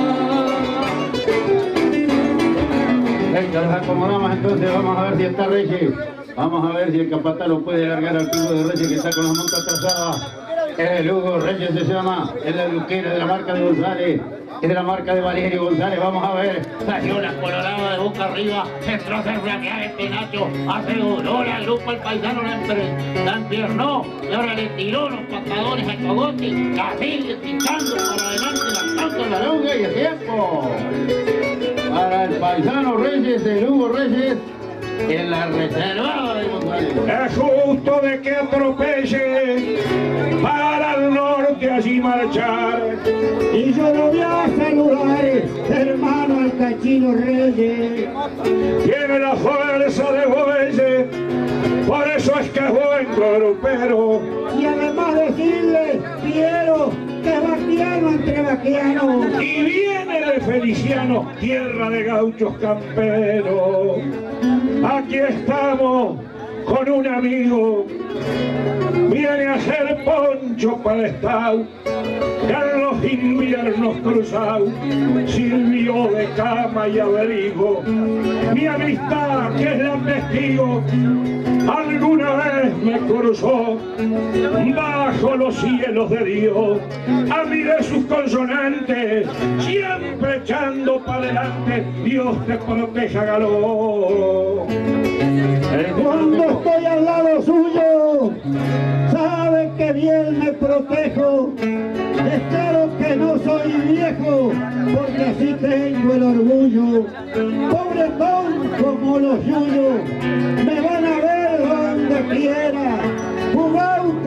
Venga, nos acomodamos entonces, vamos a ver si está Reyes. Vamos a ver si el capataz lo puede largar al Hugo de Reyes que está con la monta atrasada. El Hugo Reyes se llama, es la luquera de la marca de González, es de la marca de Valerio González. Vamos a ver. Salió la colorada de boca arriba, entró a hacer flaquear este Nacho, aseguró la grupa, el paisano la, entre, la enpiernó y ahora le tiró los patadores al cogote, así picando para adelante la tanto en la longa y el tiempo. Para el paisano Reyes, el Hugo Reyes, en la reserva de González. Es justo de que atropelle para el norte allí marchar. y yo lo voy a saludar, hermano al Cachino Reyes. Tiene la fuerza de bueyes, por eso es que es buen grupero. Y además decirle, quiero que es vaquiano entre vaquianos. Y viene de Feliciano, tierra de gauchos camperos. Aquí estamos con un amigo, viene a hacer poncho para el estado, que en los inviernos cruzados sirvió de cama y abrigo. Mi amistad, que es la testigo, alguna vez me cruzó bajo los cielos de Dios. A mí de sus consonantes, siempre echando para adelante, Dios te proteja, Galó. Cuando estoy al lado suyo, sabe que bien me protejo. Espero que no soy viejo, porque así tengo el orgullo. Pobretón como los yuyos, me van a ver donde quiera, jugado como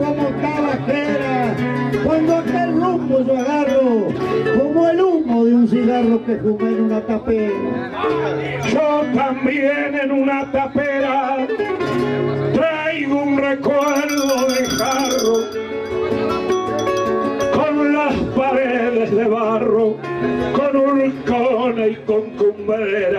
tabaquera, cuando aquel rumbo yo agarro, como el humo de un cigarro que fumé en una tapera. Yo también en una tapera traigo un recuerdo de jarro, con las paredes de barro, con urcona y con cumbrera.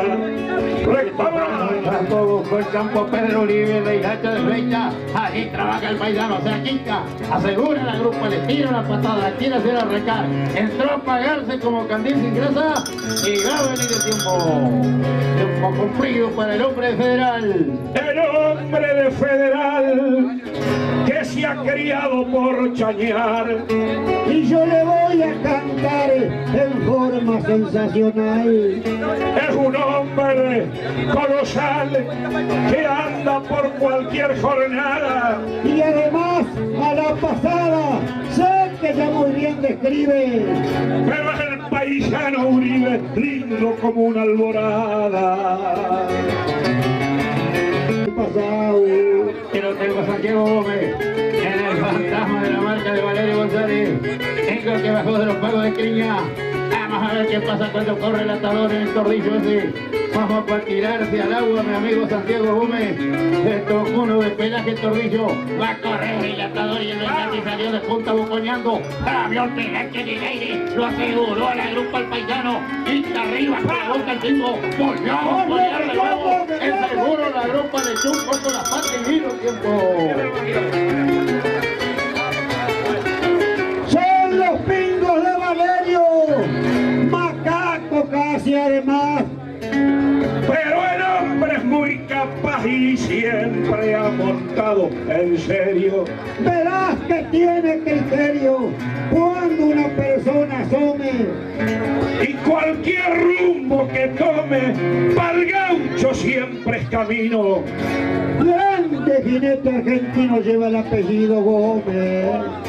Todo fue el campo Pedro Uribe, de Hijacha de Flecha, allí trabaja el paisano, se aquica, asegura la grupa, le tira la patada, quiere hacer arrancar, entró a pagarse como candil sin grasa y va a venir el tiempo, tiempo cumplido para el hombre de Federal. El hombre de Federal que se ha criado por chañar, y yo le voy a cantar en forma sensacional. Es un hombre colosal que anda por cualquier jornada, y además a la pasada sé que ya muy bien describe, pero es el paisano Uribe, lindo como una alborada. Pasado. Que lo tengo a Santiago Gómez en el fantasma de la marca de Valerio González, tengo que bajó de los pagos de Criña. Vamos a ver qué pasa cuando corre el atador en el tordillo ese. Vamos para tirarse al agua, mi amigo Santiago Gómez. Se tocó uno de pelaje el tordillo. Va a correr el atador y el remate salió de punta buconeando. Cambió el pelaje en el aire. Lo aseguró a la grupa el paisano. Quinta arriba con la boca el tipo. Volvió a buconear de nuevo. El seguro la grupa de Chumpo con la pata y vino tiempo. Son los pingos de Valerio, macaco casi además. Pero el hombre es muy capaz y siempre ha montado en serio. Verás que tiene criterio cuando una persona asome. Y cualquier rumbo que tome, pa'l gaucho siempre es camino. Grande jinete argentino lleva el apellido Gómez.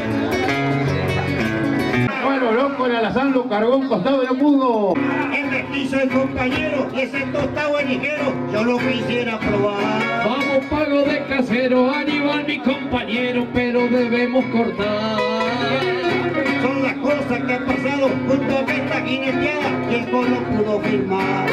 Bueno, loco, el alazán lo cargó un costado de no pudo. El mestizo el compañero y ese tostado ligero, yo lo quisiera probar. Vamos pago de casero, Aníbal mi compañero, pero debemos cortar. Son las cosas que han pasado junto a esta jineteada y el colo pudo firmar.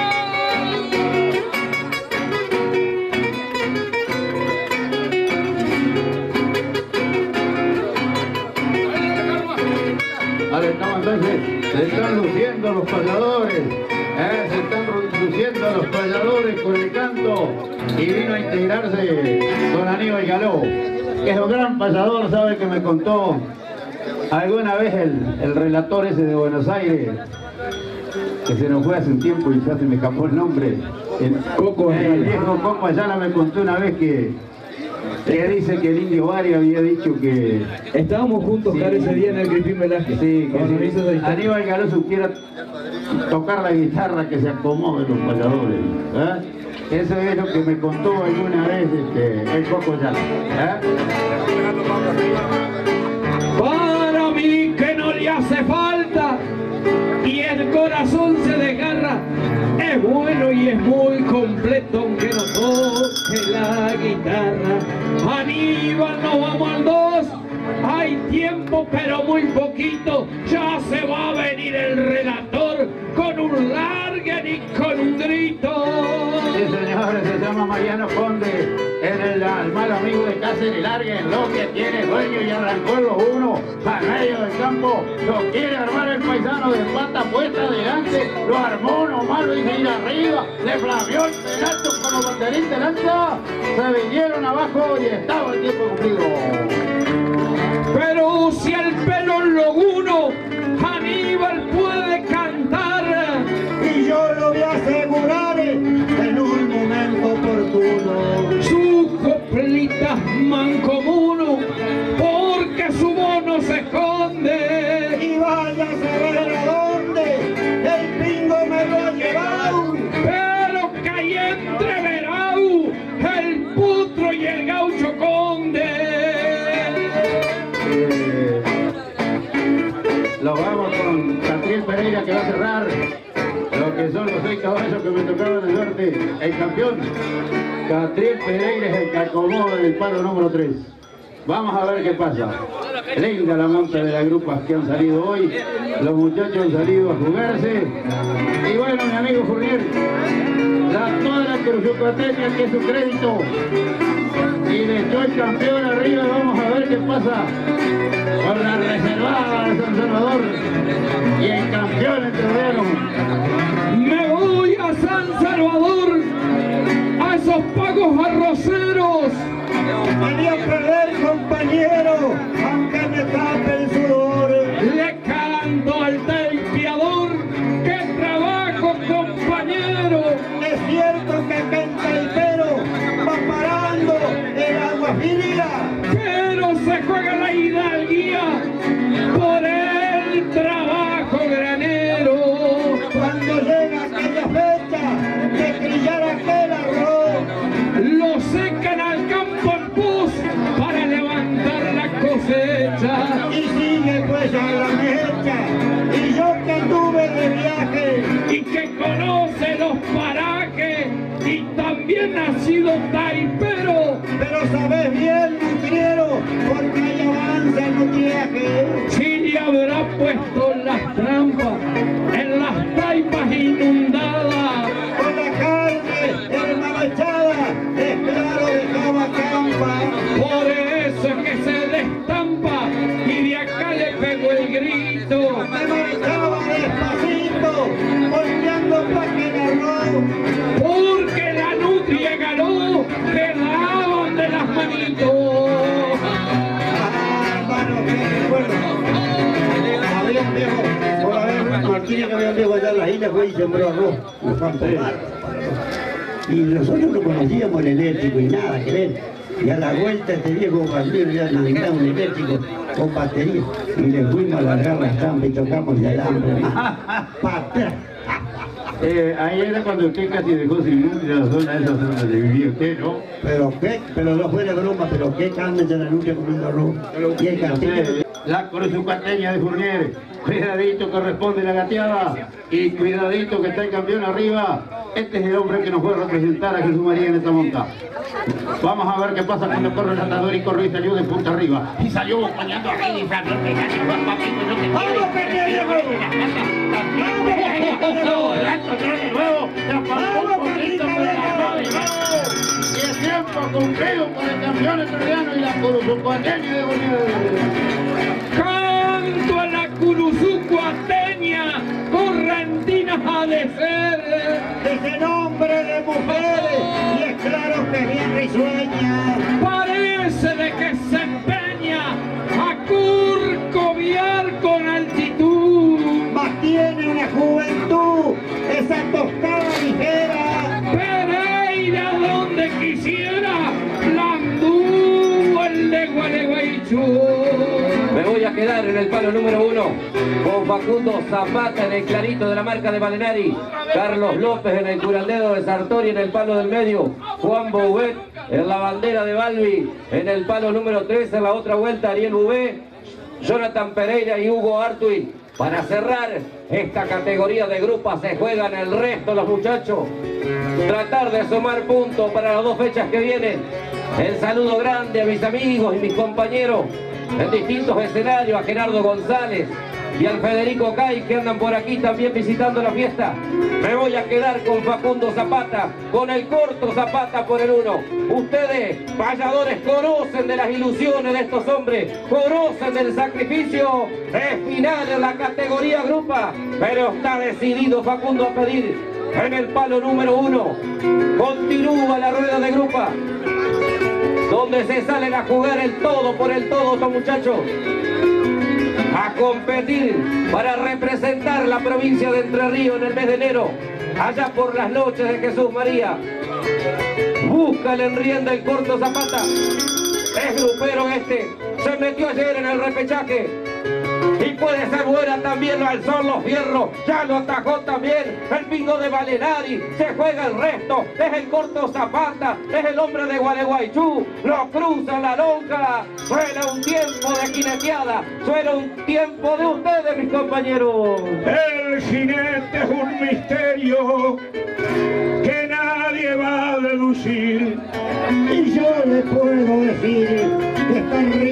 Ahora estamos entonces, se están luciendo los payadores, eh, se están luciendo los payadores con el canto y vino a integrarse con Aníbal Galó, que es un gran payador, sabe que me contó alguna vez el, el relator ese de Buenos Aires, que se nos fue hace un tiempo y ya se me escapó el nombre. El, Coco el viejo Coco Ayala me contó una vez que que dice que el Indio Bari había dicho que... Estábamos juntos, sí, ese día en el Gripín Velázquez. Sí, que si Aníbal Galó supiera tocar la guitarra, que se acomode los payadores. ¿Eh? Eso es lo que me contó alguna vez este, el Coco Ayala. ¿Eh? Para mí que no le hace falta y el corazón se desgarra, es bueno y es muy completo aunque no toque la guitarra. Aníbal, nos vamos al dos, hay tiempo pero muy poquito, ya se va a venir el relator con un larguen y con un grito. Sí, señores, se llama Mariano Conde, en el, el mal amigo de Cáceres, larguen lo que tiene dueño y arrancó los uno a medio del campo, lo quiere armar el paisano de pata puesta adelante, lo armó nomás, lo hizo ir arriba, le flameó el penacho con los banderines de lanza, se vinieron abajo y estaba el tiempo cumplido. Pero si el pelo loguno Aníbal puede cantar, y yo lo voy a asegurar en un momento oportuno, su coplita mancomuno, porque su mono se esconde. Y vaya a saber a dónde el pingo me lo ha llevado, pero que hay entre Verau el putro y el gaucho conde. Lo vamos con Catriel Pereira, que va a cerrar lo que son los seis caballos que me tocaban de suerte. El campeón Catriel Pereira es el que acomode el palo número tres. Vamos a ver qué pasa. Linda la monta de las grupas que han salido hoy. Los muchachos han salido a jugarse. Y bueno, mi amigo Fournier, la, toda la cruzupateña que es su crédito. Y le echó el campeón arriba. Vamos a ver qué pasa con la reservada de San Salvador y el campeón entrerriano. Me voy a San Salvador, a esos pagos arroceros. Venía a perder, compañero, aunque me tape el sudor. Le canto al tapiador, que trabajo, compañero. Es cierto que acá en Taipero va parando el agua fría, pero se juega la hidalguía por el trabajo granero. Cuando llega aquella fecha de trillar aquel arroz, lo secan al campo en pus para levantar la cosecha. Y sigue pues a la mecha. Y yo que anduve de viaje y que conoce los parajes y también ha sido taipero, pero sabes bien, nutriero, porque hay avance en nutriaje. Si le habrá puesto las trampas en las taipas inundadas, con la carne hermanachada, es claro dejaba campa. Por eso es que se destampa y de acá le pegó el grito. Me marchaba despacito, volteando pa' que ganó, porque la nutria ganó, quedaban de las manitos. Ah, hermano, qué recuerdo. Había un viejo, por haber Martínez, que había un viejo allá en las islas, fue y sembró arroz, los campos largos. Y nosotros no conocíamos el eléctrico y nada que ver. Y a la vuelta este viejo bandido ya mandaba un eléctrico con batería. Y le fuimos a largar la estampa y tocamos el alambre. ¡Para atrás! Eh, ahí era cuando usted casi dejó sin luz de la zona, esa zona donde vivía usted, ¿no? Pero qué, pero no fuera broma, pero qué carne de la lucha comiendo arroz. Qué carne. La cruzupateña de Fournier, cuidadito que responde la gateada y cuidadito que está el campeón arriba. Este es el hombre que nos puede representar a Jesús María en esta monta. Vamos a ver qué pasa cuando corre el andador y corre y salió de punta arriba. Y salió acompañando a Rey y Fran. ¡Vamos, Peña! Y el tiempo cumplido por el campeón entrerriano y la cruzupateña de Fournier. Canto a la cruzupateña, correntinas ha de ser. Ese nombre de mujeres, y es claro que es bien risueña. Parece de que se empeña a curcoviar con altitud. Mas tiene una juventud, esa tostada ligera. Pereira donde quisiera, Landú el de Gualeguaychú. Me voy a quedar en el palo número uno con Facundo Zapata en el clarito de la marca de Balenari, Carlos López en el curandedo de Sartori en el palo del medio, Juan Bouvet en la bandera de Balbi en el palo número tres, en la otra vuelta Ariel Bouvet, Jonathan Pereira y Hugo Artui. Para cerrar esta categoría de grupas se juegan el resto los muchachos. Tratar de sumar puntos para las dos fechas que vienen. El saludo grande a mis amigos y mis compañeros en distintos escenarios, a Gerardo González y al Federico Cay, que andan por aquí también visitando la fiesta. Me voy a quedar con Facundo Zapata, con el corto Zapata por el uno. Ustedes, payadores, conocen de las ilusiones de estos hombres, conocen del sacrificio. Es final en la categoría grupa, pero está decidido Facundo a pedir en el palo número uno. Continúa la rueda de grupa, donde se salen a jugar el todo por el todo estos muchachos, a competir para representar la provincia de Entre Ríos en el mes de enero, allá por las noches de Jesús María. Busca el enrienda el corto Zapata, es grupero este, se metió ayer en el repechaje y puede ser buena también, lo alzó los fierros, ya lo atajó también el pingo de Balenari, se juega el resto, es el corto Zapata, es el hombre de Gualeguaychú, lo cruza la lonja, suena un tiempo de jineteada, suena un tiempo de ustedes, mis compañeros. El jinete es un misterio que nadie va a deducir, y yo le puedo decir que está en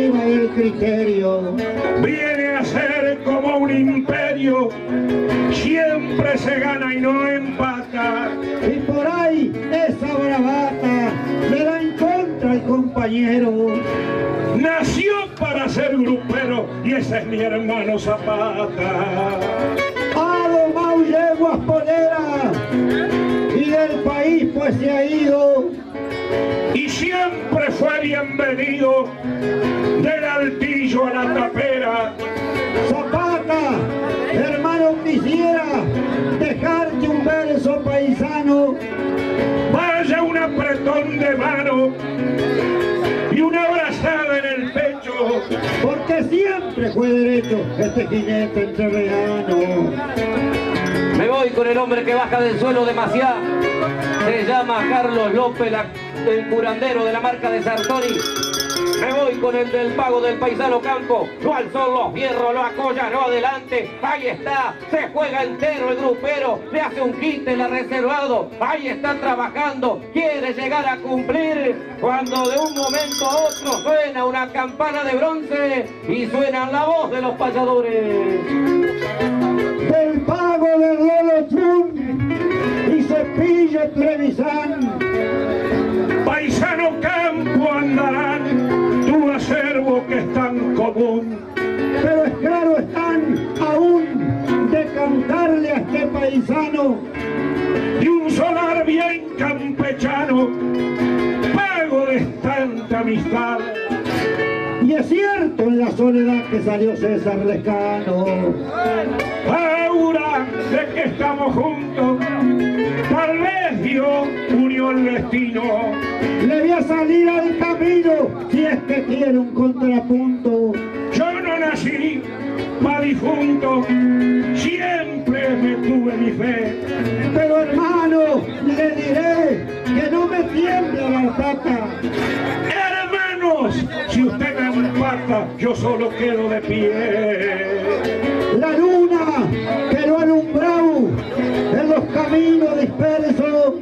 criterio. Viene a ser como un imperio, siempre se gana y no empata. Y por ahí esa bravata le da en contra el compañero. Nació para ser grupero y ese es mi hermano Zapata. Ha domado yeguas poleras y del país pues se ha ido. Y siempre fue bienvenido del Altillo a la Tapera. Zapata, hermano, quisiera dejarte un verso paisano. Vaya un apretón de mano y una abrazada en el pecho, porque siempre fue derecho este jinete entrerriano. Me voy con el hombre que baja del suelo demasiado. Se llama Carlos López, la, el curandero de la marca de Sartori. Me voy con el del pago del paisano Campo. Lo alzó los fierros, lo acollaró adelante. Ahí está, se juega entero el grupero. Le hace un quite, la reservado. Ahí está trabajando, quiere llegar a cumplir. Cuando de un momento a otro suena una campana de bronce y suena la voz de los payadores. Del pago del Lolo Chun y Cepille Trevisan. Paisano Campo andarán, tu acervo que es tan común. Pero es claro están aún de cantarle a este paisano. De un solar bien campechano, pago de tanta amistad. Y es cierto en la soledad que salió César Lescano. Ahora de que estamos juntos, tal vez Dios unió el destino. Le voy a salir al camino si es que quiere un contrapunto. Yo no nací pa' difunto, siempre me tuve mi fe. Pero hermano, le diré que no me tiembla la pata. Hermanos, si usted me empata, yo solo quedo de pie. La luna que lo ha alumbrado en los caminos dispersos.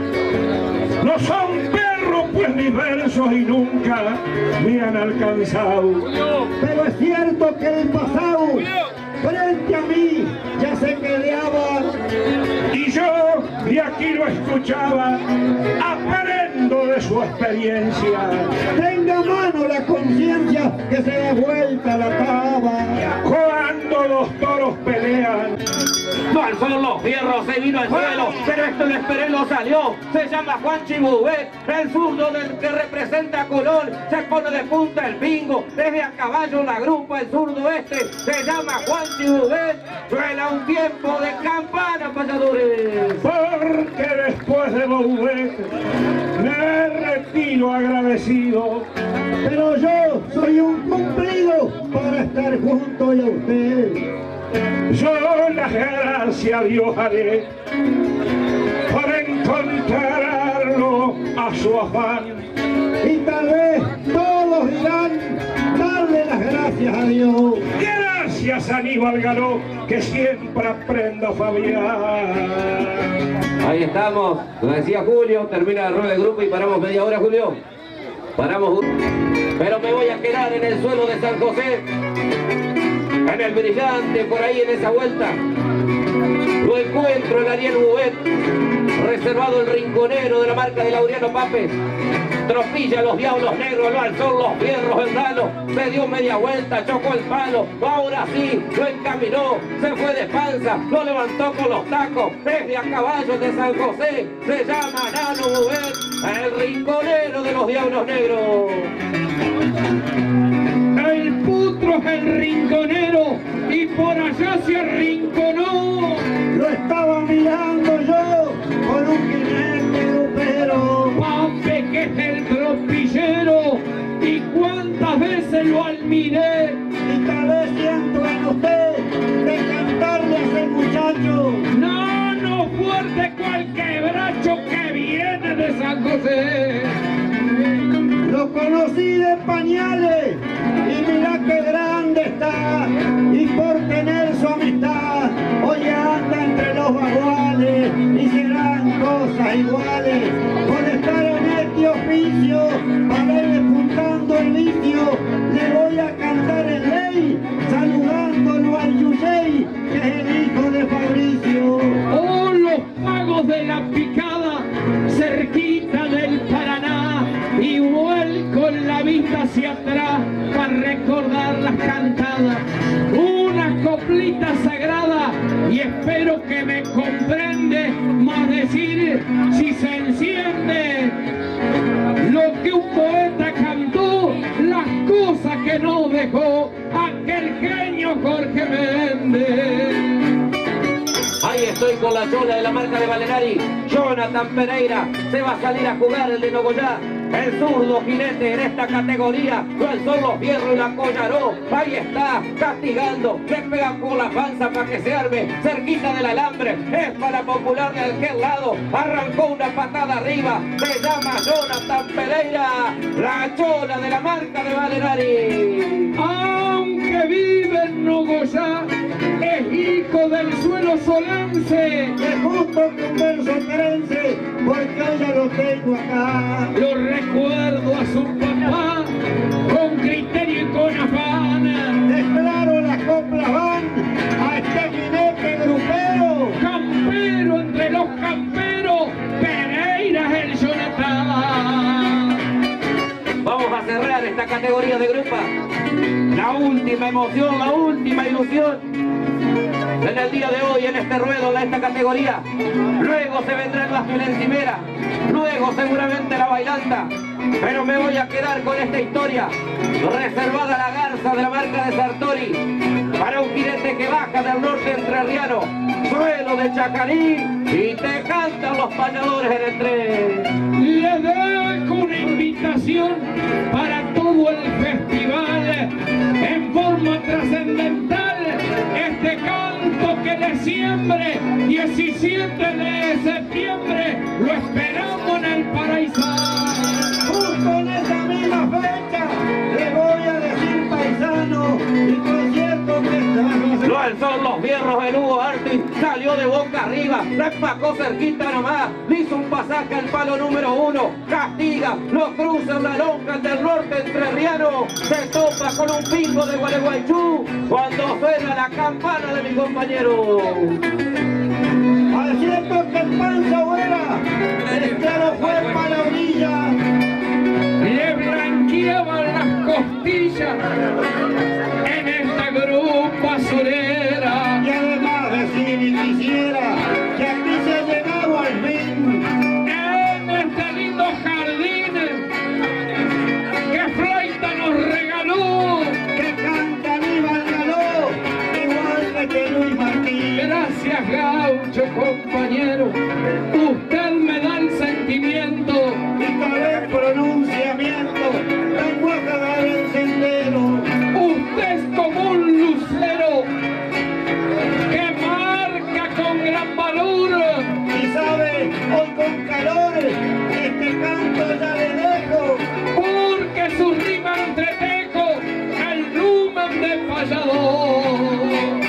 No son perros pues mis versos y nunca me han alcanzado. Pero es cierto que el pasado frente a mí ya se peleaba. Y yo de aquí lo escuchaba, aprendo de su experiencia. Tenga a mano la conciencia que se da vuelta la taba. Cuando los toros pelean, No alzó los fierros, se vino al suelo, pero esto lo esperé, lo salió. Se llama Juan Chibubet, el zurdo del que representa a Colón. Se pone de punta el bingo, desde a caballo la grupa, el zurdo este. Se llama Juan Chibubet, suena un tiempo de campana, payadores. Porque después de Bouvet me retiro agradecido. Pero yo soy un cumplido para estar junto a usted. Yo las gracias a Dios haré por encontrarlo a su afán. Y tal vez todos dirán darle las gracias a Dios. Gracias a Aníbal Garó, que siempre aprendo a Fabián. Ahí estamos, lo decía Julio, termina el rol de grupo y paramos media hora, Julio. Paramos, pero me voy a quedar en el suelo de San José, en el brillante, por ahí en esa vuelta. Lo encuentro en Ariel Bubet, reservado el rinconero de la marca de Laureano Papes. Tropilla los diablos negros, lo alzó los fierros el ralo, se dio media vuelta, chocó el palo, ahora sí, lo encaminó, se fue de panza, lo levantó con los tacos, desde a caballo de San José, se llama Nano Bubet, el rinconero de los diablos negros. El putro es el rinconero y por allá se arrinconó. Lo estaba mirando yo con un jinete grupero. Pape, que es el tropillero, y cuántas veces lo admiré. Y tal vez siento en usted de cantarle a ese muchacho. No, no fuerte cual quebracho que viene de San José. Lo conocí de pañales y mira qué grande está, y por tener su amistad hoy anda entre los baguales y serán cosas iguales. Por estar en este oficio para ir despuntando el vicio le voy a cantar coplita sagrada y espero que me comprende, más decir si se enciende lo que un poeta cantó, las cosas que nos dejó aquel genio Jorge Méndez. Ahí estoy con la chola de la marca de Valenari. Jonathan Pereira se va a salir a jugar el de Nogoyá. El zurdo jinete en esta categoría. No son los fierros y la Collaró. Ahí está, castigando. Le pega con la panza para que se arme. Cerquita del alambre. Es para Popular de aquel lado. Arrancó una patada arriba. Se llama Jonathan Pereira. La chola de la marca de Valenari. Aunque vive en Nogoyá, es hijo del suelo solense. Es justo que un verso crece, porque hoy ya lo tengo acá. Lo recuerdo a su papá, con criterio y con afán. Declaro las coplas van a este jinete grupero. Campero entre los camperos, Pereira es el Jonathan. Vamos a cerrar esta categoría de grupa. La última emoción, la última ilusión en el día de hoy en este ruedo de esta categoría. Luego se vendrán las violencimeras, luego seguramente la bailanta, pero me voy a quedar con esta historia reservada a la garza de la marca de Sartori, para un jinete que baja del norte entrerriano, suelo de Chacarí, y te cantan los pañadores en el tren. Le dejo una invitación para todo el festival en forma trascendental. Este canto que le siembre, diecisiete de septiembre, lo esperamos en el Paraíso. Justo en esa misma fecha le voy a decir paisano, y concierto que está. Lo alzó los fierros de Hugo Arti, salió de boca arriba, la empacó cerquita nomás, le hizo un pasaje al palo número uno, castiga, lo cruza en la lonja del norte entrerriano, se topa con un pingo de Gualeguaychú, cuando suena la campana de mi compañero. Al cierto que el panza vuela, el claro fue para la orilla. Le blanqueaban las costillas en esta grupa solera. Y además decir y quisiera que aquí se llegaba al fin. En este lindo jardín que Flaita nos regaló, que canta Aníbal Galó, igual que Luis Martín. Gracias, gaucho compañero, usted me da el sentimiento y tal vez pronunciamiento, lenguaje del sendero. Usted es como un lucero que marca con gran valor. Y sabe, hoy con calor, este canto ya le dejo, porque su rima entretejo el lumen de payador.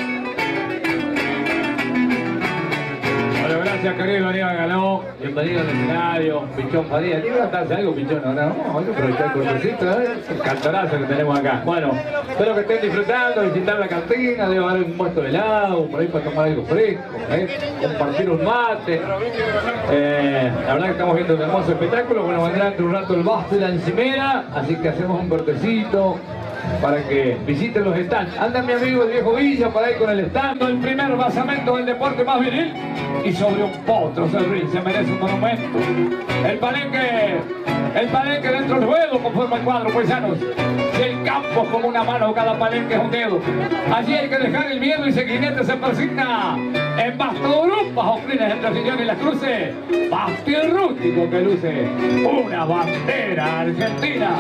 Bueno, gracias querido Aníbal Galó, bienvenido al escenario, Pichón Padilla. ¿Quiere cantarse algo, Pichón? Ahora vamos a aprovechar el cortecito, ¿eh? El cantorazo que tenemos acá. Bueno, espero que estén disfrutando, visitar la cantina, debe haber un puesto de helado, por ahí para tomar algo fresco, ¿eh? Compartir un mate. Eh, la verdad que estamos viendo un hermoso espectáculo. Bueno, vendrá dentro de un rato el basto y la encimera, así que hacemos un cortecito para que visiten los stands. Anda mi amigo el viejo Villa para ir con el stand. El primer basamento del deporte más viril, y sobre un potro Cerril se merece un monumento. El palenque, el palenque dentro del ruedo conforma el cuadro, paisanos. Si el campo es como una mano, cada palenque es un dedo. Allí hay que dejar el miedo y ese jinete se persigna en basto grupo, bajo crines entre sillones y las cruces. Bastión rústico que luce una bandera argentina.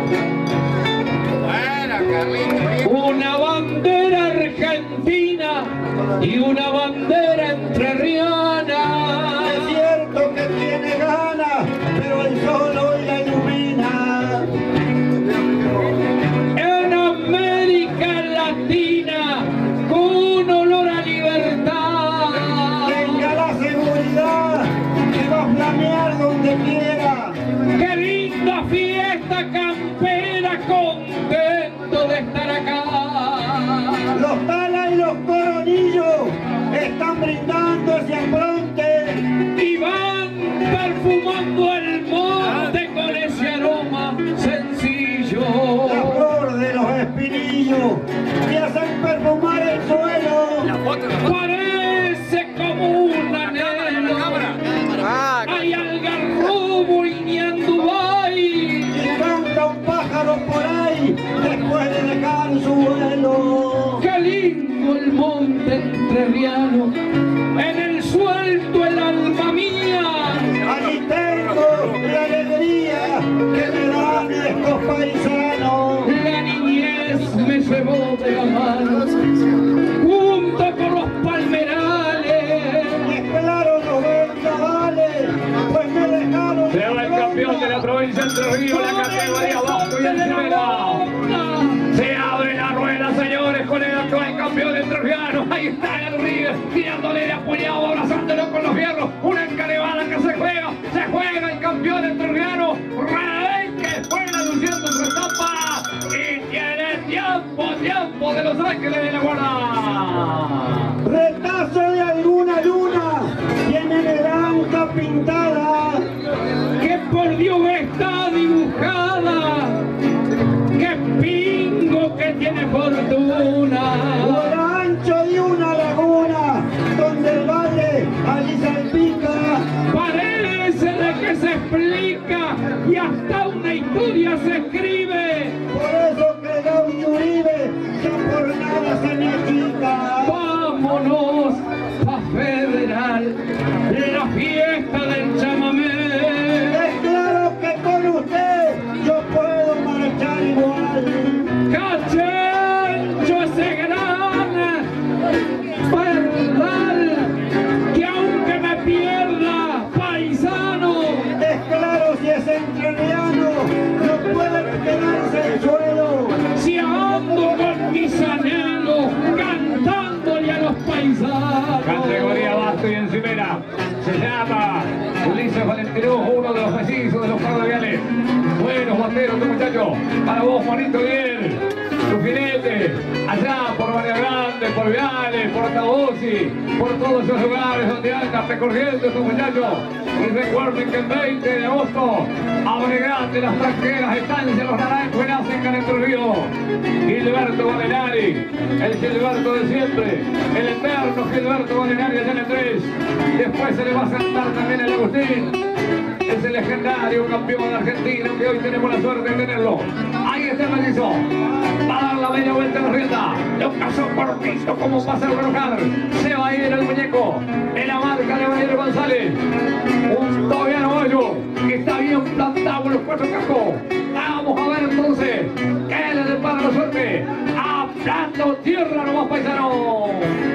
Una bandera argentina y una bandera entrerriana. Es cierto que tiene ganas, pero el sol hoy la ilumina. En América Latina, con olor a libertad. Tenga la seguridad que va a flamear donde quiera. ¡Qué linda fiesta campera! Contento de estar acá. Los talas y los coronillos están brindando ese afronte Parece como un anhelo. Hay algarrobo y ñandubay. Y canta un pájaro por ahí después de dejar su vuelo. Qué lindo el monte entrerriano, en el suelto el alma mía. Allí tengo la alegría que me dan estos paisanos. La niñez me llevó de la mano junto con los palmerales. Y claro, los vendavales, pues me dejaron. Se va el campeón de la provincia de Entre Ríos, la categoría Vasco y Encimera. Se abre la rueda, señores, con el actual campeón entrerriano. Ahí está el Ríos, tirándole de apuñado, abrazándolo con los fierros. Una encarevada que se juega, se juega el campeón entrerriano. Redenque juega luciendo su etapa y tiene tiempo, tiempo de Los Ángeles de la Guarda. Retazo de alguna luna, tiene naranja pintada. Que por Dios está dibujada. Qué pingo que tiene fortuna. O el ancho de una laguna, donde el valle allí salpica. Parece de que se explica y hasta una historia se escribe. Por eso que Gaby Uribe ya por nada se me achica. Vámonos a Federal, la fiesta del chamamé. Es claro que con usted yo puedo marchar igual. Cachencho ese gran verdad, que aunque me pierda, paisano. Es claro, si es entrerriano, no puede quedarse en el suelo. Si ando con mis anhelos, cantándole a los paisanos. Categoría Basto y Encimera. Se llama Ulises Valentino, uno de los mellizos de los carnaviales. Buenos bateros, tu muchacho. Para vos, Juanito Bien. Tu filete. Allá por María Grande, por Viales, por Tabosi, por todos esos lugares donde andas recorriendo tu muchacho. Y recuerden que el veinte de agosto abre grande las tranqueras estancias Los Naranjos nacen en Entre Ríos. Gilberto Valenari, el Gilberto de siempre, el eterno Gilberto Valenari allá en el tres. Después se le va a sentar también el Agustín, ese legendario campeón argentino que hoy tenemos la suerte de tenerlo. Ahí está el mellizo, va a dar la media vuelta en la rienda, lo cazó por piso como pasa el Brocar. Se va a ir el muñeco en la marca de Valero González, un tobiano hoyo que está bien plantado en los cuatro cascos. Vamos a ver entonces qué le depara la suerte. Hablando tierra nomás, paisano.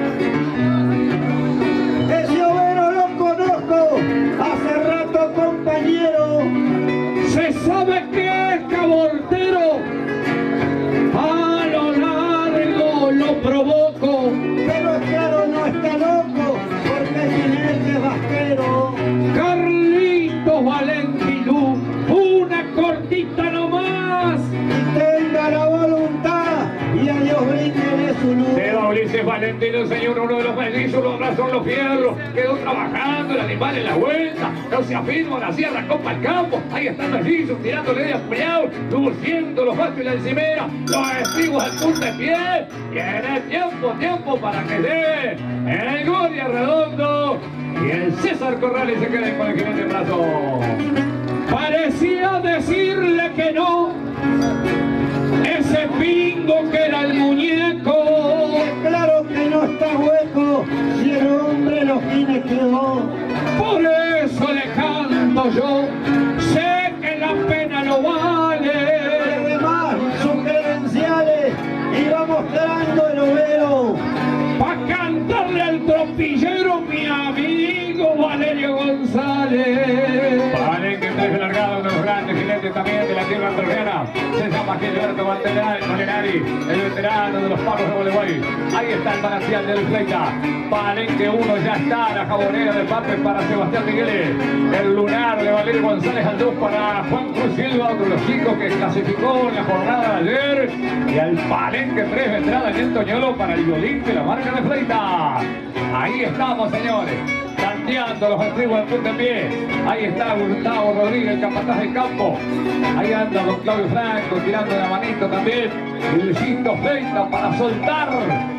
Ese overo lo conozco, hace rato compañero. Se sabe que es cabortero, a lo largo lo provoco. Pero es claro, no está loco, porque es jinete vasquero. Carlitos Valentinú, una cortita nomás. Y tenga la voluntad y a Dios bríndele su luz. Se va Ulises Valentino, señor, uno de los mellizos, los brazos, los fierros, quedó trabajando el animal en la vuelta, no se afirma la sierra, copa el campo, ahí está el mellizo, tirándole de apuñado, luciendo los bastos y la encimera, los estribos al punto de pie, tiene tiempo, tiempo para que dé el Goya Redondo y el César Corrales se queden con el jinete en brazo. Parecía decirle que no, ese pingo que era el muñeco. Es claro que no está hueco, si el hombre lo jineteó. Por eso le canto yo, sé que la pena no vale. Además, sus credenciales iba mostrando el overo. Pa' cantarle al tropillero, mi amigo Valerio González. Vale, que trae largado uno de los grandes jinetes también de la tierra entrerriana. Se llama Gilberto Valenari, el veterano de los palos de Gualeguay. Ahí está el manantial del Fleita. Palenque uno ya está, la jabonera de Pape para Sebastián Migueles. El lunar de Valerio González al dos para Juan Cruz Silva, otro de los chicos que clasificó en la jornada de ayer. Y al Palenque tres de entrada en el Toñolo para el violín de la marca de Fleita. Ahí estamos, señores, tanteando los estribos del punto en pie. Ahí está Gustavo Rodríguez, el capataz del campo. Ahí anda don Claudio Franco tirando la manito también. Y Luisito Fleita para soltar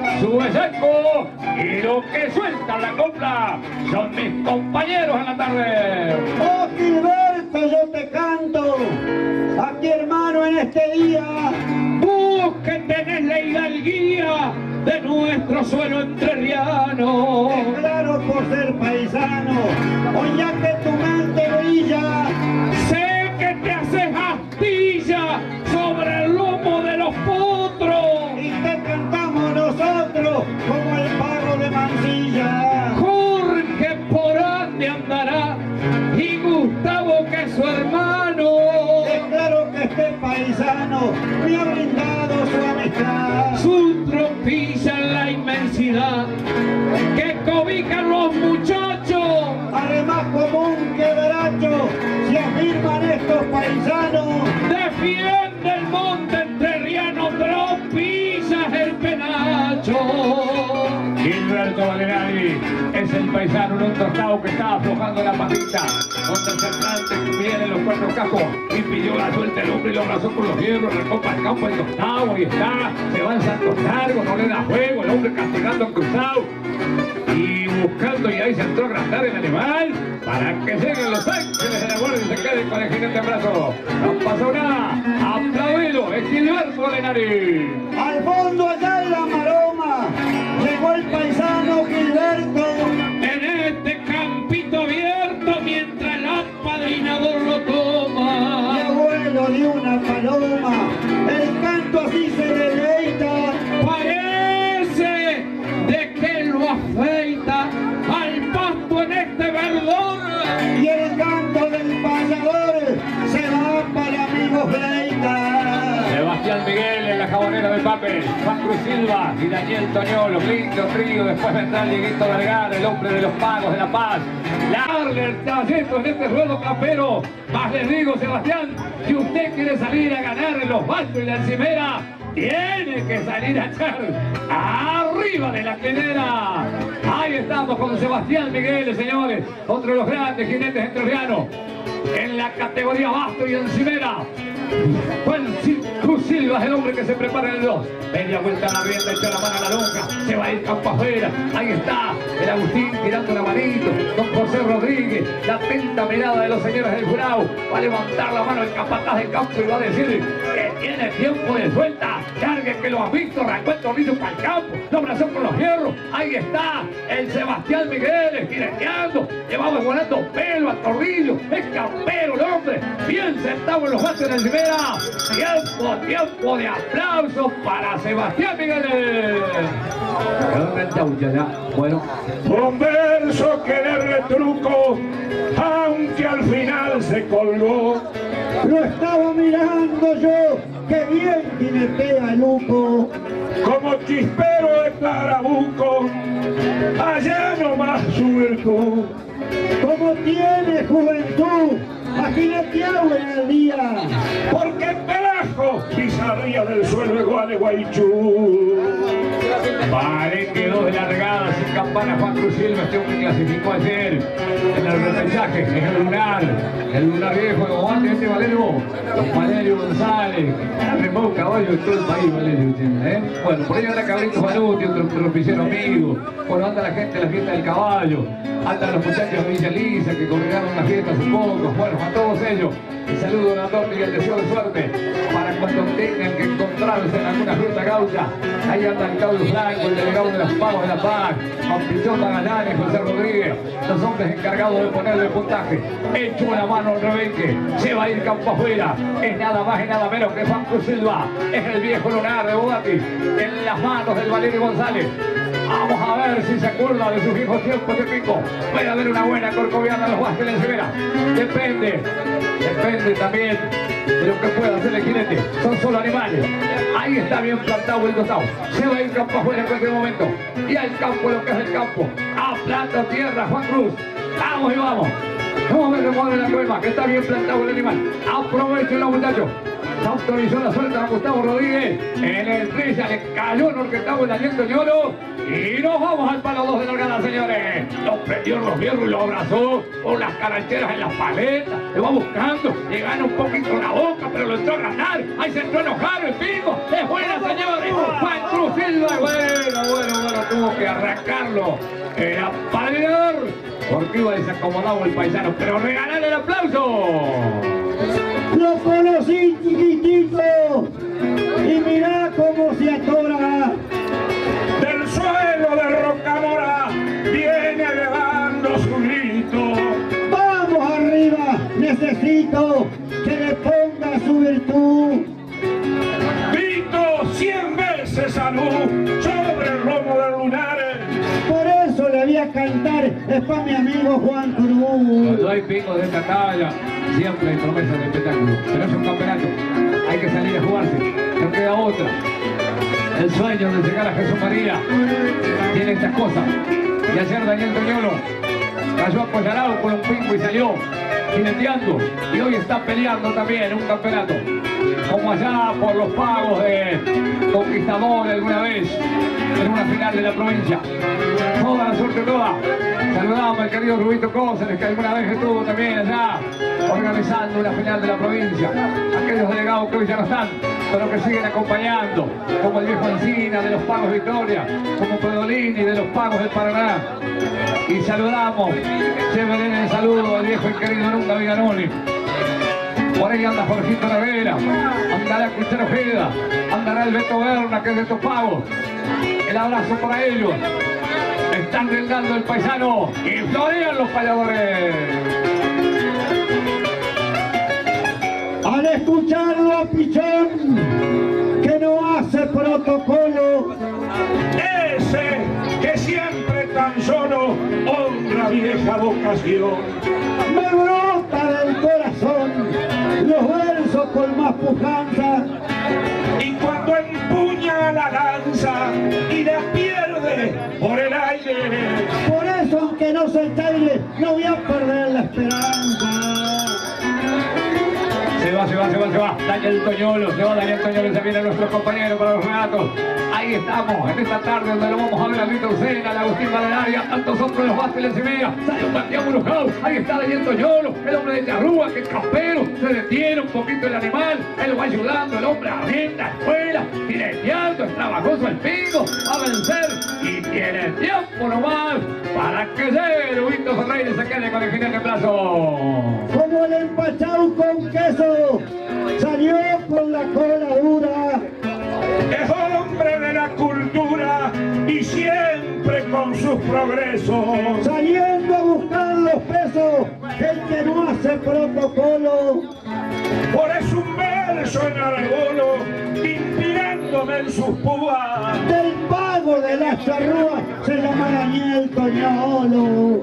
sube seco y lo que suelta la copla son mis compañeros en la tarde. Oh Gilberto, yo te canto aquí, hermano, en este día. Vos que tenés la hidalguía de nuestro suelo entrerriano. Es claro por ser paisano, hoy ya que tu mente brilla. Sé que te haces astilla sobre el lomo de los potros. Y te cantamos nosotros como el pago de Mansilla. Jorge por ande andará y Gustavo que es su hermano. Es claro que este paisano me ha brindado su amistad. Su tropilla en la inmensidad que cobijan los muchachos. Además, como un quebracho se afirman estos paisanos. Defiende el monte entrerriano, tropillas el penacho. Gilberto Valerani es el paisano en un tostado que está aflojando la patita contra el semblante que viene los cuatro cajos y pidió la suelta el hombre y lo abrazó con los hierros, recopa el campo el tostado y está, se va en saltos largos, no le da juego, el hombre castigando en cruzado y buscando, y ahí se entró a agrandar el animal para que lleguen los ángeles de la guardia y se queden con el jinete en brazo. No pasó nada, aplaudilo, es Gilberto Valerani. Al fondo allá en la maroma llegó el paisano Gilberto. En este campito abierto mientras el apadrinador lo toma. Y abuelo de una paloma, el canto así se deleita. Parece de que lo afeita al pasto en este verdor. Y el canto del payador se va para amigo Fleita. Sebastián Miguel en la jabonera del papel, Juan Cruz Silva y Daniel Toñolo, lindo trío, después vendrá Dieguito Vergara, el hombre de los pagos de La Paz. Larga el talleto en este ruedo campero. Más les digo, Sebastián, si usted quiere salir a ganar en los bastos y la encimera, tiene que salir a echar arriba de la clenera. Ahí estamos con Sebastián Miguel, señores, otro de los grandes jinetes entrerrianos en la categoría basto y encimera. Juan Cruz Silva es el hombre que se prepara en el dos. Media vuelta a la rienda, echa la mano a la lonja, se va a ir campo afuera. Ahí está el Agustín tirando la manito, don José Rodríguez, la atenta mirada de los señores del jurado. Va a levantar la mano el capataz del campo y va a decir que tiene tiempo de suelta. Cargue que lo ha visto, arrancó el tornillo para el campo, lo abrazó con los hierros. Ahí está el Sebastián Miguel esquineteando, llevaba volando pelo al tornillo. Es campero el hombre, bien sentado en los bates del Rivera. Tiempo, tiempo de aplausos para Sebastián Miguel. Bueno, Un verso que le retruco, aunque al final se colgó. Lo estaba mirando yo, que bien jinetea Luco. Como chispero de Clarabuco, allá nomás su virtud. Como tiene juventud, ajineteado en el día. Porque pelajo pizarría del suelo igual de Guaychú. Vale, quedó de largada sin campana Juan Cruz Silva, este hombre clasificó ayer en el repechaje, en el lunar, el lunar viejo de Guante, este Valerio, don Valerio González, arremó caballo de todo el país, Valerio, ¿eh? Bueno, por ahí anda Cabrito Baluti, otro tropicero amigo, bueno, anda la gente de la fiesta del caballo, andan los muchachos de Villa Elisa que congregaron la fiesta hace poco, bueno, a todos ellos, el saludo grandioso y el deseo de suerte para cuando tengan que encontrarse en alguna ruta gaucha. Ahí anda el Claudio Blanco, el delegado de los Pagos de La Paz, Juan Pichón Magallanes, José Rodríguez, los hombres encargados de ponerle el puntaje. Echó la mano al rebenque, se va a ir campo afuera, es nada más y nada menos que Juan Cruz Silva, es el viejo lunar de Bogati, en las manos del Valerio González. Vamos a ver si se acuerda de sus viejos tiempos de pico. Puede haber una buena corcoviana en los Vázquez de Encimera. Depende, depende también de lo que pueda hacer el jinete. Son solo animales. Ahí está bien plantado el costado. Se va a ir campo afuera en cualquier momento. Y al campo lo que es el campo. A planta tierra, Juan Cruz. Vamos y vamos. Vamos a ver cómo mueve la crema, que está bien plantado el animal. Aprovechenlo, muchachos. Autorizó la suelta a Gustavo Rodríguez. En el trilla le cayó en orquestado el aliento Ñolo. Y nos vamos al palo dos de largada, señores. Lo prendió los hierros y lo abrazó. con las carancheras en las paletas, le va buscando, le gana un poquito la boca, pero lo entró a ganar. Ahí se entró enojado el Pingo. Es buena, señores. Juan Cruz Silva. Bueno, bueno, bueno, tuvo que arrancarlo. Era para porque iba desacomodado el paisano, pero regalarle el aplauso. Lo conocí chiquitito y mirá cómo se atora. Del suelo de Rocamora viene elevando su grito. Vamos arriba, necesito que le ponga su virtud. Grito cien veces salud sobre el lomo de lunares. Por eso le voy a cantar, es para mi amigo Juan Cruz. Cuando hay pingos de esta talla, siempre hay promesas de espectáculo. Pero es un campeonato, hay que salir a jugarse, no queda otra. El sueño de llegar a Jesús María tiene estas cosas. Y ayer Daniel Toñolo cayó apoyarado con un pingo y salió jineteando. Y hoy está peleando también un campeonato. Como allá por los pagos de Conquistador alguna vez en una final de la provincia. Toda la suerte toda. Saludamos al querido Rubito Cóceres, que alguna vez estuvo también allá organizando una final de la provincia. Aquellos delegados que hoy ya no están, pero que siguen acompañando, como el viejo Encina de los Pagos Victoria, como Pedolini de los Pagos del Paraná. Y saludamos, lleven el saludo al viejo y querido Nunca Viganoni. Por ahí anda Jorgito Rivera, andará el Cuchero Ojeda, andará el Beto Berna, que es de estos Pagos. El abrazo para ellos. Están brindando el paisano y florean los payadores. Al escucharlo a Pichón, que no hace protocolo. Ese que siempre tan solo honra vieja vocación. Me brota del corazón los versos con más pujanza. Y cuando empuña la lanza y la pierde por el aire. Por eso, aunque no se aire, no voy a perder la esperanza. Se va, se va, se va, se va. Daniel Toñolo, se va Daniel Toñolo, se viene nuestro compañero para los relatos. Ahí estamos, en esta tarde donde lo vamos a ver a Víctor Sena, a Agustín Valenaria, tantos otros de los Bástiles y media. Sale Santiago Brujao, ahí está Daniel Toñolo, el hombre de Charrúa, que es campero, se detiene un poquito el animal, él va ayudando, el hombre arrienda, escuela, jineteando, es trabajoso el Pingo, va a vencer y tiene tiempo nomás para que llegue Víctor Ferreira y se quede con el jinete en plazo. Como el empachado con queso, salió con la cola dura. Es hombre de la cultura y siempre con sus progresos. Saliendo a buscar los pesos, el que no hace protocolo. Por eso un verso en argolo, inspirándome en sus púas. Del pago de las charrúas se llama Daniel Toñolo.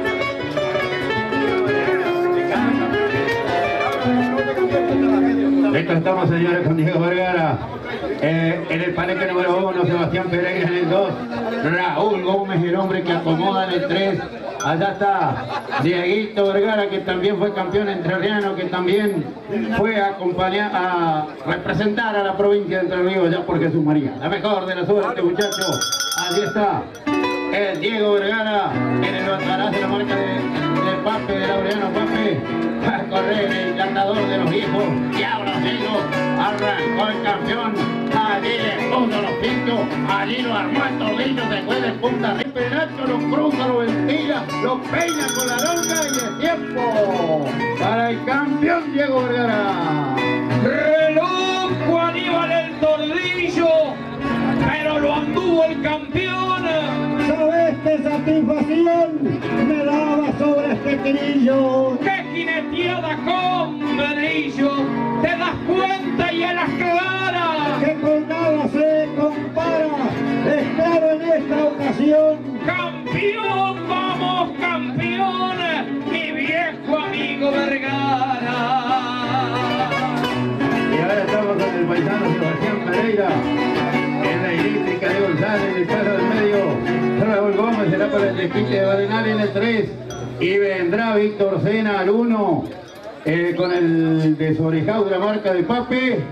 Esto estamos, señores, con Diego Vergara. Eh, en el palenque número uno, Sebastián Pereira en el dos, Raúl Gómez, el hombre que acomoda en el tres. Allá está Dieguito Vergara, que también fue campeón entrerriano, que también fue a acompañar, a representar a la provincia de Entre Ríos, ya por Jesús María. La mejor de la suerte, muchachos. Allí está el Diego Vergara en el atrás de la marca de, del Pape, de Laureano Pape. Va a correr el cantador de los viejos. Y ahora sigo, arrancó el campeón. Allí le puso los pinchos, allí lo armó el tordillo, se fue de punta arriba. Penacho lo cruza, lo ventila, lo peina con la longa y el tiempo para el campeón Diego Vergara. Reloj Aníbal el tordillo, pero lo anduvo el campeón. ¿Sabes qué satisfacción me daba sobre este trillo? ¡Qué jineteada con brillo! ¡Te das cuenta y a las caras! Que con nada se compara, es claro en esta ocasión. ¡Campeón, vamos campeón! ¡Mi viejo amigo Vergara! Y ahora estamos con el paisano Sebastián Pereira. En la eléctrica de González, en el paso del medio. Raúl Gómez será para el desquite de Badenal en el tres. Y vendrá Víctor Sena al uno. Eh, con el desorejado de la marca de Pape.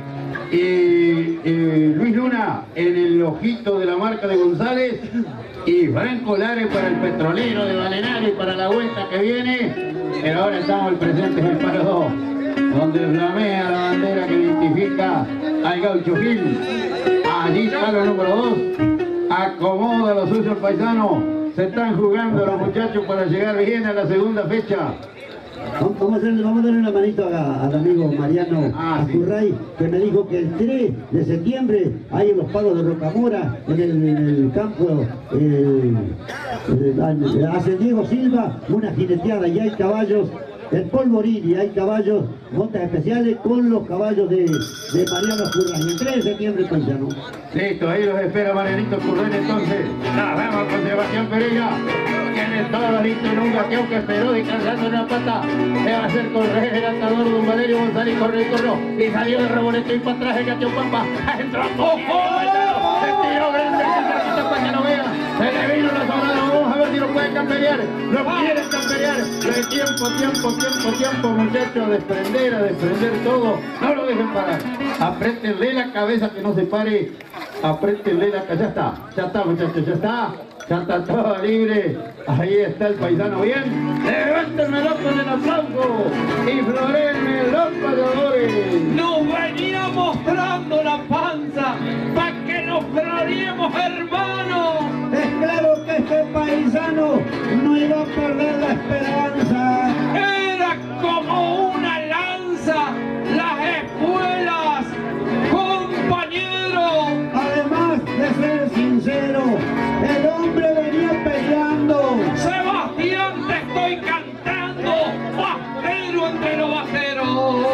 y, y Luis Luna en el ojito de la marca de González y Franco Lares para el petrolero de Balenares para la vuelta que viene. Pero ahora estamos el presente en el paro dos, donde flamea la bandera que identifica al Gaucho Gil. Allí palo número dos, acomoda lo suyo el paisano. Se están jugando los muchachos para llegar bien a la segunda fecha. Vamos a, hacerle, vamos a darle una manito a, al amigo Mariano ah, Azurray, sí. Que me dijo que el tres de septiembre hay en los pagos de Rocamora, en el, en el campo eh, eh, hace Diego Silva, una jineteada y hay caballos. El Polvorín y hay caballos, montas especiales con los caballos de, de Mariano Azurray. El tres de septiembre, paisano. Listo, ahí los espera Marianito Curren entonces. Nos vemos con Sebastián Pereira. Tiene todo listo en un gaqueo que esperó descansando en una pata. Se va a hacer correr el atador de un Valerio González, corre y corrió. Y salió de rebolete y para atrás el gaqueo Pampa. Entró a poco. Se tiró grande para que no vea. Se le vino la sonada. Vamos a ver si lo pueden camperear. Lo quieren camperear. De tiempo, tiempo, tiempo, tiempo, muchachos. A desprender, a desprender todo. No lo dejen parar. Apriétenle la cabeza que no se pare. Apriétenle la cabeza. Ya está, ya está, muchachos, ya está. Ya está todo libre. Ahí está el paisano bien. Levántenmelo con el aplauso. Y florenme los payadores. Nos venía mostrando la panza para que nos floriemos, hermano. Es claro que este paisano no iba a perder la esperanza. Era como una lanza las espuelas, compañero. Además de ser sincero, el hombre venía peleando. Sebastián, te estoy cantando, bastero entre los basteros.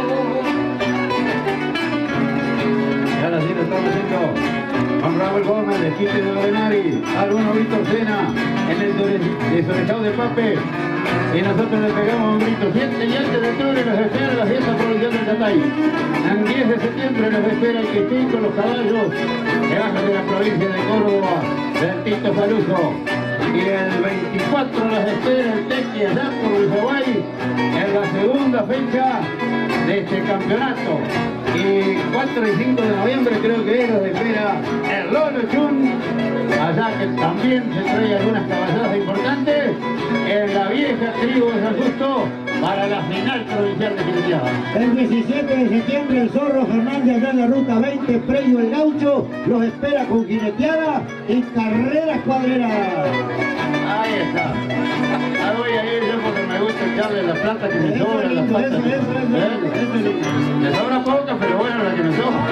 Y ahora sí lo estamos haciendo con Raúl Gómez, de Quite de Orenari, Álvaro Víctor Sena, en el desorejado de Pape. Y nosotros le pegamos un grito. siete y antes de octubre nos espera la fiesta provincial del Catay. En diez de septiembre nos espera el Quistín con los caballos que bajan de la provincia de Córdoba, del Tito Saluso. Y el veinticuatro nos espera el Tequi allá por Uruguay en la segunda fecha de este campeonato. Y cuatro y cinco de noviembre creo que nos espera el Lolo Chun, allá que también se trae algunas caballadas importantes en la vieja tribu de San Justo para la final provincial de Jineteada. El diecisiete de septiembre el Zorro Fernández allá en la ruta veinte, previo el Gaucho, los espera con jineteada y carreras cuadreras. Ahí está. Ahí voy a ir yo porque me gusta echarle la plata que me sobra. Las patas. Eso, eso, eso, ¿Eh? eso, eso. Me sobra poca, pero bueno, la que me sobra.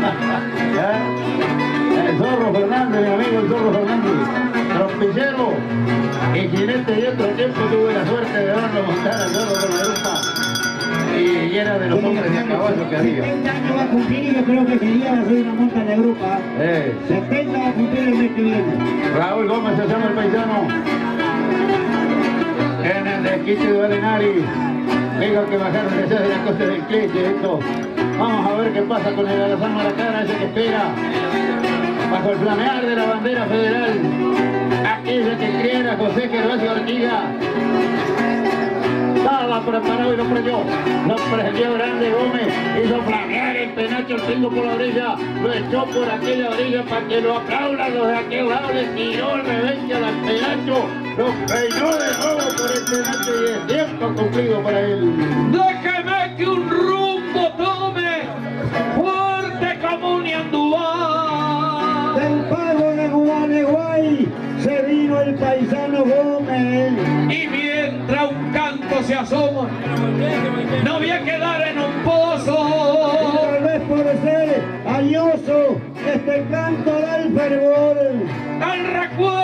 ¿Eh? El Zorro Fernández, mi amigo el Zorro Fernández, trompillero y jinete, y otro tiempo tuve la suerte de verlo montar al Zorro con la grupa. Y era de los hombres de a caballo que había. setenta años va a cumplir y yo creo que quería hacer una monta de grupa. Eh. setenta va a cumplir el mes que viene. Raúl Gómez se llama el paisano. En el desquite de Valenari. Vengo que bajaron de allá de la costa del Cleche, esto. Vamos a ver qué pasa con el alazán Maracara, ese que espera. Bajo el flamear de la bandera federal. Aquella que criera José Gervasio Ortiga. Estaba preparado y lo prendió. Lo prendió grande Gómez. Hizo flamear el penacho, el pingo por la orilla. Lo echó por aquella orilla para que lo aplaudan los de aquel lado. Le tiró el rebenque al penacho. Lo peinó de nuevo por el penacho y es tiempo cumplido para él. Déjeme que un rumbo tome fuerte como un Ñandúa. Del pago de Guaneguay se vino el paisano Gómez. Y mientras un canto se asoma, no voy a quedar en un pozo. Y tal vez por ser añoso, este canto da el fervor. Al recuerdo